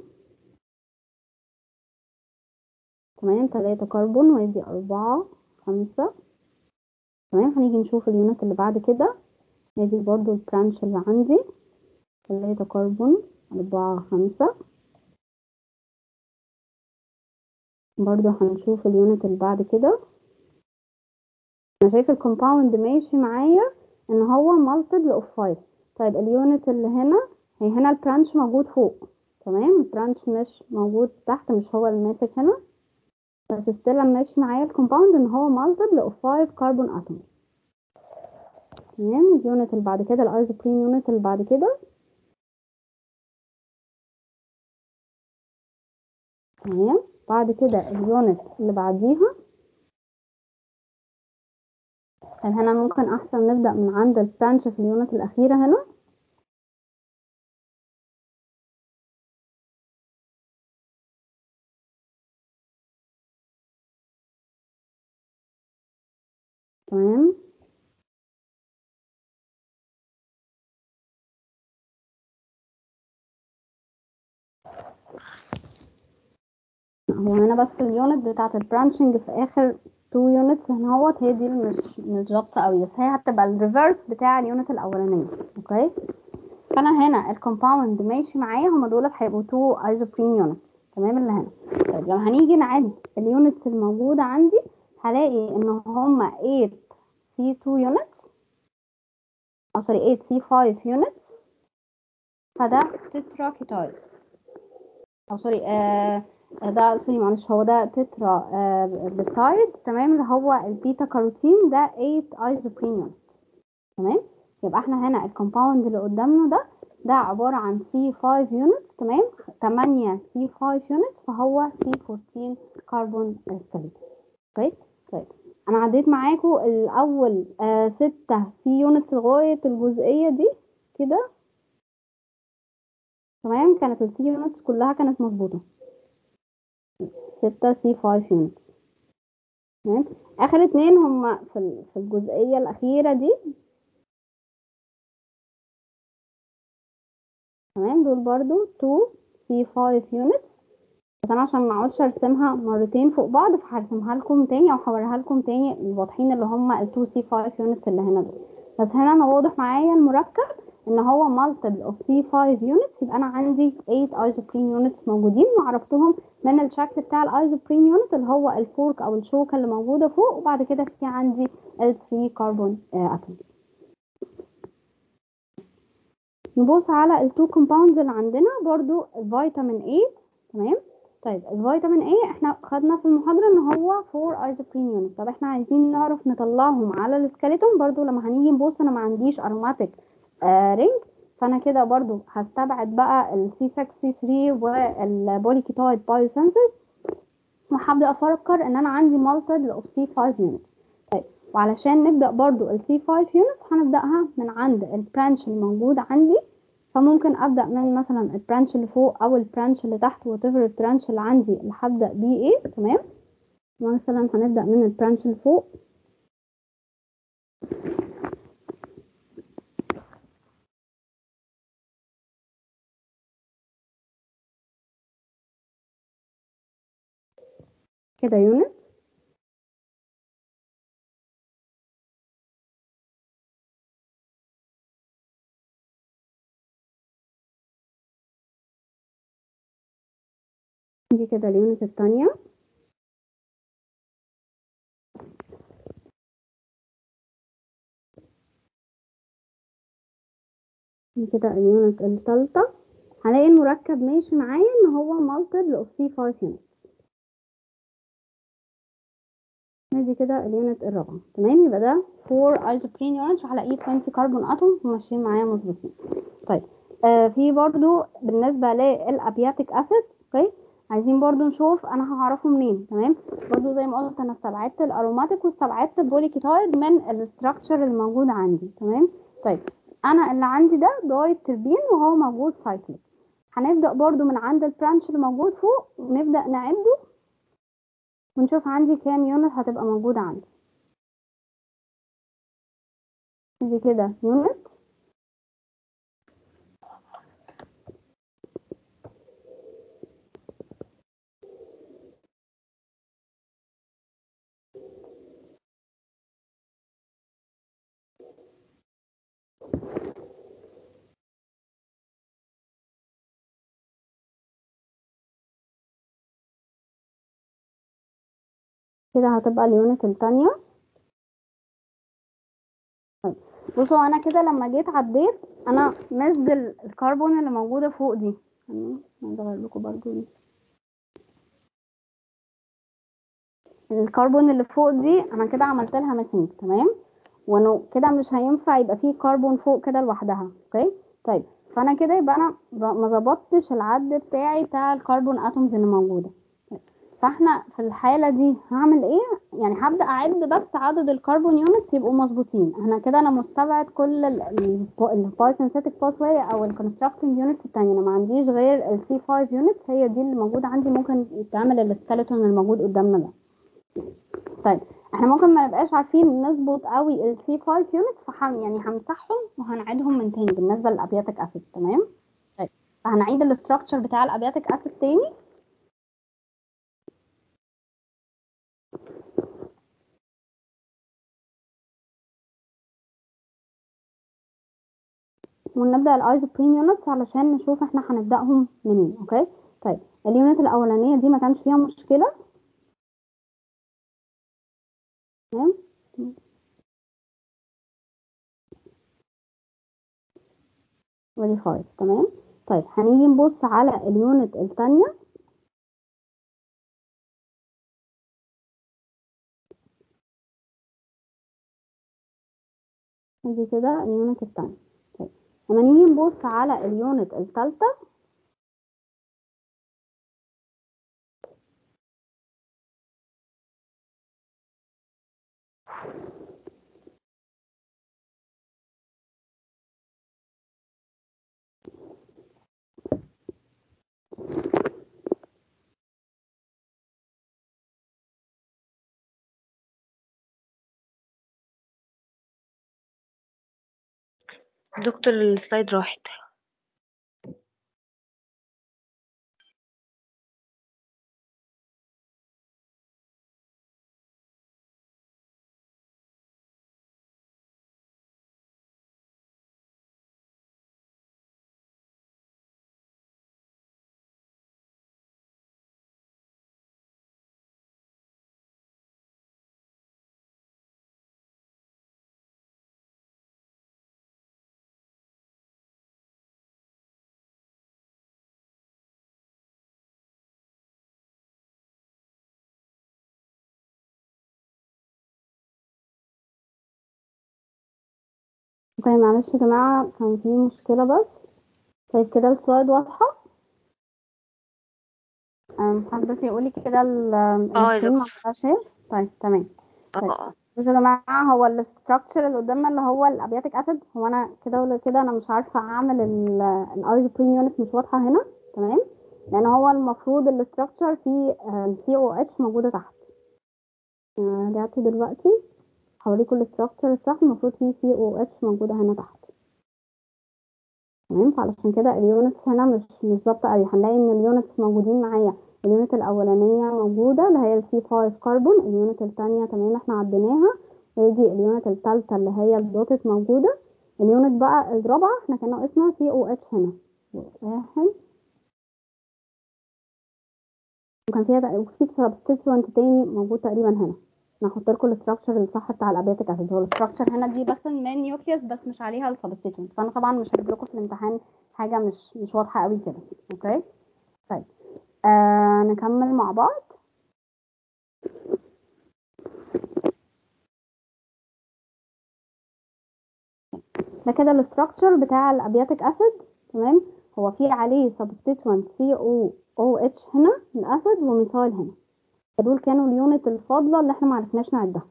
تمام، ثلاثة كربون وادي أربعة خمسة. تمام، هنيجي نشوف اليونت اللي بعد كده، ادي برضو البرانش اللي عندي ثلاثة كربون أربعة خمسة. برضو هنشوف اليونت اللي بعد كده. انا شايفه الكومباوند ماشي معايا ان هو مالتيبل اوف خمسة. طيب اليونت اللي هنا، هي هنا البرانش موجود فوق. تمام، البرانش مش موجود تحت، مش هو اللي ماسك هنا، بس ستيل ماشي معايا الكومباوند ان هو مالتيبل اوف خمسة كربون اتومز. تمام، اليونت اللي بعد كده الايزوبرين يونت اللي بعد كده. تمام، بعد كده اليونت اللي بعديها. طيب هنا ممكن احسن نبدا من عند البرانش في اليونت الاخيره هنا. تمام، هو هنا بس اليونت بتاعت البرانشنج في اخر تو يونتس هنا اهوت، هي دي اللي مش مش ظابطه قوي، بس هي هتبقى الريفرس بتاع اليونت الاولانيه. اوكي، فانا هنا الكومباوند ماشي معايا، هما دولت هيبقوا تو ايزوبرين يونتس. تمام، اللي هنا. طيب لما هنيجي نعد اليونتس الموجوده عندي، هلاقي ان هما ثمانية سي اتنين يونتس، او سوري ثمانية سي خمسة يونتس، فده تتراكيتايد، او سوري آه ده سوري معلش هو ده تترا آه بيبتايد. تمام، اللي هو البيتا كاروتين ده ثمانية ايزوبرين يونت. تمام، يبقى احنا هنا الكومباوند اللي قدامنا ده ده عبارة عن سي خمسة يونتس. تمام، ثمانية سي خمسة يونتس، فهو سي أربعتاشر كربون سكليتون. اوكي، طيب انا عديت معاكم الاول آه ستة سي يونتس لغاية الجزئية دي كده. تمام، كانت السي يونتس كلها كانت مظبوطة، ستة سي خمسة يونتس. تمام، اخر اتنين هما في في الجزئية الاخيرة دي. تمام، دول برضو اتنين سي خمسة يونتس، بس انا عشان ما اقعدش ارسمها مرتين فوق بعض فهرسمها لكم تاني او هوريها لكم تاني الواضحين اللي هم ال اتنين سي خمسة يونتس اللي هنا دول. بس هنا انا واضح معايا المركب ان هو مالتيبل اوف سي خمسة يونتس، يبقى انا عندي تمانية ايزوبرين يونتس موجودين، وعرفتهم من الشكل بتاع الايزوبرين يونت اللي هو الفورك او الشوكه اللي موجوده فوق، وبعد كده في عندي ال ثلاثة كربون اتومز. نبص على التو كومباوندز اللي عندنا برضو الفيتامين اي. تمام، طيب الفيتامين اي احنا خدنا في المحاضره ان هو أربعة ايزوبرين يونت. طب احنا عايزين نعرف نطلعهم على السكيلتون برضو. لما هنيجي نبص انا ما عنديش اروماتيك آه رينج، فانا كده برضو هستبعد بقى السي ستة سي ثلاثة والبوليكيتايد بايوسينثيز، وهبدا افكر ان انا عندي مالتيبل اوف سي خمسة يونتس. طيب وعلشان نبدا برضو السي خمسة يونتس هنبداها من عند البرانش الموجود عندي فممكن ابدا من مثلا البرانش اللي فوق او البرانش اللي تحت وات ايفر البرانش اللي عندي اللي هبدا بيه ايه. تمام، مثلا هنبدا من البرانش اللي فوق. كده يونت دي كده اليونت الثانيه. دي كده اليونت الثالثه. هلاقي المركب ماشي معايا ان هو multiple of سي فايف units. دي كده اليونت الرابعه. تمام، يبقى ده four isoprene units وهلاقيه عشرين كربون اتوم وماشيين معايا مظبوطين. طيب آه في برضو بالنسبه للابياتيك اسيد، اوكي، عايزين برضو نشوف انا هعرفه منين. تمام، برضو زي ما قلت انا استبعدت الاروماتيك واستبعدت البوليكيتايد من الاستراكشر اللي موجود عندي. تمام، طيب انا اللي عندي ده دايت تربين وهو موجود سايكليك. هنبدا برضو من عند البرانش اللي موجود فوق ونبدا نعده ونشوف عندي كام يونت هتبقى موجوده عندي. دي كده يونت. كده هتبقى اليونت الثانيه. طيب بصوا انا كده لما جيت عديت انا مزد الكربون اللي موجوده فوق دي. تمام، هغير لكم برضو دي. الكربون اللي فوق دي انا كده عملت لها ميسنج. تمام، وانه كده مش هينفع يبقى فيه كربون فوق كده لوحدها. اوكي، طيب فانا كده يبقى انا ما ظبطتش العد بتاعي بتاع الكربون اتومز اللي موجوده. فاحنا في الحاله دي هعمل ايه؟ يعني هبدا اعد بس عدد الكربون يونتس يبقوا مظبوطين. احنا كده انا مستبعد كل البايسنثيتك باثواي او الكونستراكتنج يونتس الثانيه. انا ما عنديش غير السي فايف يونتس، هي دي اللي موجوده عندي. ممكن يتعمل السكeleton الموجود قدامنا ده. طيب احنا ممكن ما نبقاش عارفين نظبط قوي السي فايف يونتس، فحن يعني همسحهم وهنعيدهم من تاني بالنسبه للابياتيك اسيد. تمام، طيب فهنعيد الاستراكشر بتاع الابياتيك اسيد تاني. ونبدأ الايزوبرين يونتس علشان نشوف احنا هنبدأهم منين. اوكي، طيب اليونت الاولانية دي ما كانش فيها مشكلة. تمام، ودي خالص. تمام، طيب هنيجي نبص على اليونت الثانية. دي كده اليونت الثانية. طيب لما نيجي نبص على اليونت الثالثة، دكتور السلايد راحت. اوكي معلش يا جماعة كان في مشكلة بس. طيب كده السلايد واضحة. أم، حد بس يقولي كده ال- اه يا السكرين ما دكتور. عملهاش شير. طيب تمام. اه طيب اه بصوا يا جماعة، هو الاستراكشر اللي قدامنا اللي هو الابياتيك اسيد، هو انا كده ولا كده انا مش عارفة اعمل الايزوبرين يونت، مش واضحة هنا. تمام، لان هو المفروض الاستراكشر فيه سي او اتش موجودة تحت. آه، رجعت دلوقتي هوريكم الاستراكشر الصح، المفروض فيه سي او اتش موجودة هنا تحت. تمام، فعلشان كده اليونتس هنا مش مش ظابطة قوي. هنلاقي ان اليونتس موجودين معايا، اليونت الاولانية موجودة اللي هي السي خمسة كربون، اليونت التانية تمام احنا عديناها، ويجي اليونت التالتة اللي هي الدوتت موجودة. اليونت بقى الرابعة احنا كان ناقصنا سي او اتش هنا واحد، وكان فيها تق- وفي سبستيتوينت تاني موجود تقريبا هنا. انا هحط لكم الاستراكشر الصح بتاع الابياتيك اسيد، هو الاستراكشر هنا دي بس المين نيوكليوس بس مش عليها السبستيتوينت، فانا طبعا مش هجيب لكم في الامتحان حاجة مش مش واضحة قوي كده. اوكي طيب، آه نكمل مع بعض. ده كده الاستراكشر بتاع الابياتيك اسيد. تمام، هو في عليه سبستيتوينت سي او او اتش هنا الاسيد وميثايل هنا، دول كانوا اليونت الفاضله اللي احنا معرفناش نعدها.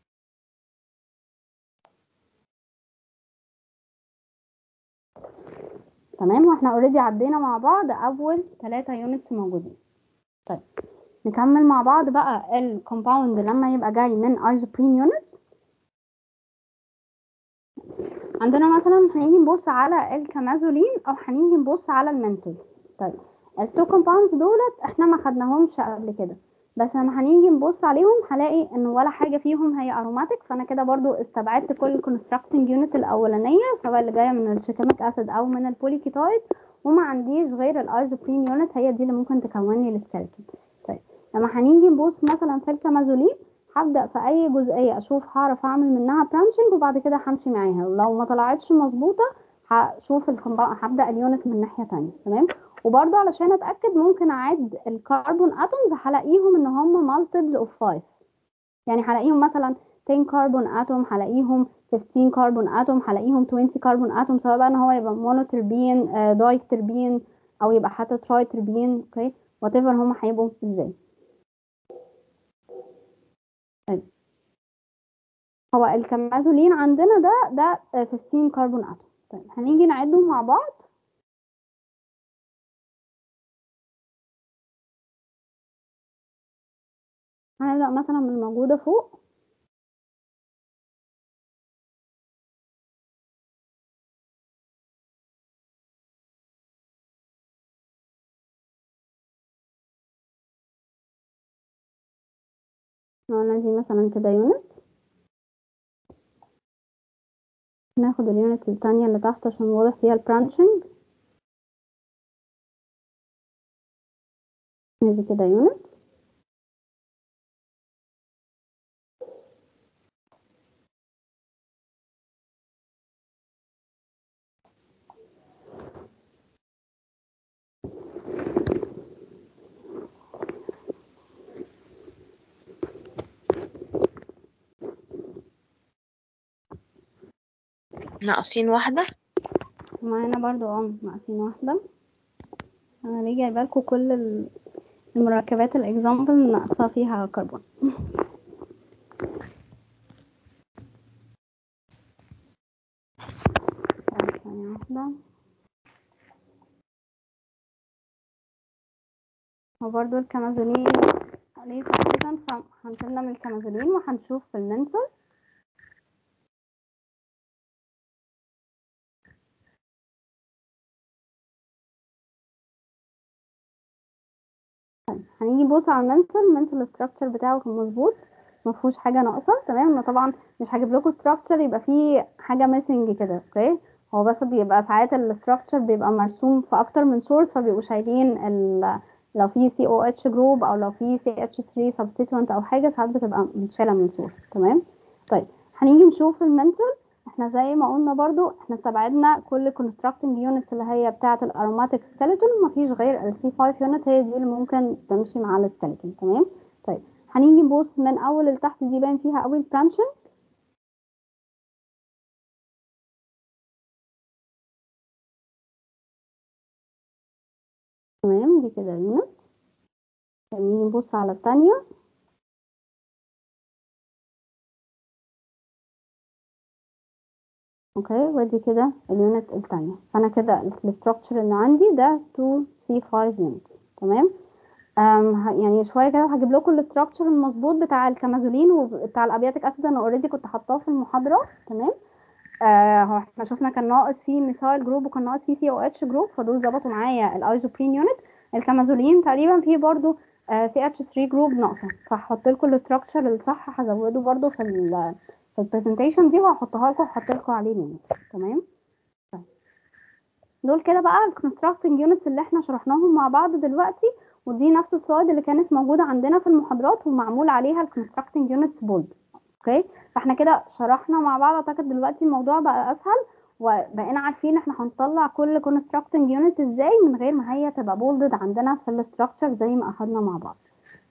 تمام، واحنا اوريدي عدينا مع بعض اول ثلاثة يونتس موجودين. طيب نكمل مع بعض بقى الكومباوند لما يبقى جاي من ايزوبرين يونت. عندنا مثلا هنيجي نبص على الكامازولين او هنيجي نبص على المنتول. طيب التو كومباوندز دولت احنا ما خدناهمش قبل كده، بس لما هنيجي نبص عليهم هلاقي ان ولا حاجه فيهم هي اروماتيك، فانا كده برضو استبعدت كل الكونستراكتنج يونت الاولانيه سواء اللي جايه من الشيكيميك اسيد او من البوليكيتايد، وما عنديش غير الايزوبرين يونت هي دي اللي ممكن تكون لي السكeleton. طيب لما هنيجي نبص مثلا في الكامازولين، هبدأ في أي جزئية أشوف هعرف أعمل منها برانشنج وبعد كده همشي معاها، ولو ما طلعتش مظبوطة هشوف الكومباوند، هبدأ اليونت من ناحية تانية. تمام، وبرضه علشان أتأكد ممكن أعد الكربون أتومز هلاقيهم إن هم multiples of five، يعني هلاقيهم مثلا عشرة كربون أتوم، هلاقيهم خمستاشر كربون أتوم، هلاقيهم عشرين كربون أتوم، سواء بقى إن هو يبقى مونوتربين آه دايتربين أو يبقى حتى ترايتربين. أوكي وات ايفر هم هيبقوا ازاي. طيب هو الكامازولين عندنا ده ده خمستاشر كربون اتوم. طيب هنيجي نعدهم مع بعض. هنبدأ مثلا من الموجودة فوق، قلنا دي مثلا كده يونت. ناخد اليونت التانية اللي تحت عشان واضح فيها البرانشنج، دي كده يونت. ناقصين واحدة. ومعانا برضو اه ناقصين واحدة. انا ليه جايبالكوا كل ال- المركبات الاكزامبل ناقصة فيها كربون. ثانية واحدة. وبرضو الكامازولين عليه تقريبا، فهنشيلنا من الكامازولين وهنشوف في المنسول. هنيجي نبص على المنسل، المنسل الستراكشر بتاعه كان مظبوط، مفهوش حاجه ناقصه. تمام، انا طبعا مش هجيب لكم ستراكشر يبقى فيه حاجه ميسنج كده. اوكي هو بس بيبقى ساعات الستراكشر بيبقى مرسوم في اكتر من سورس، فبيبقوا شايلين ال لو في سي او اتش جروب او لو في سي اتش ثري سبستيتوينت او حاجه، ساعات بتبقى متشاله من سورس. تمام طيب هنيجي نشوف المنسل. احنا زي ما قلنا برضو احنا استبعدنا كل constructing units اللي هي بتاعة الاروماتيك skeleton، مفيش غير ال سي خمسة unit هي دي اللي ممكن تمشي مع السكeleton. تمام طيب هنيجي نبص من اول لتحت، دي باين فيها اول branching. تمام دي كده unit. نيجي نبص على الثانية. اوكي، وادي كده اليونت التانية. فانا كده الستراكشر اللي عندي ده اتنين سي خمسة يونت. تمام. أم ه- يعني شويه كده هجيب لكم الاستراكشر المظبوط بتاع الكامازولين وبتاع الابياتيك اسيد. انا اوريدي كنت حاطاه في المحاضره. تمام. آه هو احنا شفنا كان ناقص فيه ميثايل جروب وكان ناقص فيه سي او اتش جروب، فدول ظبطوا معايا الايزوبرين يونت. الكامازولين تقريبا فيه برضو سي اتش ثري جروب ناقصه، فهحط لكم الاستراكشر الصح، هزوده برضو في ال في البرزنتيشن دي وهحطها لكم وهحط لكم عليه لينك. تمام. طيب. دول كده بقى الكونستراكتنج يونتس اللي احنا شرحناهم مع بعض دلوقتي، ودي نفس السلايد اللي كانت موجوده عندنا في المحاضرات ومعمول عليها الكونستراكتنج يونتس بولد. اوكي، فاحنا كده شرحنا مع بعض. اعتقد دلوقتي الموضوع بقى اسهل وبقينا عارفين احنا هنطلع كل كونستراكتنج يونت ازاي من غير ما هي تبقى بولدد عندنا في الاستراكشر زي ما اخدنا مع بعض.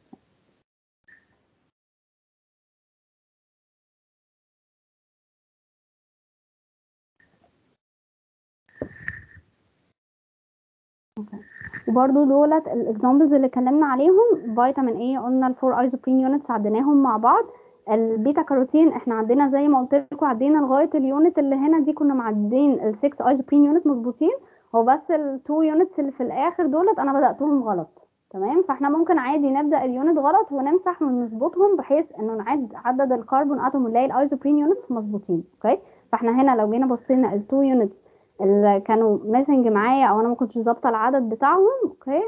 اوكي، وبرده دولت الاكزامبلز اللي اتكلمنا عليهم. فيتامين اي قلنا الفور ايزوبرين يونتس عديناهم مع بعض. البيتا كاروتين احنا عندنا زي ما قلت لكم عدينا لغايه اليونت اللي هنا دي كنا معدين ال ستة ايزوبرين يونت مظبوطين. هو بس ال اتنين يونتس اللي في الاخر دولت انا بداتهم غلط. تمام، فاحنا ممكن عادي نبدا اليونت غلط ونمسح ونظبطهم بحيث انه نعد عدد الكربون اتوم ونلاقي الايزوبرين يونتس مظبوطين. اوكي، فاحنا هنا لو جينا بصينا ال اتنين يونتس اللي كانوا ميسنج معايا او انا ما كنتش ظابطه العدد بتاعهم. اوكي،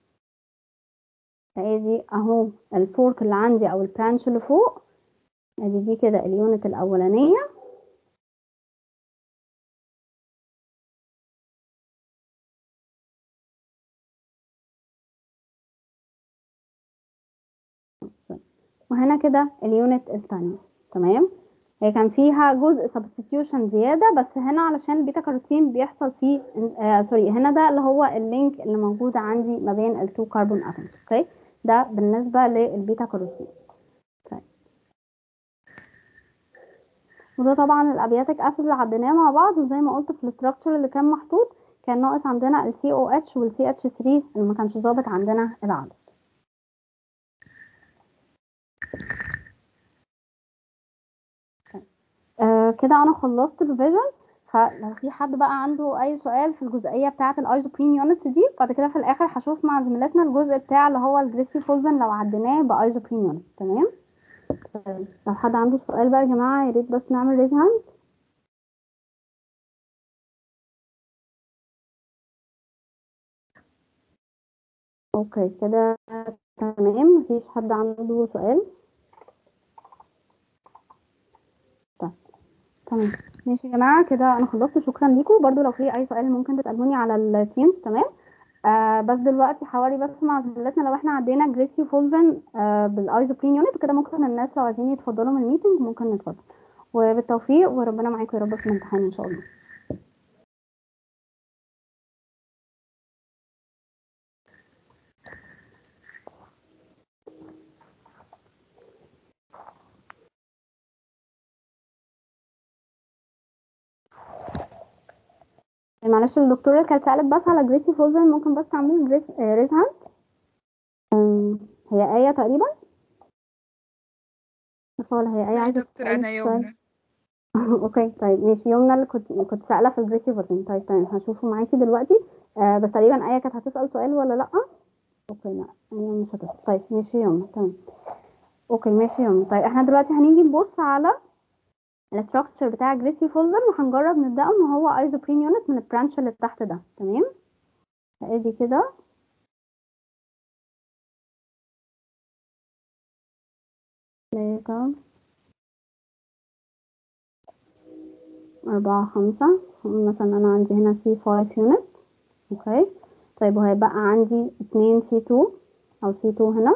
ادي اهو الفورك اللي عندي او البرانش اللي فوق. ادي دي كده اليونت الاولانيه. وهنا كده اليونت الثانيه. تمام، هي كان فيها جزء سبستيتيوشن زياده بس هنا علشان البيتا كاروتين بيحصل فيه آه سوري هنا ده اللي هو اللينك اللي موجود عندي ما بين التو كربون اتومز. اوكي، ده بالنسبه للبيتا كاروتين. طيب، وده طبعا الابياتيك اسيد اللي عديناه مع بعض، وزي ما قلت في الاستراكشر اللي كان محطوط كان ناقص عندنا ال سي او اتش وال سي اتش ثري اللي ما كانش ظابط عندنا العدد. آه كده انا خلصت الريفيجن. فلو في حد بقى عنده اي سؤال في الجزئيه بتاعه الايزوبرين يونتس دي، بعد كده في الاخر هشوف مع زميلتنا الجزء بتاع اللي هو الجليسيفولفين لو عديناه بايزوبرين يونت. تمام. طيب، لو حد عنده سؤال بقى يا جماعه يا ريت بس نعمل ريز هاند. اوكي كده تمام، مفيش حد عنده سؤال. طيب تمام، ماشي يا جماعه كده انا خلصت. شكرا ليكم. برضو لو في اي سؤال ممكن تسالوني على التيمز. تمام. آه بس دلوقتي حوالي بس مع زميلتنا لو احنا عدينا جريسيو فولفن آه بالايزوبرين يونت وكده ممكن الناس لو عايزين يتفضلوا من الميتنج ممكن نتفضل. وبالتوفيق وربنا معاكم يا رب في الامتحان ان شاء الله. معلش الدكتوره كانت سالت بس على جريسيو فولفن، ممكن بس تعملي جريس آه ريز هاند. هي آية تقريبا. ولا هي آية لا يا عايزة دكتور تسألي انا سؤال؟ يمنى. اوكي طيب ماشي. يومنا اللي كنت كنت سائلة في الجريسيو فولفن. طيب تمام هشوفه معاكي دلوقتي. آه بس تقريبا آية كانت هتسأل سؤال ولا لأ؟ اوكي لا آية مش هتسأل. طيب ماشي يومنا. تمام اوكي ماشي يومنا. طيب احنا دلوقتي هنيجي نبص على الاستراكشر بتاع جريسي فولفن وهنجرب نبدأه ان هو ايزوبرين يونت من البرانش اللي تحت ده. تمام. ادي كده تلاتة أربعة خمسة. مثلا أنا عندي هنا سي خمسة يونت. اوكي طيب وهيبقى عندي اتنين سي اتنين أو سي اتنين هنا.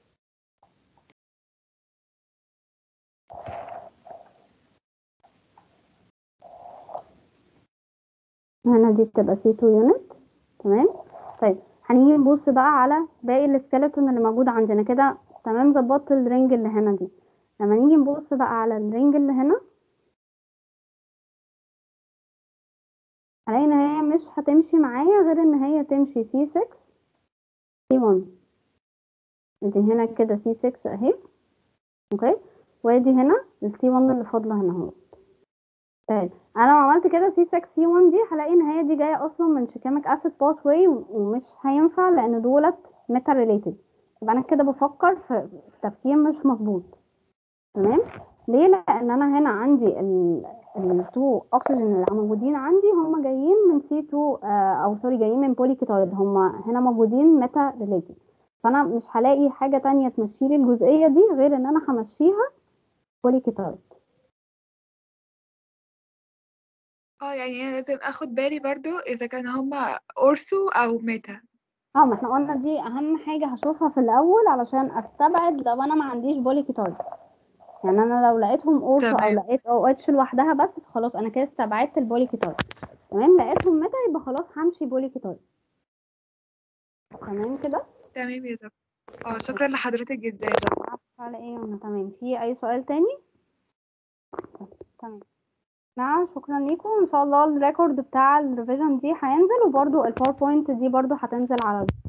هنا دي بتبقى سي اتنين يونت. تمام. طيب هنيجي نبص بقى على باقي السكيلتون اللي موجود عندنا كده. تمام، ظبطت الرينج اللي هنا دي. لما نيجي نبص بقى على الرينج اللي هنا هلاقي ان هي مش هتمشي معايا غير ان هي تمشي سي ستة سي واحد. ادي هنا كده سي ستة اهي. اوكي، وادي هنا السي واحد اللي فاضله هنا اهو. طيب انا لو عملت كده سي ستة سي واحد دي هلاقي ان هي دي جايه اصلا من شيكاميك اسيد باث واي، ومش هينفع لان دولت ميتا ريليتد. يبقى انا كده بفكر في في تفكير مش مظبوط. تمام. ليه؟ لان انا هنا عندي التو اكسجين اللي موجودين عندي هم جايين من سي اتنين آه او سوري جايين من بوليكيتايد، هم هنا موجودين ميتا ريليتد. فانا مش هلاقي حاجه تانية تمشي لي الجزئيه دي غير ان انا همشيها بوليكيتايد. اه يعني انا لازم اخد بالي برضو اذا كان هما اورثو او ميتا. اه ما احنا قلنا دي اهم حاجه هشوفها في الاول علشان استبعد لو انا ما عنديش بوليكيتايد. يعني انا لو لقيتهم اورثو او تمام لقيت او اتش لوحدها بس خلاص انا كده استبعدت البوليكيتايد. تمام. لقيتهم ميتا يبقى خلاص همشي بوليكيتايد. تمام كده. تمام يا دكتور. اه شكرا لحضرتك جدا يا دكتور. عارفة على ايه وانا تمام. في اي سؤال تاني؟ تمام. نعم شكرا ليكم. ان شاء الله الريكورد بتاع الريفيجن دي هينزل، وبرده الباوربوينت دي برده هتنزل على